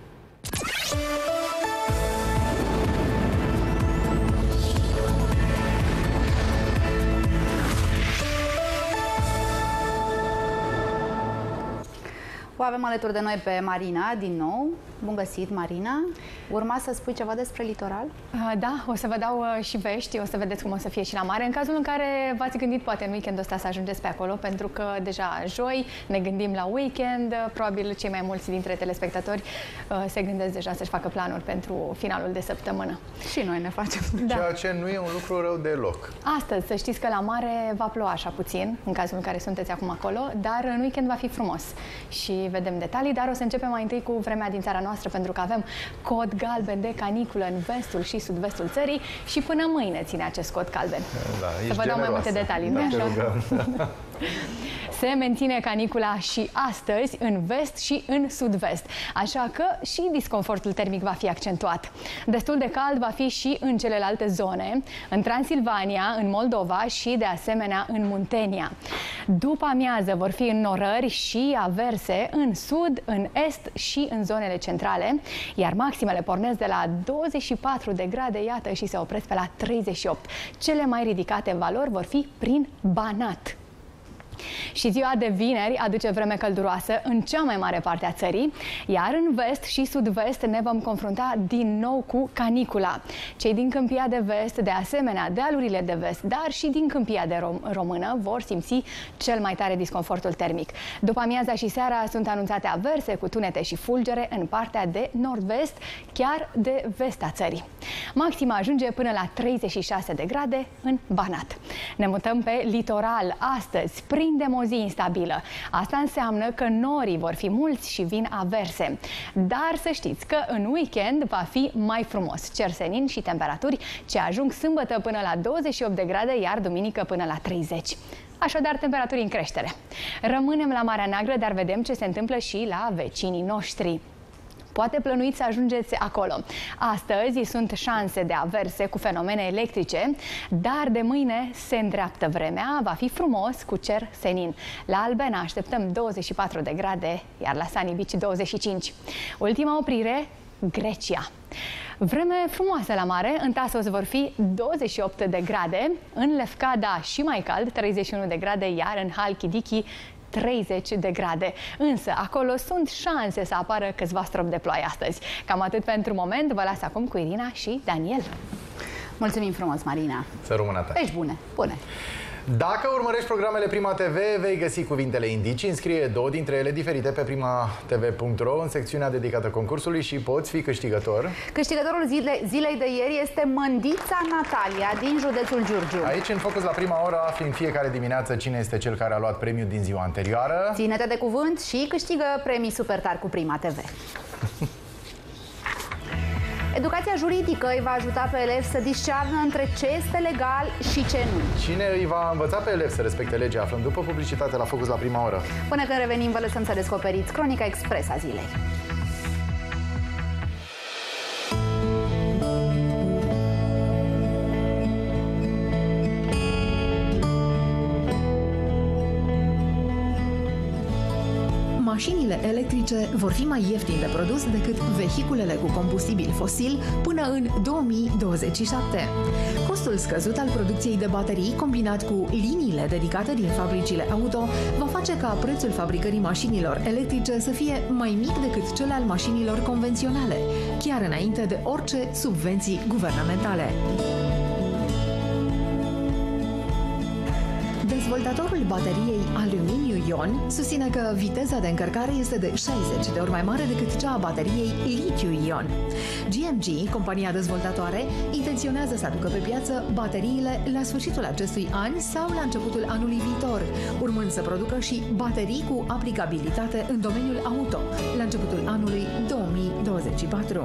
O avem alături de noi pe Marina, din nou. Bun găsit, Marina. Urma să spui ceva despre litoral? Uh, da, o să vă dau uh, și vești, o să vedeți cum o să fie și la mare. În cazul în care v-ați gândit poate în weekendul ăsta să ajungeți pe acolo, pentru că deja joi ne gândim la weekend. Probabil cei mai mulți dintre telespectatori uh, se gândesc deja să-și facă planuri pentru finalul de săptămână. Și noi ne facem. Da. Ceea ce nu e un lucru rău deloc. Astăzi, să știți că la mare va ploua așa puțin, în cazul în care sunteți acum acolo, dar în weekend va fi frumos. Și vedem detalii, dar o să începem mai întâi cu vremea din țara noastră, pentru că avem cod galben de caniculă în vestul și sud-vestul țării și până mâine ține acest cod galben. Da, să vă dau mai multe detalii, nu așa? Se menține canicula și astăzi în vest și în sud-vest, așa că și disconfortul termic va fi accentuat. Destul de cald va fi și în celelalte zone, în Transilvania, în Moldova și de asemenea în Muntenia. După amiază vor fi înnorări și averse în sud, în est și în zonele centrale, iar maximele pornesc de la douăzeci și patru de grade, iată, și se opresc pe la treizeci și opt. Cele mai ridicate valori vor fi prin Banat. Și ziua de vineri aduce vreme călduroasă în cea mai mare parte a țării, iar în vest și sud-vest ne vom confrunta din nou cu canicula. Cei din Câmpia de Vest, de asemenea dealurile de vest, dar și din Câmpia de Rom Română vor simți cel mai tare disconfortul termic. După amiaza și seara sunt anunțate averse cu tunete și fulgere în partea de nord-vest, chiar de vest a țării. Maxima ajunge până la treizeci și șase de grade în Banat. Ne mutăm pe litoral. Astăzi prindem o zi instabilă. Asta înseamnă că norii vor fi mulți și vin averse. Dar să știți că în weekend va fi mai frumos. Cer senin și temperaturi ce ajung sâmbătă până la douăzeci și opt de grade, iar duminică până la treizeci. Așadar, temperaturi în creștere. Rămânem la Marea Neagră, dar vedem ce se întâmplă și la vecinii noștri. Poate plănuiți să ajungeți acolo. Astăzi sunt șanse de averse cu fenomene electrice, dar de mâine se îndreaptă vremea, va fi frumos cu cer senin. La Albena așteptăm douăzeci și patru de grade, iar la Sani Bici douăzeci și cinci. Ultima oprire, Grecia. Vreme frumoasă la mare, în Tasos vor fi douăzeci și opt de grade, în Lefkada și mai cald, treizeci și unu de grade, iar în Halkidiki treizeci de grade. Însă, acolo sunt șanse să apară câțiva stropi de ploaie astăzi. Cam atât pentru moment. Vă las acum cu Irina și Daniel. Mulțumim frumos, Marina. Să rămână ta. Ești bune. Bune. Dacă urmărești programele Prima T V, vei găsi cuvintele indicii. Înscrie două dintre ele diferite pe prima t v punct r o în secțiunea dedicată concursului și poți fi câștigător. Câștigătorul zile, zilei de ieri este Mândița Natalia din județul Giurgiu. Aici, în Focus la prima oră, afli în fiecare dimineață cine este cel care a luat premiul din ziua anterioară. Ține-te de cuvânt și câștigă premii super tari cu Prima T V. Educația juridică îi va ajuta pe elevi să discearnă între ce este legal și ce nu. Cine îi va învăța pe elevi să respecte legea? Aflăm după publicitate la Focus la prima oră. Până când revenim, vă lăsăm să descoperiți Cronica Express a zilei. Mașinile electrice vor fi mai ieftine de produs decât vehiculele cu combustibil fosil până în două mii douăzeci și șapte. Costul scăzut al producției de baterii, combinat cu liniile dedicate din fabricile auto, va face ca prețul fabricării mașinilor electrice să fie mai mic decât cel al mașinilor convenționale, chiar înainte de orice subvenții guvernamentale. Dezvoltatorul bateriei aluminiu-ion susține că viteza de încărcare este de șaizeci de ori mai mare decât cea a bateriei litiu-ion. G M G, compania dezvoltatoare, intenționează să aducă pe piață bateriile la sfârșitul acestui an sau la începutul anului viitor, urmând să producă și baterii cu aplicabilitate în domeniul auto, la începutul anului două mii douăzeci și patru.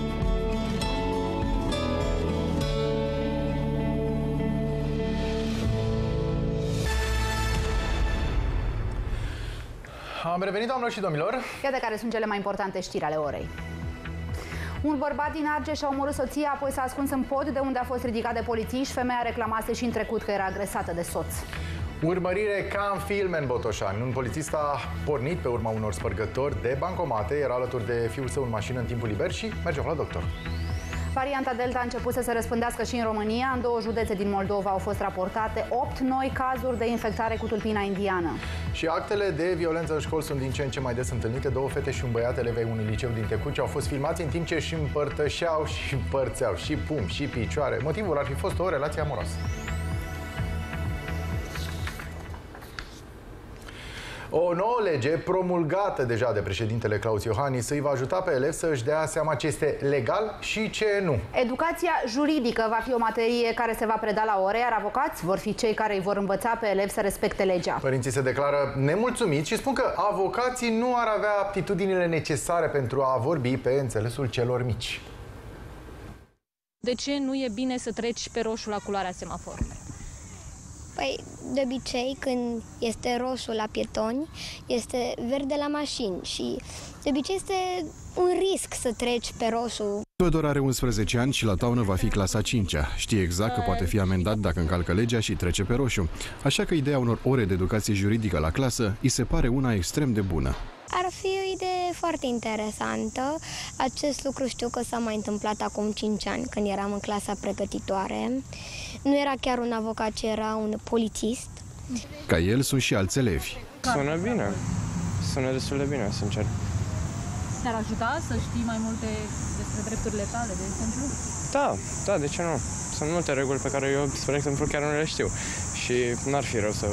Am revenit, doamnelor și domnilor. Iată care sunt cele mai importante știri ale orei. Un bărbat din Argeș a omorât soția, apoi s-a ascuns în pod, de unde a fost ridicat de polițiști. Femeia reclamase și în trecut că era agresată de soț. Urmărire ca în filme în Botoșani. Un polițist a pornit pe urma unor spărgători de bancomate, era alături de fiul său în mașină în timpul liber și mergeau la doctor. Varianta Delta a început să se răspândească și în România. În două județe din Moldova au fost raportate opt noi cazuri de infectare cu tulpina indiană. Și actele de violență în școli sunt din ce în ce mai des întâlnite. Două fete și un băiat, elevei unui liceu din Tecuci, au fost filmați în timp ce își împărtășeau și împărțeau și pumni și picioare. Motivul ar fi fost o relație amoroasă. O nouă lege promulgată deja de președintele Claus Iohannis îi va ajuta pe elevi să își dea seama ce este legal și ce nu. Educația juridică va fi o materie care se va preda la ore, iar avocați vor fi cei care îi vor învăța pe elevi să respecte legea. Părinții se declară nemulțumiți și spun că avocații nu ar avea aptitudinile necesare pentru a vorbi pe înțelesul celor mici. De ce nu e bine să treci pe roșu la culoarea semaforului? Păi, de obicei, când este roșu la pietoni, este verde la mașini și de obicei este un risc să treci pe roșu. Teodor are unsprezece ani și la toamnă va fi clasa a cincea. Știe exact că poate fi amendat dacă încalcă legea și trece pe roșu. Așa că ideea unor ore de educație juridică la clasă îi se pare una extrem de bună. Ar fi o idee foarte interesantă. Acest lucru știu că s-a mai întâmplat acum cinci ani, când eram în clasa pregătitoare. Nu era chiar un avocat, ci era un polițist. Ca el sunt și alți elevi. Sună bine. Sună destul de bine, sincer. Te-ar ajuta să știi mai multe despre drepturile tale, de exemplu? Da, da, de ce nu? Sunt multe reguli pe care eu, spre exemplu, chiar nu le știu. Și n-ar fi rău să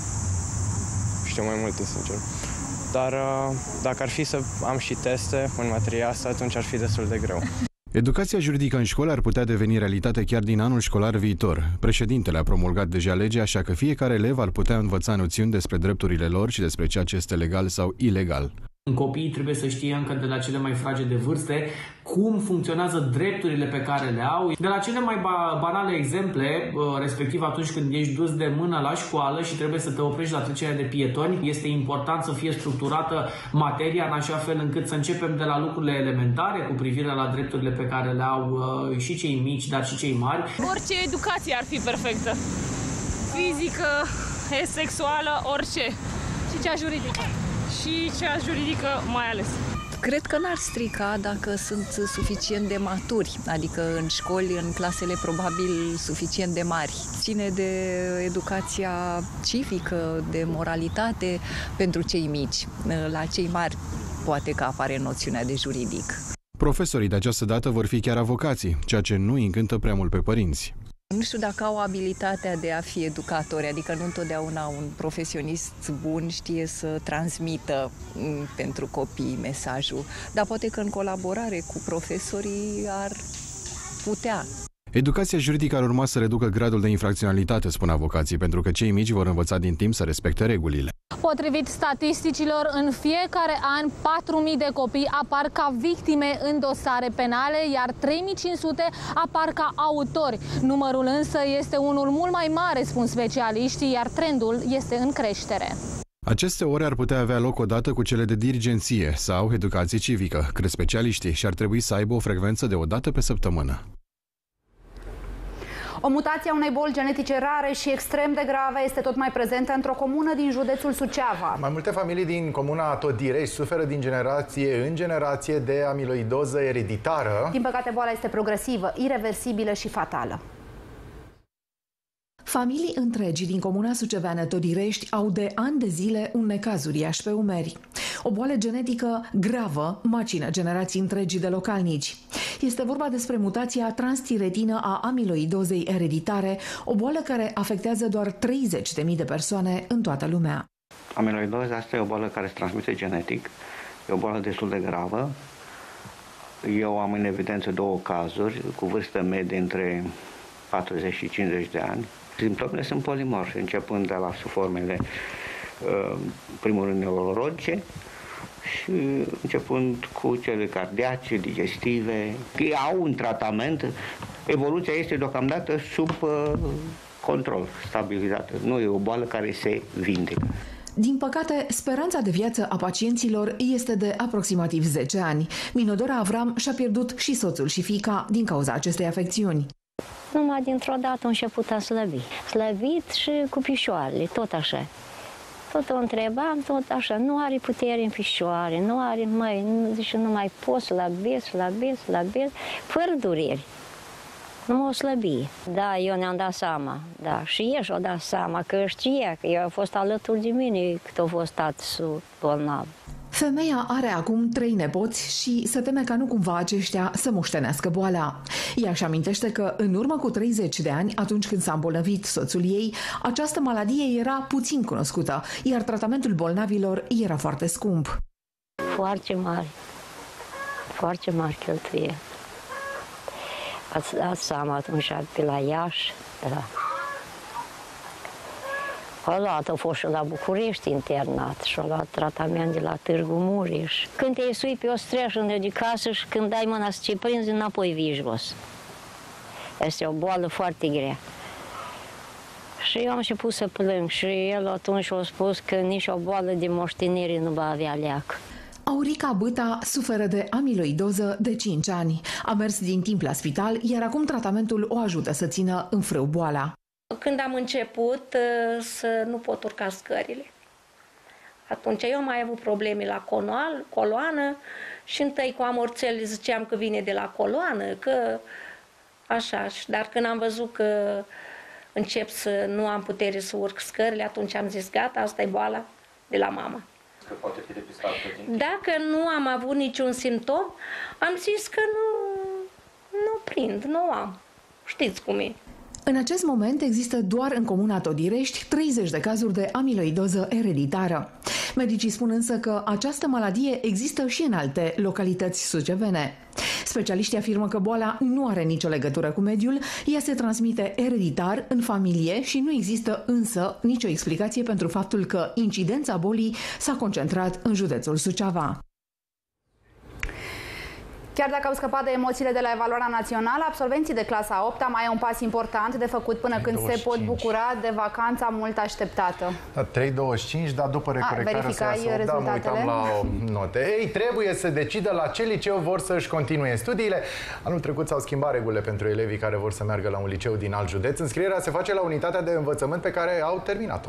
știu mai multe, sincer. Dar dacă ar fi să am și teste în materia asta, atunci ar fi destul de greu. Educația juridică în școală ar putea deveni realitate chiar din anul școlar viitor. Președintele a promulgat deja legea, așa că fiecare elev ar putea învăța noțiuni despre drepturile lor și despre ceea ce este legal sau ilegal. Copiii trebuie să știe încă de la cele mai fragede vârste cum funcționează drepturile pe care le au. De la cele mai banale exemple, respectiv atunci când ești dus de mână la școală și trebuie să te oprești la trecerea de pietoni, este important să fie structurată materia în așa fel încât să începem de la lucrurile elementare cu privire la drepturile pe care le au și cei mici, dar și cei mari. Orice educație ar fi perfectă. Fizică, sexuală, orice. Și cea juridică. Și cea juridică mai ales. Cred că n-ar strica dacă sunt suficient de maturi, adică în școli, în clasele probabil suficient de mari. Ține de educația civică, de moralitate pentru cei mici. La cei mari poate că apare noțiunea de juridic. Profesorii de această dată vor fi chiar avocații, ceea ce nu îi încântă prea mult pe părinți. Nu știu dacă au abilitatea de a fi educatori, adică nu întotdeauna un profesionist bun știe să transmită pentru copii mesajul, dar poate că în colaborare cu profesorii ar putea. Educația juridică ar urma să reducă gradul de infracționalitate, spun avocații, pentru că cei mici vor învăța din timp să respecte regulile. Potrivit statisticilor, în fiecare an patru mii de copii apar ca victime în dosare penale, iar trei mii cinci sute apar ca autori. Numărul însă este unul mult mai mare, spun specialiștii, iar trendul este în creștere. Aceste ore ar putea avea loc odată cu cele de dirigenție sau educație civică, cred specialiștii, și ar trebui să aibă o frecvență de o dată pe săptămână. O mutație a unei boli genetice rare și extrem de grave este tot mai prezentă într-o comună din județul Suceava. Mai multe familii din comuna Todirești suferă din generație în generație de amiloidoză ereditară. Din păcate, boala este progresivă, ireversibilă și fatală. Familii întregi din comuna suceveană Todirești au de ani de zile un necaz uriaș pe umeri. O boală genetică gravă macină generații întregi de localnici. Este vorba despre mutația transtiretină a amiloidozei ereditare, o boală care afectează doar treizeci de mii de persoane în toată lumea. Amiloidoza asta e o boală care se transmite genetic, e o boală destul de gravă. Eu am în evidență două cazuri cu vârstă medie între patruzeci și cincizeci de ani. Simptomele sunt polimorfe, începând de la formele, primul rând, neurologice și începând cu cele cardiace, digestive. Ei au un tratament, evoluția este deocamdată sub control, stabilizată. Nu e o boală care se vindecă. Din păcate, speranța de viață a pacienților este de aproximativ zece ani. Minodora Avram și-a pierdut și soțul și fiica din cauza acestei afecțiuni. Numai dintr-o dată a început a slăbi. Slăbit și cu picioarele, tot așa. Tot o întrebam, tot așa, nu are putere în picioare, nu are, măi, nu, zice, nu mai pot să slăbesc, slăbesc, slăbesc, fără dureri. Nu o slăbie. Da, eu ne-am dat seama, da, și ei și-au dat seama că știa că eu a fost alături de mine cât a fost tată bolnav. Femeia are acum trei nepoți și se teme ca nu cumva aceștia să moștenească boala. Ea își amintește că în urmă cu treizeci de ani, atunci când s-a îmbolnăvit soțul ei, această maladie era puțin cunoscută, iar tratamentul bolnavilor era foarte scump. Foarte mari, foarte mari cheltuieli. Ați dat seama atunci pe la Iași, da. Odată a fost și la București internat și a luat tratament de la Târgu Mureș. Când te sui pe o streașă de casă și când dai mâna să te prinzi, înapoi vii jos. Este o boală foarte grea. Și eu am început să plâng și el atunci a spus că nici o boală de moștenire nu va avea leac. Aurica Bâta suferă de amiloidoză de cinci ani. A mers din timp la spital, iar acum tratamentul o ajută să țină în frâu boala. Când am început să nu pot urca scările. Atunci eu am mai avut probleme la coloană, coloană și întâi cu amorțele ziceam că vine de la coloană, că așa. Dar când am văzut că încep să nu am putere să urc scările, atunci am zis gata, asta e boala de la mama. Că poate fi depistat pe timp. Dacă nu am avut niciun simptom, am zis că nu, nu prind, nu am. Știți cum e. În acest moment există doar în comuna Todirești treizeci de cazuri de amiloidoză ereditară. Medicii spun însă că această maladie există și în alte localități sucevene. Specialiștii afirmă că boala nu are nicio legătură cu mediul, ea se transmite ereditar în familie și nu există însă nicio explicație pentru faptul că incidența bolii s-a concentrat în județul Suceava. Chiar dacă au scăpat de emoțiile de la evaluarea națională, absolvenții de clasa a opta mai au un pas important de făcut până când douăzeci și cinci se pot bucura de vacanța mult așteptată. Da, trei virgulă douăzeci și cinci, dar după recorectarea să iasă opt, da, mă uitam la note. Ei, trebuie să decidă la ce liceu vor să-și continue studiile. Anul trecut s-au schimbat regulile pentru elevii care vor să meargă la un liceu din alt județ. Înscrierea se face la unitatea de învățământ pe care au terminat-o.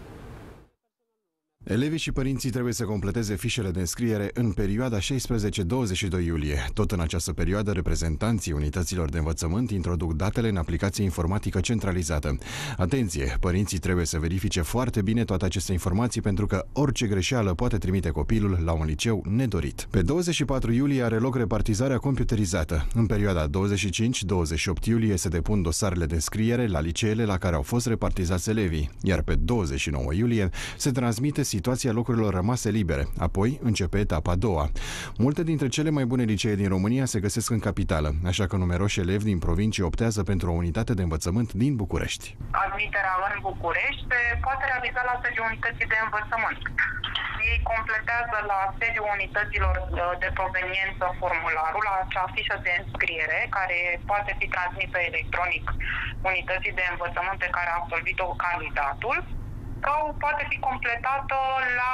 Elevii și părinții trebuie să completeze fișele de înscriere în perioada șaisprezece douăzeci și doi iulie. Tot în această perioadă, reprezentanții unităților de învățământ introduc datele în aplicație informatică centralizată. Atenție! Părinții trebuie să verifice foarte bine toate aceste informații pentru că orice greșeală poate trimite copilul la un liceu nedorit. Pe douăzeci și patru iulie are loc repartizarea computerizată. În perioada douăzeci și cinci douăzeci și opt iulie se depun dosarele de înscriere la liceele la care au fost repartizați elevii, iar pe douăzeci și nouă iulie se transmite situația locurilor rămase libere. Apoi începe etapa a doua. Multe dintre cele mai bune licee din România se găsesc în capitală, așa că numeroși elevi din provincie optează pentru o unitate de învățământ din București. Admiterea în București se poate realiza la sediul unității de învățământ. Ei completează la sediul unităților de proveniență formularul, la acea fișă de înscriere, care poate fi transmisă electronic unității de învățământ pe care a absolvit-o candidatul, sau poate fi completată la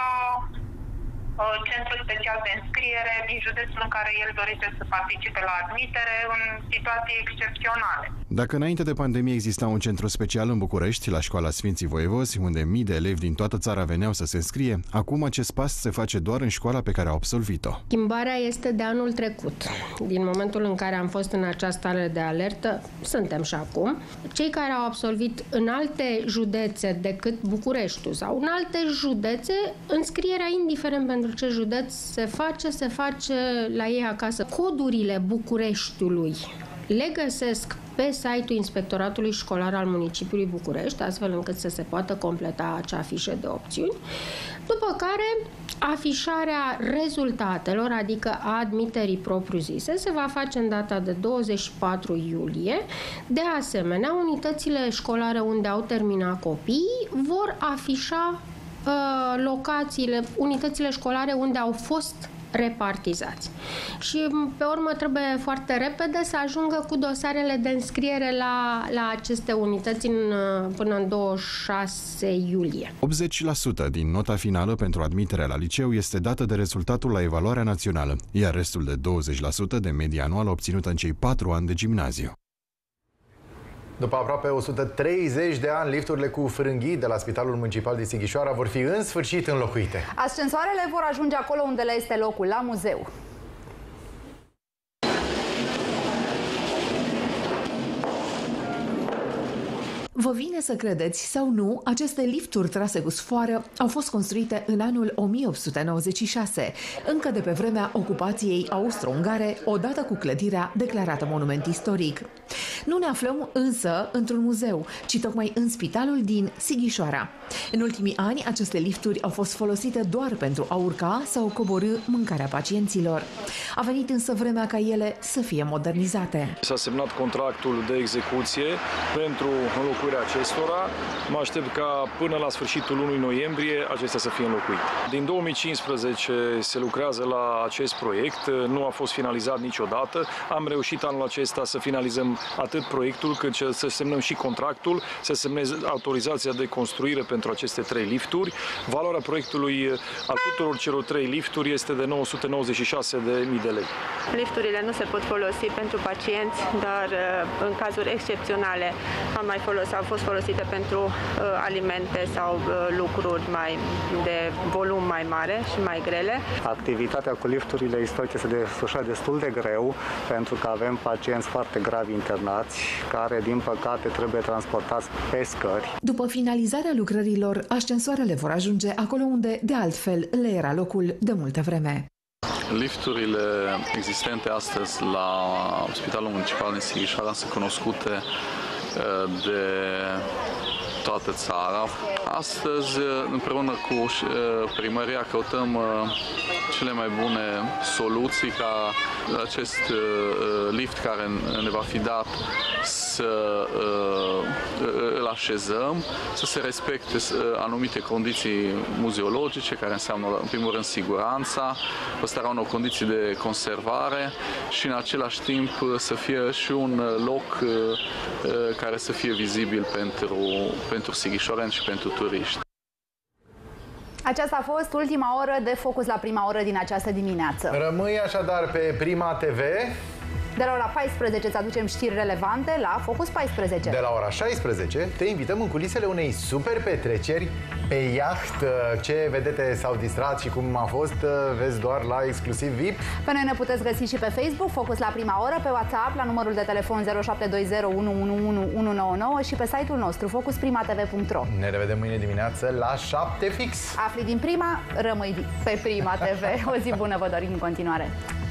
uh, centrul special de înscriere din județul în care el dorește să participe la admitere în situații excepționale. Dacă înainte de pandemie exista un centru special în București, la școala Sfinții Voievozi, unde mii de elevi din toată țara veneau să se înscrie, acum acest pas se face doar în școala pe care au absolvit-o. Schimbarea este de anul trecut. Din momentul în care am fost în această stare de alertă, suntem și acum. Cei care au absolvit în alte județe decât Bucureștiul sau în alte județe, înscrierea, indiferent pentru ce județ se face, se face la ei acasă. Codurile Bucureștiului le găsesc pe site-ul Inspectoratului Școlar al Municipiului București, astfel încât să se poată completa acea fișă de opțiuni, după care afișarea rezultatelor, adică a admiterii propriu-zise, se va face în data de douăzeci și patru iulie. De asemenea, unitățile școlare unde au terminat copiii vor afișa uh, locațiile, unitățile școlare unde au fost repartizați. Și pe urmă trebuie foarte repede să ajungă cu dosarele de înscriere la, la aceste unități în, până în douăzeci și șase iulie. optzeci la sută din nota finală pentru admiterea la liceu este dată de rezultatul la evaluarea națională, iar restul de douăzeci la sută de media anuală obținută în cei patru ani de gimnaziu. După aproape o sută treizeci de ani, lifturile cu frânghii de la Spitalul Municipal din Sighișoara vor fi în sfârșit înlocuite. Ascensoarele vor ajunge acolo unde le este locul, la muzeu. Vă vine să credeți sau nu, aceste lifturi trase cu sfoară au fost construite în anul o mie opt sute nouăzeci și șase, încă de pe vremea ocupației austro-ungare, odată cu clădirea declarată monument istoric. Nu ne aflăm însă într-un muzeu, ci tocmai în spitalul din Sighișoara. În ultimii ani, aceste lifturi au fost folosite doar pentru a urca sau coborî mâncarea pacienților. A venit însă vremea ca ele să fie modernizate. S-a semnat contractul de execuție pentru înlocuirea acestora. Mă aștept ca până la sfârșitul lunii noiembrie acestea să fie înlocuite. Din două mii cincisprezece se lucrează la acest proiect, nu a fost finalizat niciodată. Am reușit anul acesta să finalizăm atât proiectul cât să semnăm și contractul, să semneze autorizația de construire pentru aceste trei lifturi. Valoarea proiectului al tuturor celor trei lifturi este de nouă sute nouăzeci și șase de mii de lei. Lifturile nu se pot folosi pentru pacienți, dar în cazuri excepționale am mai folos, au fost folosite pentru uh, alimente sau uh, lucruri mai de volum mai mare și mai grele. Activitatea cu lifturile istorice se desfășoară destul de greu pentru că avem pacienți foarte gravi internați care, din păcate, trebuie transportați pe scări. După finalizarea lucrărilor, ascensoarele vor ajunge acolo unde, de altfel, le era locul de multă vreme. Lifturile existente astăzi la Spitalul Municipal din Sighișoara sunt cunoscute de toată țara. Astăzi, împreună cu primăria, căutăm cele mai bune soluții ca acest lift care ne va fi dat să îl așezăm, să se respecte anumite condiții muzeologice, care înseamnă, în primul rând, siguranța, păstrarea unor condiții de conservare și, în același timp, să fie și un loc care să fie vizibil pentru, pentru sighișoreni și pentru turiști. Aceasta a fost ultima oră de Focus la prima oră din această dimineață. Rămâi așadar pe Prima T V. De la ora paisprezece îți aducem știri relevante la Focus paisprezece. De la ora șaisprezece te invităm în culisele unei super petreceri pe iaht. Ce vedete s-au distrat și cum a fost, vezi doar la Exclusiv V I P. Pe noi ne puteți găsi și pe Facebook, Focus la prima oră, pe WhatsApp la numărul de telefon zero șapte doi zero unu unu unu unu nouă nouă și pe site-ul nostru focus prima t v punct ro. Ne revedem mâine dimineață la șapte fix. Afli din prima, rămâi pe Prima T V. O zi bună vă dorim în continuare.